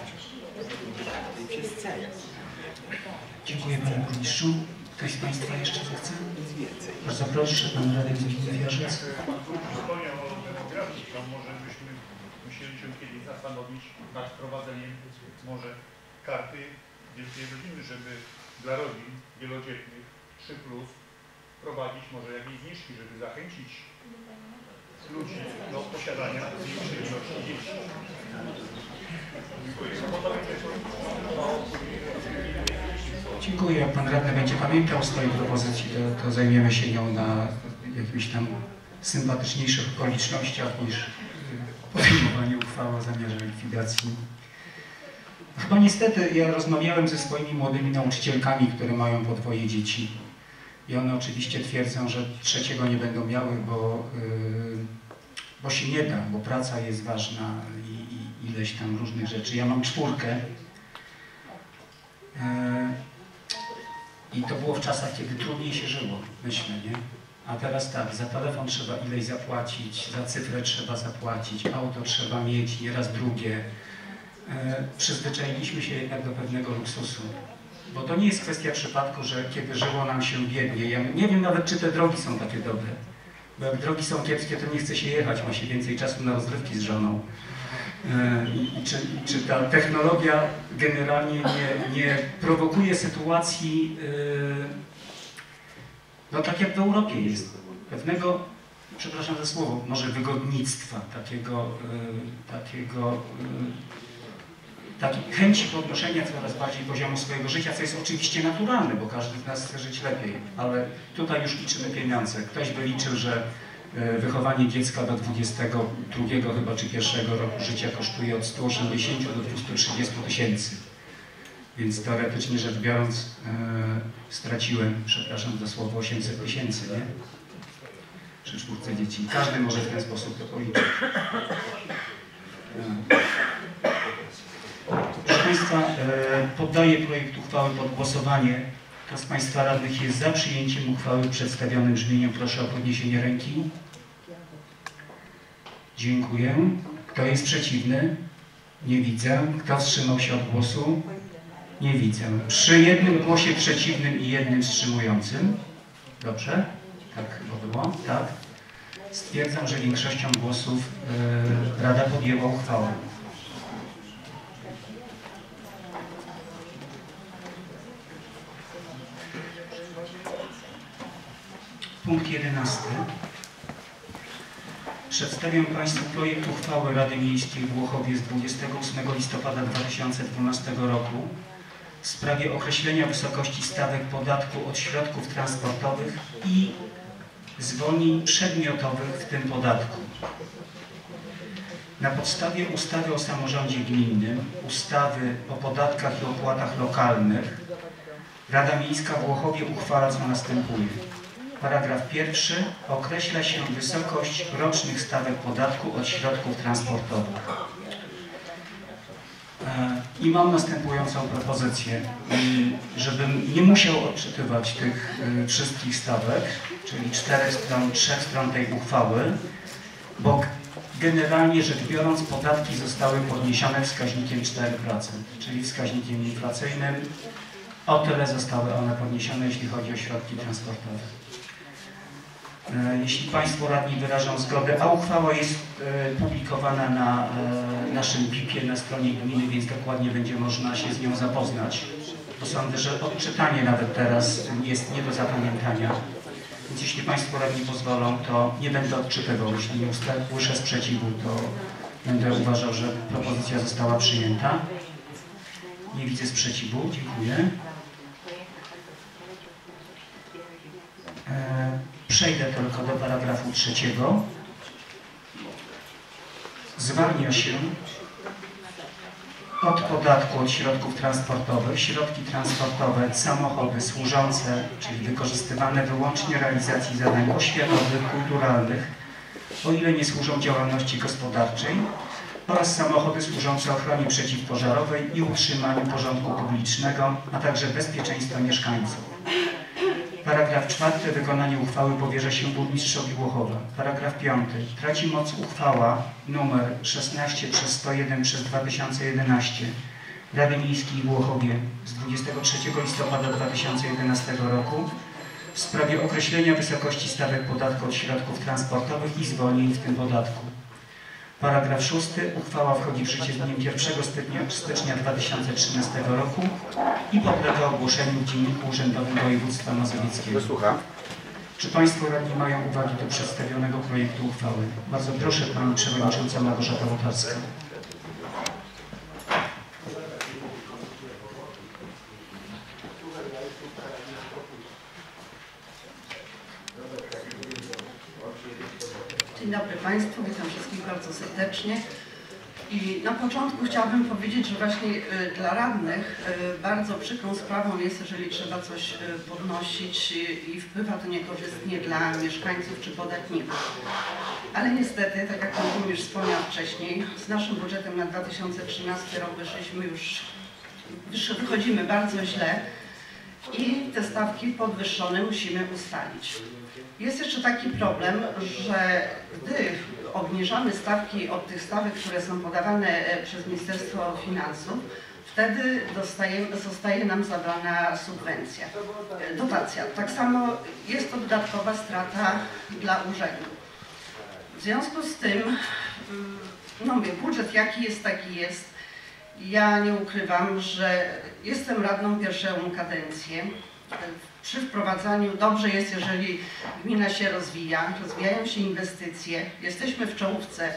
Dziękuję panie burmistrzu. Ktoś z państwa jeszcze zechce? Bardzo proszę, pan radny Wierzec. Wspomniał o demografii, to może byśmy musieli się kiedyś zastanowić nad wprowadzeniem może karty wielkiej rodziny, żeby dla rodzin wielodzietnych trzy plus wprowadzić może jakieś zniżki, żeby zachęcić ludzi do posiadania większej ilości dzieci. Dziękuję. Jak pan radny będzie pamiętał swojej propozycji, to, to zajmiemy się nią na jakimś tam sympatyczniejszych okolicznościach niż podejmowanie uchwały o zamiarze likwidacji. Chyba niestety ja rozmawiałem ze swoimi młodymi nauczycielkami, które mają po dwoje dzieci. i one oczywiście twierdzą, że trzeciego nie będą miały, bo, yy, bo się nie da, bo praca jest ważna i, i ileś tam różnych rzeczy. Ja mam czwórkę yy, i to było w czasach, kiedy trudniej się żyło, myślę, nie? A teraz tak, za telefon trzeba ileś zapłacić, za cyfrę trzeba zapłacić, auto trzeba mieć, nieraz drugie. E, przyzwyczailiśmy się jednak do pewnego luksusu. Bo to nie jest kwestia przypadku, że kiedy żyło nam się biednie, ja nie wiem nawet, czy te drogi są takie dobre. Bo jak drogi są kiepskie, to nie chce się jechać, ma się więcej czasu na rozrywki z żoną. E, i, czy, czy ta technologia generalnie nie, nie prowokuje sytuacji, e, no tak jak w Europie jest, pewnego, przepraszam za słowo, może wygodnictwa, takiego, y, takiego y, takiej chęci podnoszenia coraz bardziej poziomu swojego życia, co jest oczywiście naturalne, bo każdy z nas chce żyć lepiej, ale tutaj już liczymy pieniądze. Ktoś by liczył, że y, wychowanie dziecka do dwudziestego drugiego chyba czy pierwszego roku życia kosztuje od stu osiemdziesięciu do dwustu trzydziestu tysięcy. Więc teoretycznie rzecz biorąc, e, straciłem, przepraszam za słowo, osiemset tysięcy, nie? Przy czwórce dzieci. Każdy może w ten sposób to policzyć. Proszę Państwa, e, poddaję projekt uchwały pod głosowanie. Kto z Państwa radnych jest za przyjęciem uchwały w przedstawionym brzmieniu? Proszę o podniesienie ręki. Dziękuję. Kto jest przeciwny? Nie widzę. Kto wstrzymał się od głosu? Nie widzę. Przy jednym głosie przeciwnym i jednym wstrzymującym, dobrze? Tak było? Tak. Stwierdzam, że większością głosów yy, Rada podjęła uchwałę. Punkt jedenasty. Przedstawiam Państwu projekt uchwały Rady Miejskiej w Łochowie z dwudziestego ósmego listopada dwa tysiące dwunastego roku w sprawie określenia wysokości stawek podatku od środków transportowych i zwolnień przedmiotowych w tym podatku. Na podstawie ustawy o samorządzie gminnym, ustawy o podatkach i opłatach lokalnych Rada Miejska w Łochowie uchwala, co następuje. Paragraf pierwszy. Określa się wysokość rocznych stawek podatku od środków transportowych. I mam następującą propozycję, żebym nie musiał odczytywać tych wszystkich stawek, czyli czterech stron, trzech stron tej uchwały, bo generalnie rzecz biorąc podatki zostały podniesione wskaźnikiem cztery procent, czyli wskaźnikiem inflacyjnym. O tyle zostały one podniesione, jeśli chodzi o środki transportowe. Jeśli Państwo radni wyrażą zgodę, a uchwała jest e, publikowana na e, naszym P I P-ie na stronie gminy, więc dokładnie będzie można się z nią zapoznać. Bo sądzę, że odczytanie nawet teraz jest nie do zapamiętania. Więc jeśli Państwo radni pozwolą, to nie będę odczytywał. Jeśli nie usłyszę sprzeciwu, to będę uważał, że propozycja została przyjęta. Nie widzę sprzeciwu. Dziękuję. E, Przejdę tylko do paragrafu trzeciego. Zwalnia się od podatku od środków transportowych środki transportowe, samochody służące, czyli wykorzystywane wyłącznie realizacji zadań oświatowych, kulturalnych, o ile nie służą działalności gospodarczej, oraz samochody służące ochronie przeciwpożarowej i utrzymaniu porządku publicznego, a także bezpieczeństwa mieszkańców. Paragraf czwarty. Wykonanie uchwały powierza się burmistrzowi Łochowa. Paragraf piąty. Traci moc uchwała numer szesnaście przez sto jeden przez dwa tysiące jedenaście Rady Miejskiej w Łochowie z dwudziestego trzeciego listopada dwa tysiące jedenastego roku w sprawie określenia wysokości stawek podatku od środków transportowych i zwolnień w tym podatku. Paragraf szósty. Uchwała wchodzi w życie z dniem pierwszego stycznia dwa tysiące trzynastego roku i podlega ogłoszeniu w Dzienniku Urzędowym Województwa Mazowieckiego. Czy Państwo radni mają uwagi do przedstawionego projektu uchwały? Bardzo proszę, Pani Przewodnicząca Małgorzata Łotarska. Dzień dobry Państwu, witam wszystkich bardzo serdecznie. I na początku chciałabym powiedzieć, że właśnie y, dla radnych y, bardzo przykrą sprawą jest, jeżeli trzeba coś y, podnosić y, i wpływa to niekorzystnie dla mieszkańców czy podatników. Ale niestety, tak jak pan burmistrz wspomniał wcześniej, z naszym budżetem na dwa tysiące trzynasty rok wyszliśmy już, wysz, wychodzimy bardzo źle i te stawki podwyższone musimy ustalić. Jest jeszcze taki problem, że gdy obniżamy stawki od tych stawek, które są podawane przez Ministerstwo Finansów, wtedy dostaje, zostaje nam zabrana subwencja, dotacja. Tak samo jest to dodatkowa strata dla urzędu. W związku z tym, no mówię, budżet jaki jest, taki jest. Ja nie ukrywam, że jestem radną pierwszą kadencję. Przy wprowadzaniu dobrze jest, jeżeli gmina się rozwija, rozwijają się inwestycje, jesteśmy w czołówce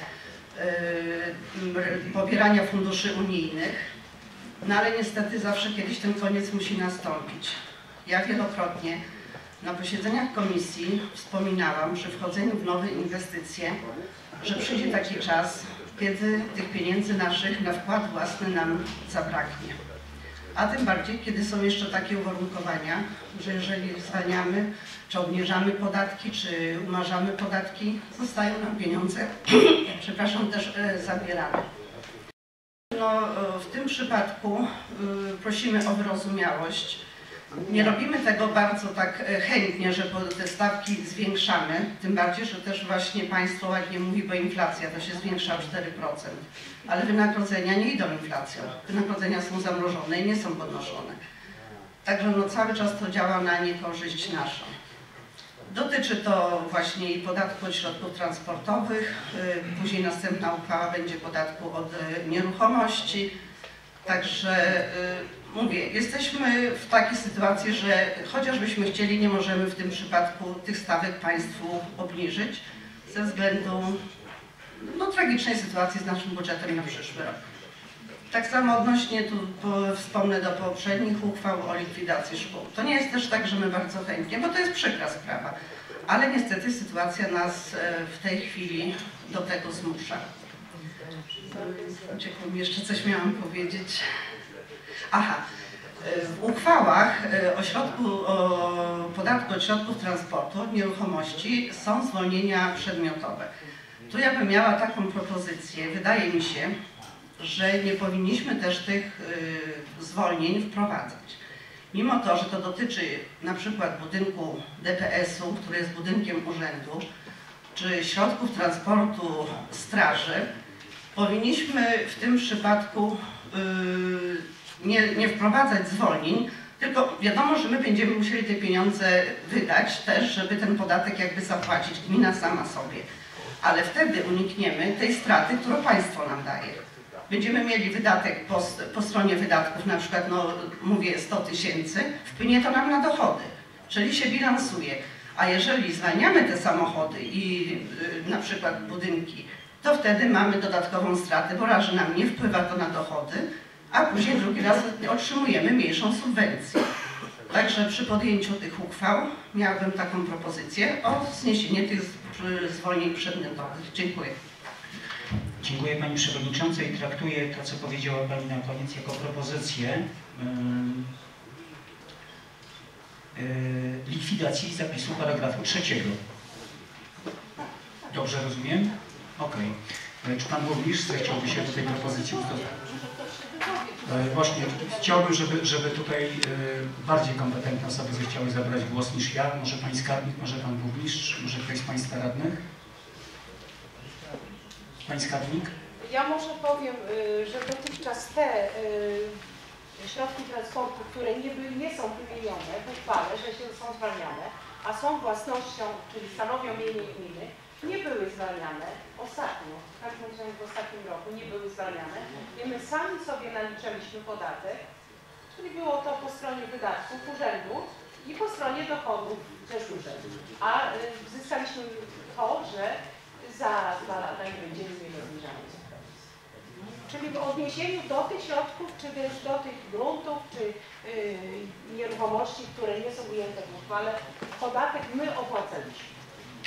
yy, pobierania funduszy unijnych, no ale niestety zawsze kiedyś ten koniec musi nastąpić. Ja wielokrotnie na posiedzeniach komisji wspominałam przy wchodzeniu w nowe inwestycje, że przyjdzie taki czas, kiedy tych pieniędzy naszych na wkład własny nam zabraknie. A tym bardziej, kiedy są jeszcze takie uwarunkowania, że jeżeli zwalniamy, czy obniżamy podatki, czy umarzamy podatki, zostają nam pieniądze, przepraszam, też e, zabierane. No, w tym przypadku y, prosimy o wyrozumiałość. Nie robimy tego bardzo tak chętnie, że te stawki zwiększamy, tym bardziej, że też właśnie państwo ładnie mówi, bo inflacja to się zwiększa o cztery procent. Ale wynagrodzenia nie idą inflacją. Wynagrodzenia są zamrożone i nie są podnoszone. Także no, cały czas to działa na niekorzyść naszą. Dotyczy to właśnie i podatku od środków transportowych, później następna uchwała będzie podatku od nieruchomości. Także mówię, jesteśmy w takiej sytuacji, że chociażbyśmy chcieli, nie możemy w tym przypadku tych stawek państwu obniżyć ze względu no, tragicznej sytuacji z naszym budżetem na przyszły rok. Tak samo odnośnie, tu po, wspomnę do poprzednich uchwał o likwidacji szkół. To nie jest też tak, że my bardzo chętnie, bo to jest przykra sprawa, ale niestety sytuacja nas w tej chwili do tego zmusza. Uciekło mi, jeszcze coś miałam powiedzieć. Aha, w uchwałach o, środku, o podatku od środków transportu, od nieruchomości są zwolnienia przedmiotowe. Tu ja bym miała taką propozycję, wydaje mi się, że nie powinniśmy też tych y, zwolnień wprowadzać. Mimo to, że to dotyczy na przykład budynku D P S-u, który jest budynkiem urzędu, czy środków transportu straży, powinniśmy w tym przypadku y, nie, nie wprowadzać zwolnień, tylko wiadomo, że my będziemy musieli te pieniądze wydać też, żeby ten podatek jakby zapłacić, gmina sama sobie. Ale wtedy unikniemy tej straty, którą państwo nam daje. Będziemy mieli wydatek po, po stronie wydatków, na przykład, no mówię sto tysięcy, wpłynie to nam na dochody, czyli się bilansuje. A jeżeli zwalniamy te samochody i y, na przykład budynki, to wtedy mamy dodatkową stratę, bo raz, że nam nie wpływa to na dochody, a później drugi raz otrzymujemy mniejszą subwencję. Także przy podjęciu tych uchwał miałabym taką propozycję o zniesienie tych zwolnień przedmiotowych. Dziękuję. Dziękuję Pani Przewodniczącej. Traktuję to, co powiedziała Pani na koniec, jako propozycję yy, yy, likwidacji zapisu paragrafu trzeciego. Dobrze rozumiem? Okej. Okay. Czy Pan Burmistrz chciałby się do tej propozycji ustosunkować? Właśnie, chciałbym, żeby, żeby tutaj bardziej kompetentne osoby zechciały zabrać głos niż ja. Może Pani Skarbnik, może Pan Burmistrz, może ktoś z Państwa radnych? Pani Skarbnik? Ja może powiem, że dotychczas te środki transportu, które nie, by, nie są wymienione w uchwale, że się są zwalniane, a są własnością, czyli stanowią mienie gminy, nie były zwalniane ostatnio, w każdym razie w ostatnim roku nie były zwalniane i my sami sobie naliczyliśmy podatek, czyli było to po stronie wydatków urzędu i po stronie dochodów też urzędu. A y, zyskaliśmy to, że za dwa lata nie będziemy mieli obniżania. Czyli w odniesieniu do tych środków, czy też do tych gruntów, czy yy, nieruchomości, które nie są ujęte w uchwale, podatek my opłacaliśmy.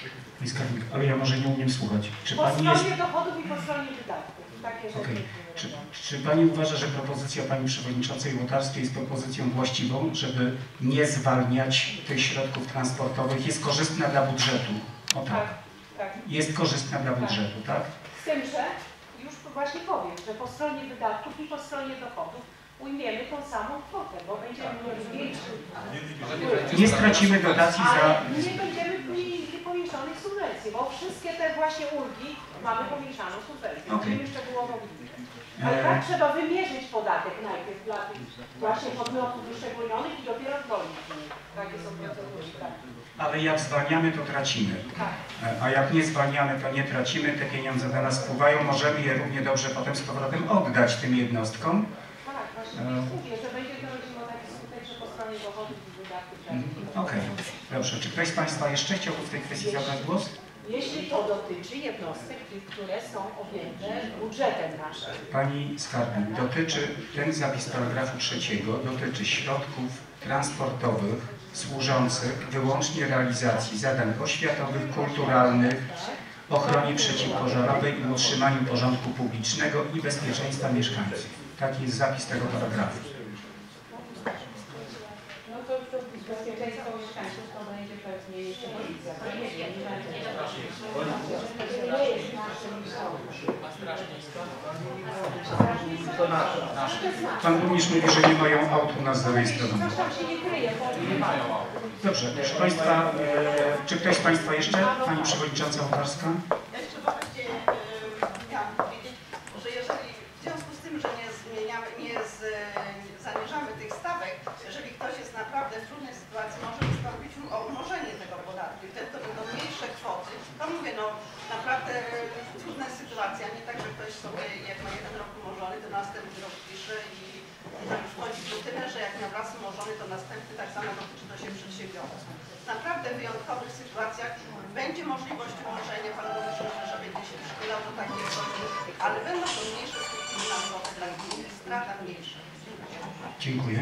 Pani skarbnik, ale ja może nie umiem słuchać. Czy Po pani jest... stronie dochodów i po stronie wydatków. Takie rzeczy. Okay. Czy, czy Pani uważa, że propozycja Pani Przewodniczącej Łotarskiej jest propozycją właściwą, żeby nie zwalniać tych środków transportowych? Jest korzystna dla budżetu. O tak. Tak, tak. Jest korzystna dla budżetu, tak? Z tym, że już właśnie powiem, że po stronie wydatków i po stronie dochodów ujmiemy tą samą kwotę, bo będziemy mieli większy. Nie stracimy dotacji za... Ale nie będziemy mieli pomieszanych subwencji, bo wszystkie te właśnie ulgi mamy pomieszaną subwencję. Okay. Będziemy szczegółowo widzieć. Ale tak trzeba wymierzyć podatek najpierw dla tych właśnie podmiotów wyszczególnionych i dopiero wdolić. Takie są procedury. Tak. Ale jak zwalniamy, to tracimy. Tak. A jak nie zwalniamy, to nie tracimy. Te pieniądze do nas wpływają. Możemy je równie dobrze potem z powrotem oddać tym jednostkom. Tak, właśnie e... mówię, że będzie to rodziło taki skutek, że po stronie dochodów i wydatków. Okej, okay. Dobrze. Czy ktoś z Państwa jeszcze chciałby w tej kwestii zabrać głos? Jeśli to dotyczy jednostek, które są objęte budżetem naszym. Pani skarbnik, dotyczy, ten zapis paragrafu trzeciego dotyczy środków transportowych służących wyłącznie realizacji zadań oświatowych, kulturalnych, ochronie przeciwpożarowej i utrzymaniu porządku publicznego i bezpieczeństwa mieszkańców. Taki jest zapis tego paragrafu. No to, to bezpieczeństwo mieszkańców to będzie pewnie jeszcze policja. To nie wiem, nie będzie. Nie jest naszym To nasze. Pan burmistrz mówi, że nie mają aut u nas zarejestrowanych. Coś tam się nie kryje, bo nie mają aut. Dobrze, proszę Państwa, e, czy ktoś z Państwa jeszcze? Pani Przewodnicząca Łotarska? Ja jeszcze właśnie e, chciałam powiedzieć, że jeżeli w związku z tym, że nie zmieniamy, nie, z, nie zaniżamy tych stawek, jeżeli ktoś jest naprawdę w trudnej sytuacji, może wystąpić o umorzenie tego podatku i wtedy to będą mniejsze kwoty. To mówię, no naprawdę trudna sytuacja, nie tak, że ktoś sobie jak ma jeden rok umorzony, to następny rok pisze i to już wchodzi w rutynę, że jak miał raz umorzony, to następny tak samo dotyczy to się przedsiębiorców. W naprawdę wyjątkowych sytuacjach będzie możliwość umorzenia, pan mówi, że będzie się przychylał do takiej kwoty, ale będą to mniejsze skutki finansowe dla gminy, strata mniejsza. Dziękuję.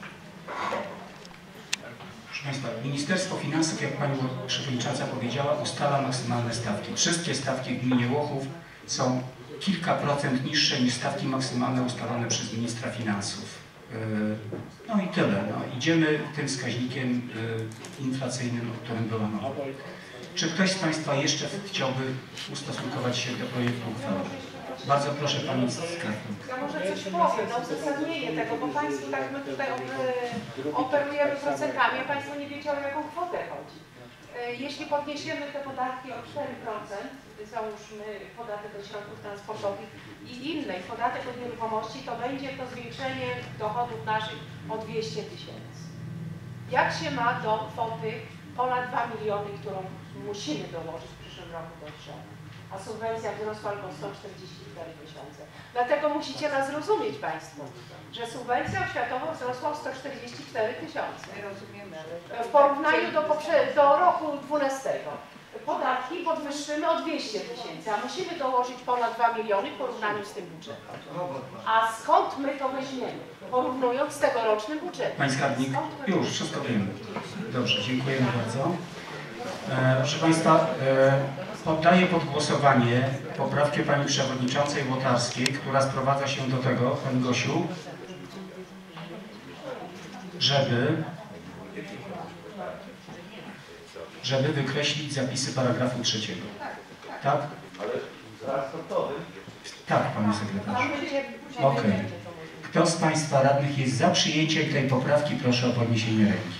Proszę Państwa, Ministerstwo Finansów, jak Pani Przewodnicząca powiedziała, ustala maksymalne stawki. Wszystkie stawki w gminie Łochów są kilka procent niższe niż stawki maksymalne ustalone przez Ministra Finansów. No i tyle. No, idziemy tym wskaźnikiem inflacyjnym, o którym była mowa. Czy ktoś z Państwa jeszcze chciałby ustosunkować się do projektu uchwały? Bardzo proszę Pani skarbnik. Ja może coś powiem na uzasadnienie tego, bo Państwo tak my tutaj operujemy procentami, a Państwo nie wiecie, o jaką kwotę chodzi. Jeśli podniesiemy te podatki o cztery procent, załóżmy podatek od środków transportowych i innej podatek od nieruchomości, to będzie to zwiększenie dochodów naszych o dwieście tysięcy. Jak się ma do kwoty ponad dwa miliony, którą musimy dołożyć w przyszłym roku do drzewa? A subwencja wzrosła albo sto czterdzieści cztery tysiące. Dlatego musicie nas zrozumieć Państwo, że subwencja oświatowa wzrosła o sto czterdzieści cztery tysiące. W porównaniu do, do roku dwunastego. Podatki podwyższymy o dwieście tysięcy, a musimy dołożyć ponad dwa miliony w porównaniu z tym budżetem. A skąd my to weźmiemy? Porównując z tegorocznym budżetem. Pani skarbnik, już wszystko wiemy. Dobrze, dziękujemy bardzo. E, proszę Państwa, e, poddaję pod głosowanie poprawkę Pani Przewodniczącej Łotarskiej, która sprowadza się do tego, Pani Gosiu, żeby, żeby wykreślić zapisy paragrafu trzeciego. Tak? Ale transportowy? Tak, Panie Sekretarzu. Okej. Okay. Kto z Państwa radnych jest za przyjęciem tej poprawki, proszę o podniesienie ręki.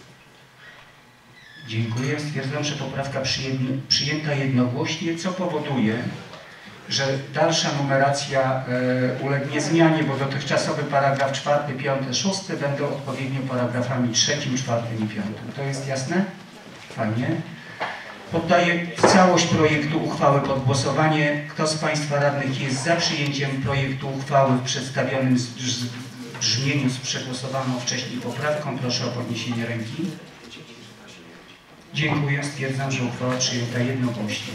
Dziękuję. Stwierdzam, że poprawka przyjęta jednogłośnie, co powoduje, że dalsza numeracja e, ulegnie zmianie, bo dotychczasowy paragraf czwarty, piąty, szósty będą odpowiednio paragrafami trzecim, czwartym i piątym. To jest jasne? Fajnie. Poddaję całość projektu uchwały pod głosowanie. Kto z Państwa radnych jest za przyjęciem projektu uchwały w przedstawionym brzmieniu z przegłosowaną wcześniej poprawką, proszę o podniesienie ręki. Dziękuję. Stwierdzam, że uchwała przyjęta jednogłośnie.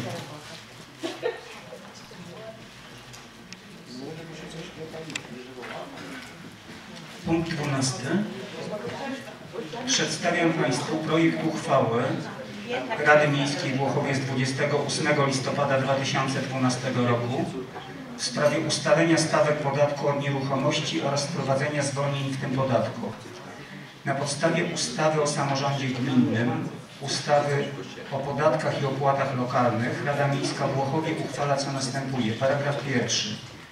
Punkt dwunasty. Przedstawiam Państwu projekt uchwały Rady Miejskiej w Łochowie z dwudziestego ósmego listopada dwa tysiące dwunastego roku w sprawie ustalenia stawek podatku od nieruchomości oraz wprowadzenia zwolnień w tym podatku. Na podstawie ustawy o samorządzie gminnym, ustawy o podatkach i opłatach lokalnych Rada Miejska w Łochowie uchwala, co następuje. Paragraf pierwszy.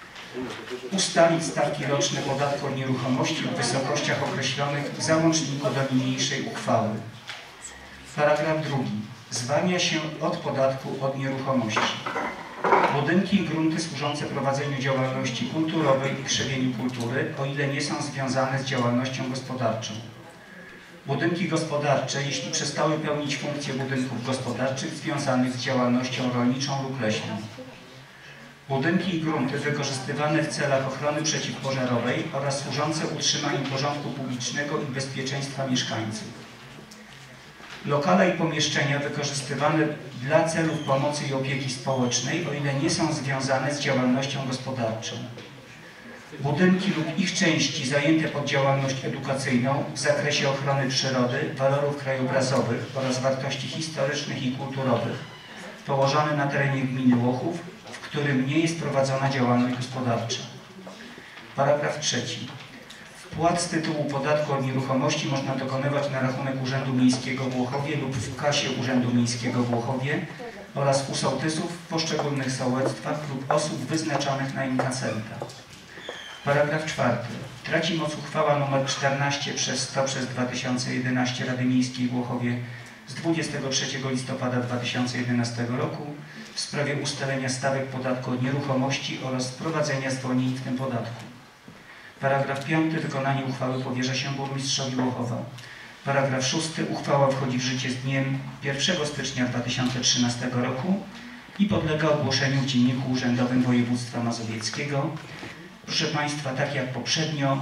Ustalić stawki roczne podatku od nieruchomości w wysokościach określonych w załączniku do niniejszej uchwały. Paragraf drugi. Zwalnia się od podatku od nieruchomości budynki i grunty służące prowadzeniu działalności kulturowej i krzewieniu kultury, o ile nie są związane z działalnością gospodarczą. Budynki gospodarcze, jeśli przestały pełnić funkcje budynków gospodarczych związanych z działalnością rolniczą lub leśną. Budynki i grunty wykorzystywane w celach ochrony przeciwpożarowej oraz służące utrzymaniu porządku publicznego i bezpieczeństwa mieszkańców. Lokale i pomieszczenia wykorzystywane dla celów pomocy i opieki społecznej, o ile nie są związane z działalnością gospodarczą. Budynki lub ich części zajęte pod działalność edukacyjną w zakresie ochrony przyrody, walorów krajobrazowych oraz wartości historycznych i kulturowych, położone na terenie gminy Łochów, w którym nie jest prowadzona działalność gospodarcza. Paragraf trzeci. Wpłat z tytułu podatku od nieruchomości można dokonywać na rachunek Urzędu Miejskiego w Łochowie lub w kasie Urzędu Miejskiego w Łochowie oraz u sołtysów w poszczególnych sołectwach lub osób wyznaczonych na inkasenta. Paragraf czwarty. Traci moc uchwała nr czternaście przez sto przez dwa tysiące jedenaście Rady Miejskiej w Łochowie z dwudziestego trzeciego listopada dwa tysiące jedenastego roku w sprawie ustalenia stawek podatku od nieruchomości oraz wprowadzenia zwolnień w tym podatku. Paragraf piąty. Wykonanie uchwały powierza się burmistrzowi Łochowa. Paragraf szósty. Uchwała wchodzi w życie z dniem pierwszego stycznia dwa tysiące trzynastego roku i podlega ogłoszeniu w Dzienniku Urzędowym Województwa Mazowieckiego. Proszę Państwa, tak jak poprzednio,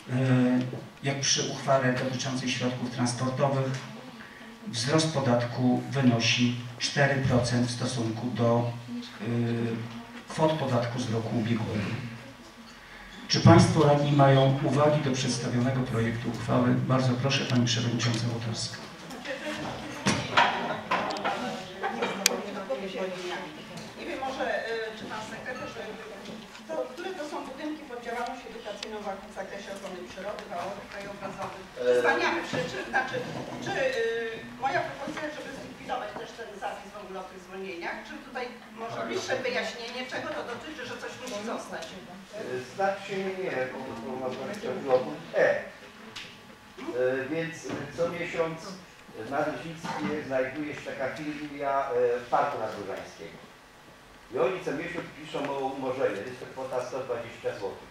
jak przy uchwale dotyczącej środków transportowych, wzrost podatku wynosi cztery procent w stosunku do kwot podatku z roku ubiegłego. Czy Państwo radni mają uwagi do przedstawionego projektu uchwały? Bardzo proszę, Pani Przewodnicząca Łotarska. Nie wiem, może czy Pan Sekretarz, to, które to są budynki pod działalność edukacyjną w zakresie ochrony przyrody, walorów krajobrazowych? Zwalniamy, czy, czy, znaczy, czy yy, moja propozycja, żeby zlikwidować też ten zapis w ogóle o tych zwolnieniach, czy tutaj może bliższe wyjaśnienie, czego to dotyczy, że coś musi zostać? Znaczy nie, bo, bo można chodziło o punkt E. Więc co miesiąc na Leśnictwie znajduje się taka filia Parku Nadróżańskiego. I oni co miesiąc piszą o umorzenie, jest to kwota sto dwadzieścia złotych.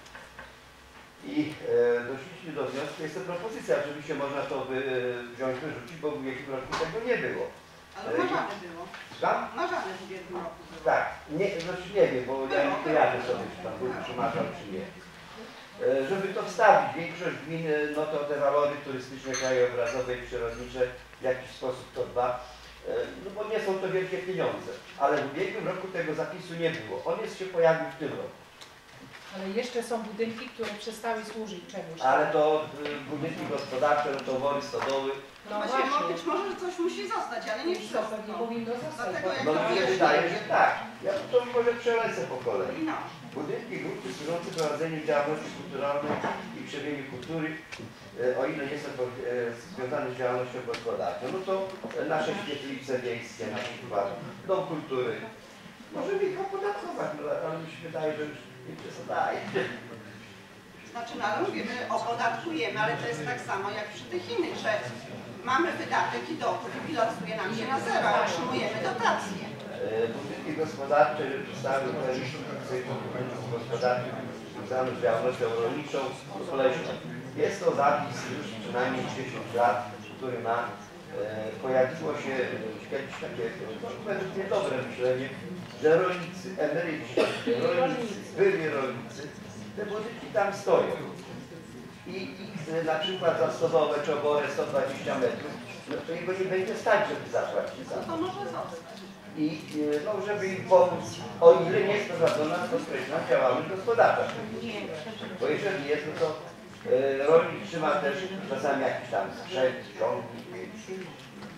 I e, doszliśmy do wniosku, jest to propozycja, oczywiście można to by, wziąć, wyrzucić, bo w ubiegłym roku tego nie było. Ale marzane było. Tam? Marzane w ubiegłym roku. Tak, nie, znaczy nie wiem, bo ja nie kojarzę sobie, czy tam był, czy marzał, czy nie. E, żeby to wstawić, większość gmin, no to te walory turystyczne, krajobrazowe i przyrodnicze w jakiś sposób to dba. No bo nie są to wielkie pieniądze, ale w ubiegłym roku tego zapisu nie było. On jest się pojawił w tym roku. Ale jeszcze są budynki, które przestały służyć czemuś. Ale to y, budynki gospodarcze, towory, stodoły. No właśnie, właśnie. Być może coś musi zostać, ale nie wszystko. Nie powinno zostać. No mi się wydaje, że tak. Ja to może przelecę po kolei. No. Budynki i grupy służące prowadzeniu działalności kulturalnej i krzewieniu kultury, o ile nie są związane z działalnością gospodarczą, no to nasze świetlice wiejskie, na przykład Dom Kultury. Możemy ich opodatkować, no, ale mi się wydaje, że już nie przesadaje. Znaczy, no ale mówię, my opodatkujemy, ale to jest tak samo jak przy tych innych, że mamy wydatek i dochód i bilansuje nam się na zero, a otrzymujemy dotacje. Budynki gospodarcze zostały gospodarczych związane z działalnością rolniczą lub leśną. Jest to zapis już przynajmniej dziesięć lat, który ma, e, pojawiło się kiedyś takie według mnie dobre myślenie, że rolnicy, emeryci, rolnicy, byli rolnicy, te budynki tam stoją. I ich na przykład za stodowę czy oborę sto dwadzieścia metrów, no to jego nie będzie stać, żeby zapłacić za to. To może zostać. I no, żeby im pomóc, o ile nie jest prowadzona określona działalność gospodarcza. Bo jeżeli jest, no to e, rolnik trzyma też czasami jakiś tam sprzęt, ciągnik,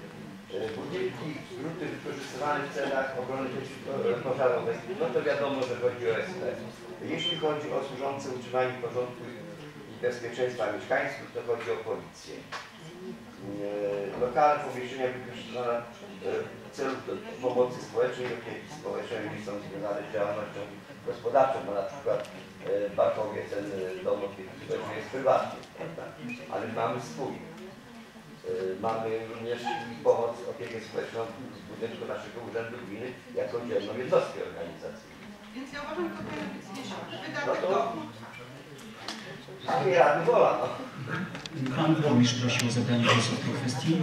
budynki, gruty wykorzystywane w celach obrony pożarowej, no to wiadomo, że chodzi o S P. Jeśli chodzi o służące utrzymaniu porządku i bezpieczeństwa mieszkańców, to chodzi o policję. Lokalne pomieszczenia wykorzystywane w celu pomocy społecznej i opieki społecznej, jeśli są związane z działalnością gospodarczą, bo na przykład w Barkowie ten dom opieki społecznej jest prywatny, prawda? Ale mamy swój. Mamy również pomoc, opiekę społeczną z budynku naszego urzędu gminy jako oddzielną jednostkę organizacyjną. Więc ja uważam, że to powinno być zniesione. No Wydatek to dochód. wszystkie rady wola, no. Pan burmistrz prosił o zabranie głosu w tej kwestii.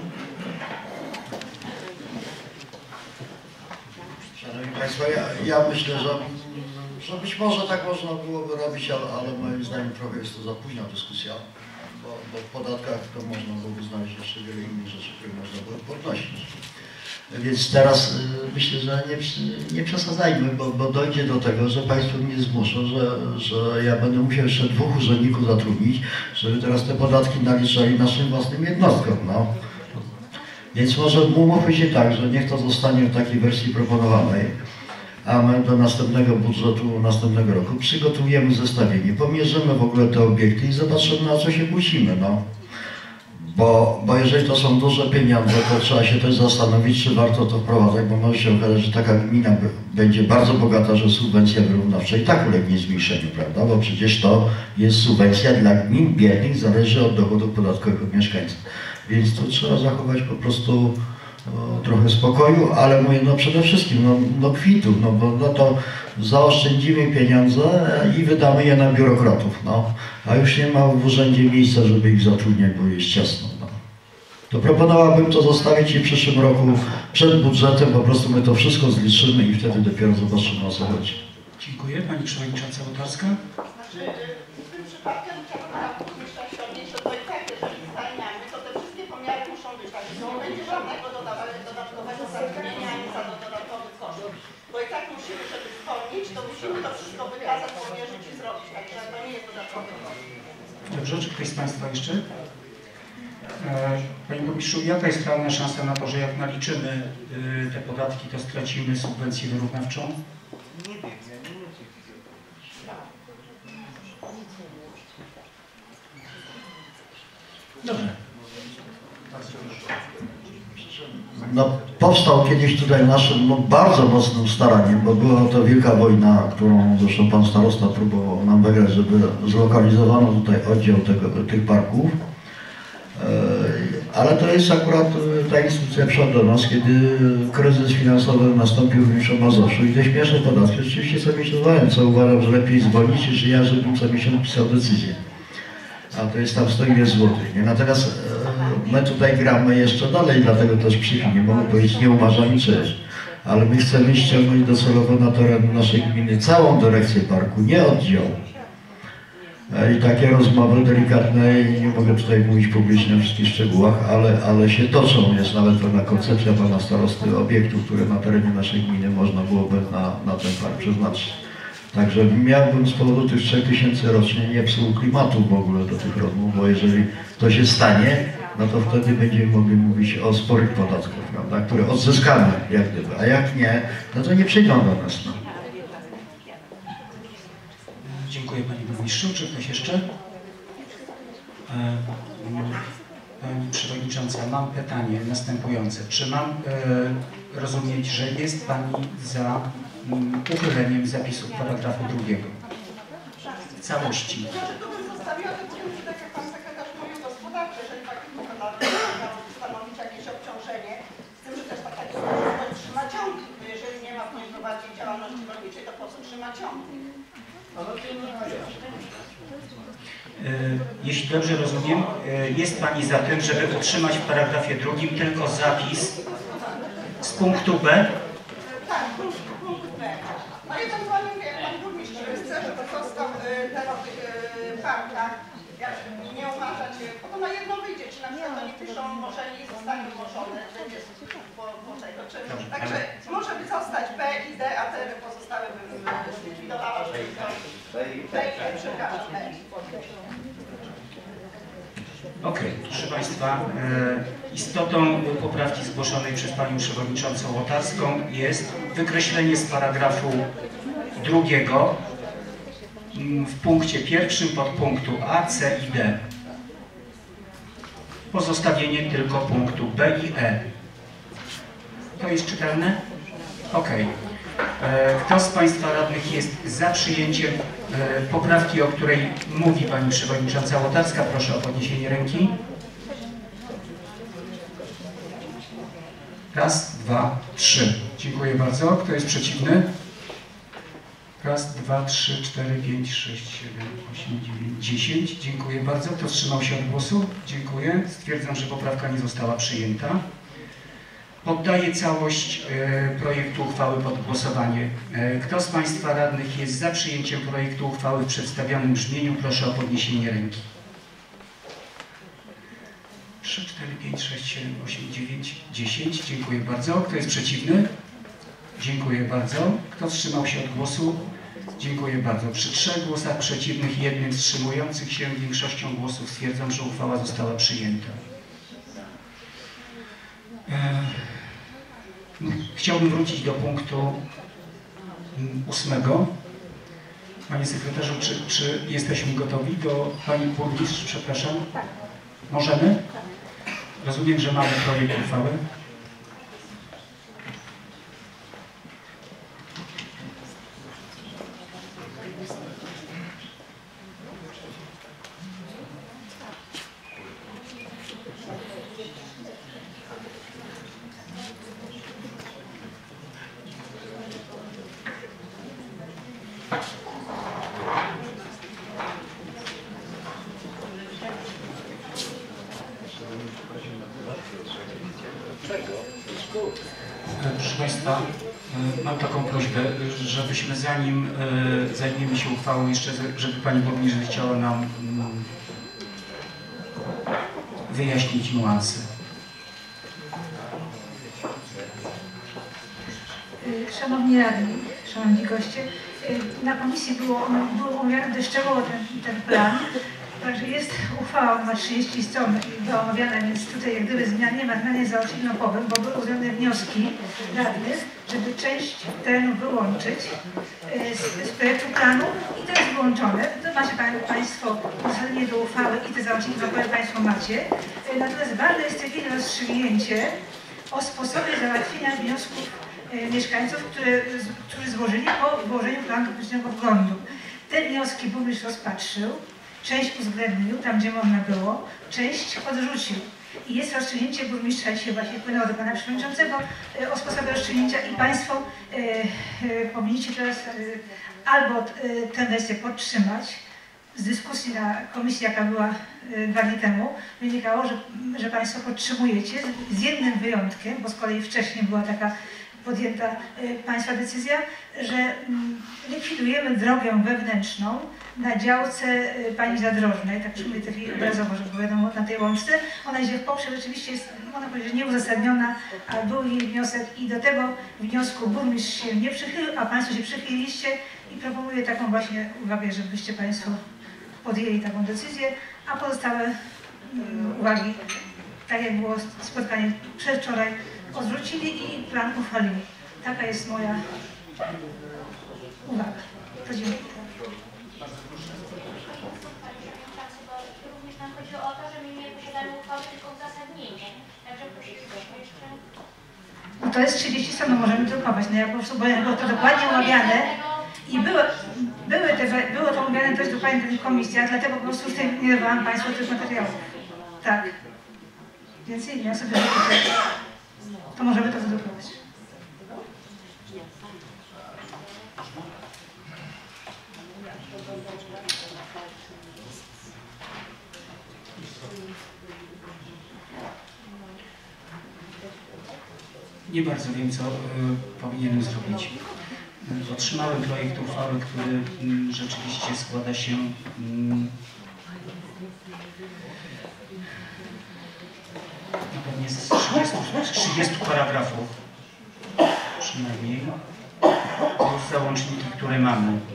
Szanowni Państwo, ja, ja myślę, że, że być może tak można byłoby robić, ale, ale moim zdaniem trochę jest to za późna dyskusja, bo, bo w podatkach to można byłoby znaleźć jeszcze wiele innych rzeczy, które można by podnosić. Więc teraz y, myślę, że nie, nie przesadzajmy, bo, bo dojdzie do tego, że Państwo mnie zmuszą, że, że ja będę musiał jeszcze dwóch urzędników zatrudnić, żeby teraz te podatki naliczali naszym własnym jednostkom. No. Więc może umówmy się tak, że niech to zostanie w takiej wersji proponowanej, a my do następnego budżetu następnego roku przygotujemy zestawienie, pomierzymy w ogóle te obiekty i zobaczymy, na co się musimy. No. Bo, bo jeżeli to są duże pieniądze, to trzeba się też zastanowić, czy warto to wprowadzać, bo może się okazać, że taka gmina będzie bardzo bogata, że subwencja wyrównawcza i tak ulegnie zmniejszeniu, prawda? Bo przecież to jest subwencja dla gmin biednych, zależy od dochodów podatkowych od mieszkańców. Więc tu trzeba zachować po prostu o, trochę spokoju, ale mówię, no przede wszystkim, no, no kwitu, no bo no to zaoszczędzimy pieniądze i wydamy je na biurokratów, no. A już nie ma w urzędzie miejsca, żeby ich zatrudniać, bo jest ciasno. No. To proponowałbym to zostawić i w przyszłym roku przed budżetem po prostu my to wszystko zliczymy i wtedy dopiero zobaczymy, o co chodzi. Dziękuję. Pani Przewodnicząca Łotarska. Znaczy, w tym przypadku chciałabym burmistrza ściągnąć, że to i tak, jeżeli zwalniamy, to te wszystkie pomiary muszą być takie, że nie będzie żadnego dodatkowego zatrudnienia ani za dodatkowych kosztów. Bo i tak musimy, żeby zwolnić, to musimy to wszystko wykazać, pomierzyć i zrobić, także to nie jest dodatkowy koszt. Dobrze, czy ktoś z Państwa jeszcze? Panie Burmistrzu, jaka jest realna szansa na to, że jak naliczymy te podatki, to stracimy subwencję wyrównawczą? Nie wiem, ja nie wiem. Dobrze. No, powstał kiedyś tutaj naszym no, bardzo mocnym staraniem, bo była to wielka wojna, którą zresztą pan starosta próbował nam wygrać, żeby zlokalizowano tutaj oddział tego, tych parków. Ale to jest akurat ta instytucja przyszła do nas, kiedy kryzys finansowy nastąpił w Mazowszu i te śmieszne podatki rzeczywiście sobie myślałem, co uważam, że lepiej zwolnić, niż ja, żebym co miesiąc pisał decyzję. A to jest tam sto ile złotych. Nie? Natomiast e, my tutaj gramy jeszcze dalej, dlatego też przy nie mogę powiedzieć, nie umarzamy cześć. Ale my chcemy ściągnąć docelowo na teren naszej gminy całą dyrekcję parku, nie oddział. E, I takie rozmowy delikatne, i nie mogę tutaj mówić publicznie o wszystkich szczegółach, ale, ale się toczą. Jest nawet pewna koncepcja pana starosty obiektów, które na terenie naszej gminy można byłoby na, na ten park przeznaczyć. Także miałbym z powodu tych trzech tysięcy rocznie nie psuł klimatu w ogóle do tych rozmów, bo jeżeli to się stanie, no to wtedy będziemy mogli mówić o sporych podatkach, prawda, które odzyskamy jak gdyby, a jak nie, no to nie przyjdą do nas. No. Dziękuję Panie Burmistrzu. Czy ktoś jeszcze? Pani Przewodnicząca, mam pytanie następujące. Czy mam e, rozumieć, że jest Pani za m, uchyleniem zapisów paragrafu drugiego w całości? To bym zostawiła te punkty, tak jak pan sekretarz mówił, gospodarcze, jeżeli faktycznie miał stanowić jakieś obciążenie, z tym, że też taka dyskusja trzyma ciągnik, bo jeżeli nie ma w niej prowadzić działalności rolniczej, to po co trzyma ciągnik? Jeśli dobrze rozumiem, jest Pani za tym, żeby utrzymać w paragrafie drugim tylko zapis z punktu B? Tak, punkt, punkt B. No i ewentualnie mówię, jak Pan Burmistrz chce, żeby został ten o tych parkach, nie umarzać, bo to na jedno wyjdzie, czy na przykład oni piszą, może nie zostanie umorzone, będzie po, po tego, czy, także może by zostać B i D, a te pozostałe bym zlikwidowała, żeby to B i E, przepraszam, B. Okej, proszę Państwa, e, Istotą poprawki zgłoszonej przez Panią Przewodniczącą Łotarską jest wykreślenie z paragrafu drugiego w punkcie pierwszym podpunktu A, C i D. Pozostawienie tylko punktu B i E. To jest czytelne? Ok. Kto z Państwa radnych jest za przyjęciem poprawki, o której mówi Pani Przewodnicząca Łotarska? Proszę o podniesienie ręki. Raz, dwa, trzy. Dziękuję bardzo. Kto jest przeciwny? Raz, dwa, trzy, cztery, pięć, sześć, siedem, osiem, dziewięć, dziesięć. Dziękuję bardzo. Kto wstrzymał się od głosu? Dziękuję. Stwierdzam, że poprawka nie została przyjęta. Poddaję całość e, projektu uchwały pod głosowanie. E, kto z Państwa radnych jest za przyjęciem projektu uchwały w przedstawionym brzmieniu? Proszę o podniesienie ręki. trzy, cztery, pięć, sześć, siedem, osiem, dziewięć, dziesięć. Dziękuję bardzo. Kto jest przeciwny? Dziękuję bardzo. Kto wstrzymał się od głosu? Dziękuję bardzo. Przy trzech głosach przeciwnych i jednym wstrzymujących się większością głosów stwierdzam, że uchwała została przyjęta. Chciałbym wrócić do punktu ósmego. Panie sekretarzu, czy, czy jesteśmy gotowi do Pani burmistrz? Przepraszam. Możemy? Rozumiem, że mamy projekt uchwały. Proszę Państwa, mam taką prośbę, żebyśmy zanim zajmiemy się uchwałą, jeszcze żeby Pani Burmistrz chciała nam wyjaśnić niuanse. Szanowni radni, szanowni goście, na komisji było, było omawiany dość szczegółowo ten, ten plan. Także jest uchwała, ona ma trzydzieści stron i była omawiana, więc tutaj jak gdyby zmian nie ma, zmian jest załatwione powiem, bo były uwzględnione wnioski radnych, żeby część terenu wyłączyć z, z projektu planu i to jest wyłączone. To macie Państwo uwzględnienie do uchwały i te załatwienia powiem Państwo macie. Natomiast ważne jest w tej chwili rozstrzygnięcie o sposobie załatwienia wniosków mieszkańców, które, którzy złożyli po włożeniu planu publicznego wglądu. Te wnioski burmistrz rozpatrzył. Część uwzględnił, tam gdzie można było, część odrzucił. I jest rozstrzygnięcie burmistrza, dzisiaj właśnie wpłynęło do Pana Przewodniczącego e, o sposobie rozstrzygnięcia i Państwo e, e, powinniście teraz e, albo e, tę wersję podtrzymać. Z dyskusji na komisji, jaka była e, dwa dni temu, wynikało, że, że Państwo podtrzymujecie z, z jednym wyjątkiem, bo z kolei wcześniej była taka podjęta e, Państwa decyzja, że m, likwidujemy drogę wewnętrzną na działce y, Pani Zadrożnej, tak już mówię tej obrazowo, żeby było wiadomo, na tej łączce. Ona idzie w poprzek, rzeczywiście jest, można powiedzieć, nieuzasadniona, a był jej wniosek i do tego wniosku burmistrz się nie przychylił, a Państwo się przychyliliście i proponuję taką właśnie uwagę, żebyście Państwo podjęli taką decyzję, a pozostałe y, uwagi, tak jak było spotkanie przedwczoraj, odwrócili i plan uchwalili. Taka jest moja uwaga. To dziękuję. Również nam chodziło o to, że my nie posiadamy uchwały, tylko uzasadnienie. Także prosilibyśmy jeszcze... No to jest trzydzieści stron, no możemy drukować, no ja po prostu, bo było to dokładnie omawiane i były, były te, było to omawiane dość dokładnie w tych komisjach, dlatego po prostu już nie dawałam Państwu tych materiałów. Tak. Więc ja sobie drukuję. To możemy to wydrukować. Nie bardzo wiem, co y, powinienem zrobić. Y, otrzymałem projekt uchwały, który y, rzeczywiście składa się y, no pewnie z trzydziestu paragrafów, przynajmniej, plus załączniki, które mamy. Y,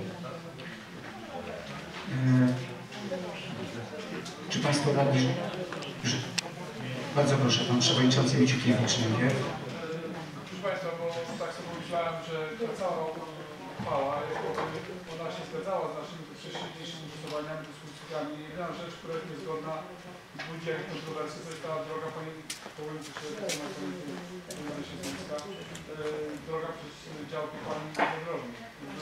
czy Państwo radni, że Bardzo proszę, pan przewodniczący Mieciukiewicz. Proszę Państwa, bo tak sobie myślałem, że ta cała uchwała, ona się zgadzała z naszymi wcześniejszymi głosowaniami, dyskusjami. Jedyna rzecz, która jest niezgodna i budzi jakieś kontrowersje, to jest ta droga, pani powiem, że się zniska, droga przez działki pani zadrożnej.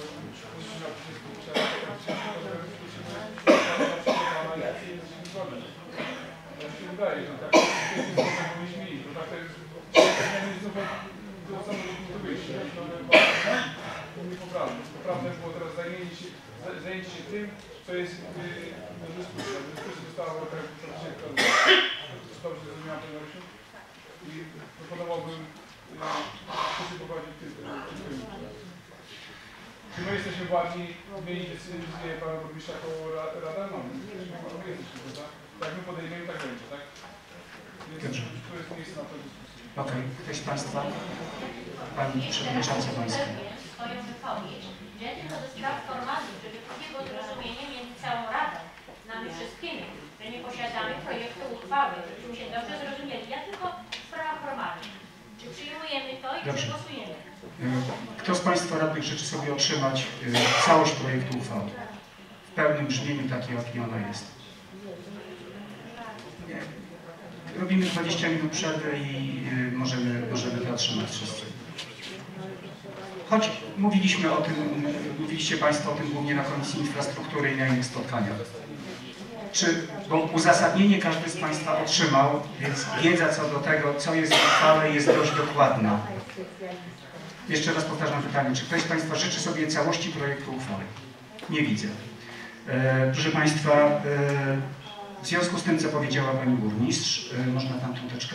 Ja mi się wydaje, że tak jest powinniśmy iść, bo tak to jest do samego punktu wyjścia. To niepoprawne. Poprawne było teraz zajęcie się, zajęcie się tym, co jest do dyskusji. Dyskusja została w dobrze zrozumiałam, panie Marysiu. I proponowałbym dyskusję prowadzić tym kierunku. Czy my jesteśmy władni zmienić decyzję pana burmistrza jako Rada? No, my jesteśmy, prawda? Jak my podejmiemy, tak będzie, tak? Więc tu jest miejsce na tę dyskusję. Okej, okay. Ktoś z Państwa? Pani Przewodnicząca Pańska. Swoją wypowiedź, że tylko do spraw formalnych, żeby takiego zrozumienia między całą Radą, z nami wszystkimi, że nie posiadamy projektu uchwały, żebyśmy się dobrze zrozumieli. Ja tylko w sprawach formalnych. Czy przyjmujemy to i Dobrze. czy głosujemy? Kto z Państwa radnych życzy sobie otrzymać całość projektu uchwały? W pełnym brzmieniu, takie jaki ona jest. Nie. Robimy dwadzieścia minut przerwy i możemy, możemy to otrzymać wszyscy. Choć mówiliśmy o tym, mówiliście Państwo o tym głównie na Komisji Infrastruktury i na innych spotkaniach. Czy, bo uzasadnienie każdy z Państwa otrzymał, więc wiedza co do tego, co jest w uchwale, jest dość dokładna. Jeszcze raz powtarzam pytanie, czy ktoś z Państwa życzy sobie całości projektu uchwały? Nie widzę. E, proszę Państwa, e, w związku z tym, co powiedziała Pani Burmistrz, e, można tam teczkę?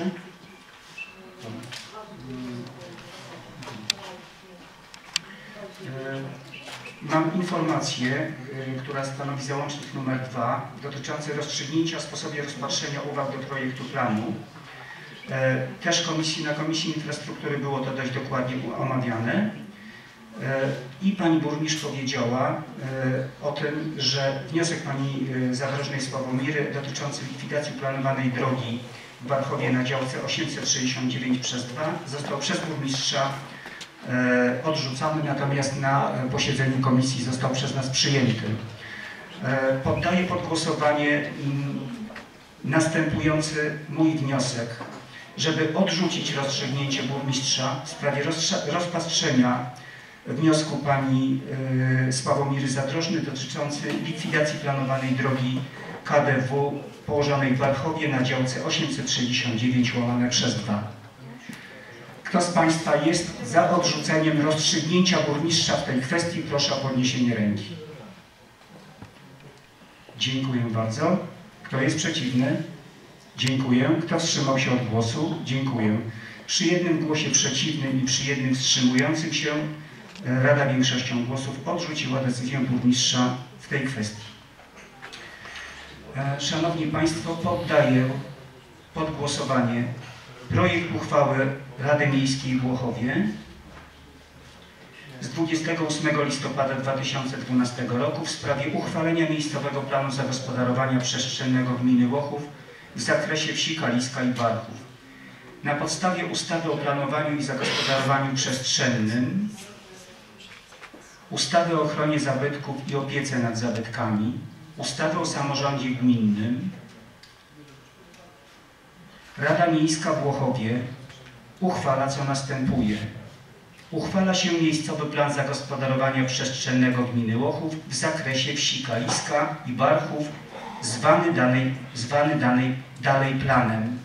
E, Mam informację, y, która stanowi załącznik numer dwa, dotyczący rozstrzygnięcia o sposobie rozpatrzenia uwag do projektu planu. E, też komisji, na Komisji Infrastruktury było to dość dokładnie omawiane. E, I Pani Burmistrz powiedziała e, o tym, że wniosek Pani e, Zadrożnej Sławomiry dotyczący likwidacji planowanej drogi w Barchowie na działce osiemset sześćdziesiąt dziewięć przez dwa został przez burmistrza odrzucony, natomiast na posiedzeniu komisji został przez nas przyjęty. Poddaję pod głosowanie następujący mój wniosek, żeby odrzucić rozstrzygnięcie burmistrza w sprawie rozpatrzenia wniosku pani Sławomiry Zadrożnej dotyczący likwidacji planowanej drogi K D W położonej w Barchowie na działce osiemset sześćdziesiąt dziewięć łamane przez dwa. Kto z Państwa jest za odrzuceniem rozstrzygnięcia burmistrza w tej kwestii? Proszę o podniesienie ręki. Dziękuję bardzo. Kto jest przeciwny? Dziękuję. Kto wstrzymał się od głosu? Dziękuję. Przy jednym głosie przeciwnym i przy jednym wstrzymującym się Rada większością głosów odrzuciła decyzję burmistrza w tej kwestii. Szanowni Państwo, poddaję pod głosowanie projekt uchwały Rady Miejskiej w Łochowie z dwudziestego ósmego listopada dwa tysiące dwunastego roku w sprawie uchwalenia miejscowego planu zagospodarowania przestrzennego gminy Łochów w zakresie wsi Kaliska i Barchów. Na podstawie ustawy o planowaniu i zagospodarowaniu przestrzennym, ustawy o ochronie zabytków i opiece nad zabytkami, ustawy o samorządzie gminnym, Rada Miejska w Łochowie uchwala, co następuje. Uchwala się miejscowy plan zagospodarowania przestrzennego gminy Łochów w zakresie wsi Kaliska i Barchów, zwany dalej, zwany dalej, dalej planem.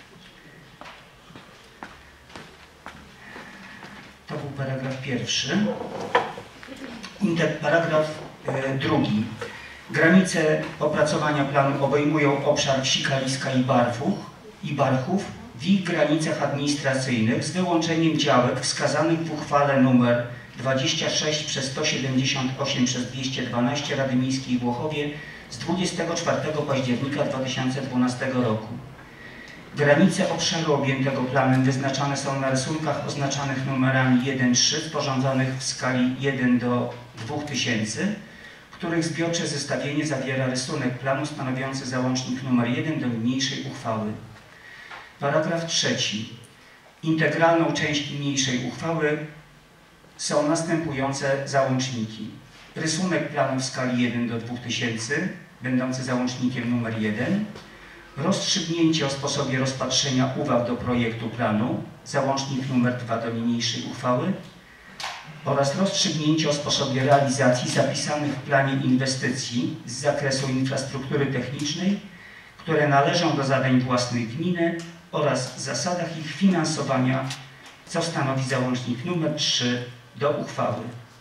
To był paragraf pierwszy. Inter, paragraf e, drugi. Granice opracowania planu obejmują obszar wsi Kaliska i Barchów, i Barchów w ich granicach administracyjnych z wyłączeniem działek wskazanych w uchwale nr dwadzieścia sześć przez sto siedemdziesiąt osiem przez dwieście dwanaście Rady Miejskiej w Łochowie z dwudziestego czwartego października dwa tysiące dwunastego roku. Granice obszaru objętego planem wyznaczane są na rysunkach oznaczanych numerami jeden trzy sporządzonych w skali jeden do dwóch tysięcy, których zbiorcze zestawienie zawiera rysunek planu stanowiący załącznik numer jeden do niniejszej uchwały. Paragraf trzeci. Integralną część niniejszej uchwały są następujące załączniki. Rysunek planu w skali jeden do dwóch tysięcy, będący załącznikiem numer jeden. Rozstrzygnięcie o sposobie rozpatrzenia uwag do projektu planu, załącznik numer dwa do niniejszej uchwały. Oraz rozstrzygnięcie o sposobie realizacji zapisanych w planie inwestycji z zakresu infrastruktury technicznej, które należą do zadań własnych gminy oraz zasadach ich finansowania, co stanowi załącznik numer trzy do uchwały.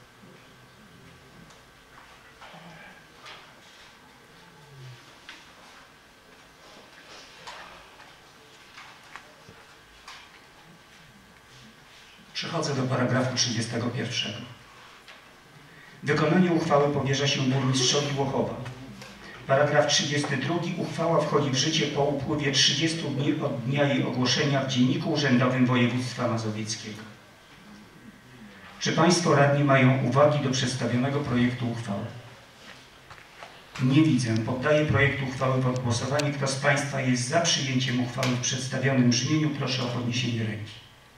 Przechodzę do paragrafu trzydziestego pierwszego. Wykonanie uchwały powierza się burmistrzowi Łochowa. Paragraf trzydziesty drugi. Uchwała wchodzi w życie po upływie trzydziestu dni od dnia jej ogłoszenia w Dzienniku Urzędowym Województwa Mazowieckiego. Czy Państwo radni mają uwagi do przedstawionego projektu uchwały? Nie widzę. Poddaję projekt uchwały pod głosowanie. Kto z Państwa jest za przyjęciem uchwały w przedstawionym brzmieniu, proszę o podniesienie ręki.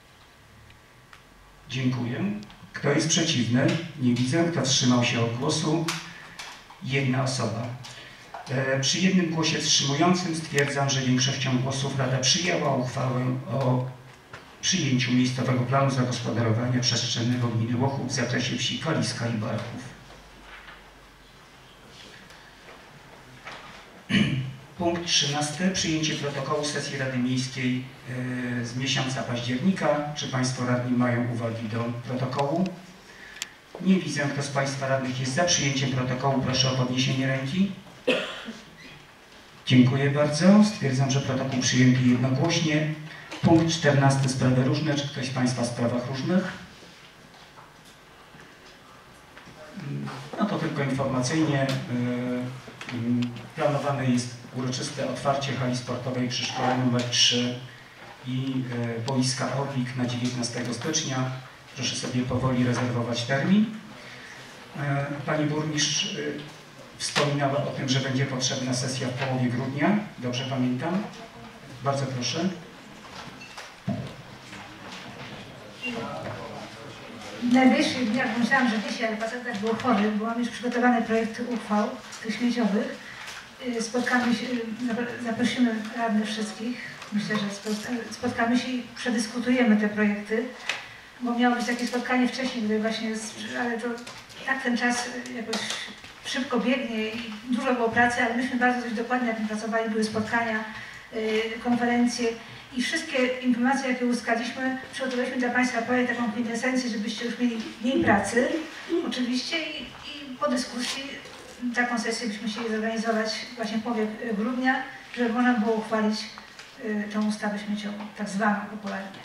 Dziękuję. Kto jest przeciwny? Nie widzę. Kto wstrzymał się od głosu? Jedna osoba. E, przy jednym głosie wstrzymującym stwierdzam, że większością głosów Rada przyjęła uchwałę o przyjęciu miejscowego planu zagospodarowania przestrzennego gminy Łochów w zakresie wsi Kaliska i Barchów. Punkt trzynasty. Przyjęcie protokołu sesji Rady Miejskiej yy, z miesiąca października. Czy Państwo radni mają uwagi do protokołu? Nie widzę. Kto z Państwa radnych jest za przyjęciem protokołu, proszę o podniesienie ręki. Dziękuję bardzo. Stwierdzam, że protokół przyjęty jednogłośnie. Punkt czternasty. Sprawy różne. Czy ktoś z Państwa w sprawach różnych? No to tylko informacyjnie. Yy, planowane jest uroczyste otwarcie hali sportowej przy szkole numer trzy i e, boiska Orlik na dziewiętnastego stycznia. Proszę sobie powoli rezerwować termin. E, Pani burmistrz e, wspominała o tym, że będzie potrzebna sesja w połowie grudnia. Dobrze pamiętam? Bardzo proszę. W najbliższych dniach, myślałam, że dzisiaj, ale pacjent był chory, bo mam już przygotowany projekt uchwał tych śmieciowych. Spotkamy się, zaprosimy radnych wszystkich. Myślę, że spotkamy się i przedyskutujemy te projekty, bo miało być takie spotkanie wcześniej, gdy właśnie, ale to tak ten czas jakoś szybko biegnie i dużo było pracy, ale myśmy bardzo dość dokładnie nad tym pracowali, były spotkania, konferencje i wszystkie informacje, jakie uzyskaliśmy, przygotowaliśmy dla Państwa projekt, taką kwintesencję, żebyście już mieli mniej pracy, oczywiście, i, i po dyskusji taką sesję byśmy chcieli zorganizować właśnie w połowie grudnia, żeby można było uchwalić y, tą ustawę śmieciową, tak zwaną popularnie.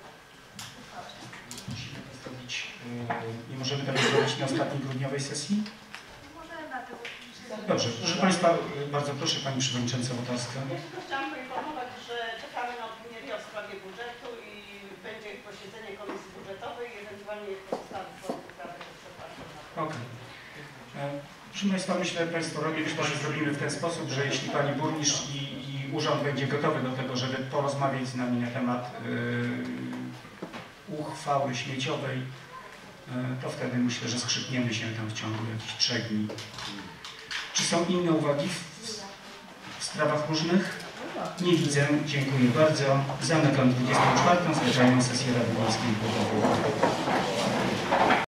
Musimy to zrobić, yy, nie możemy tego zrobić na ostatniej grudniowej sesji? Możemy na to. Dobrze, proszę Państwa, bardzo proszę Pani Przewodnicząca Wotarska. Ja tylko chciałam poinformować, że czekamy na opinię R I O w sprawie budżetu i będzie posiedzenie Komisji Budżetowej i ewentualnie pozostały sprawy Okej. Proszę Państwa, myślę, Państwo robię, myślę, że zrobimy w ten sposób, że jeśli Pani Burmistrz i, i Urząd będzie gotowy do tego, żeby porozmawiać z nami na temat yy, uchwały śmieciowej, yy, to wtedy myślę, że skrzykniemy się tam w ciągu jakichś trzech dni. Czy są inne uwagi w, w sprawach różnych? Nie widzę. Dziękuję bardzo. Zamykam dwudziestą czwartą zwyczajną sesję Rady Miejskiej w Łochowie.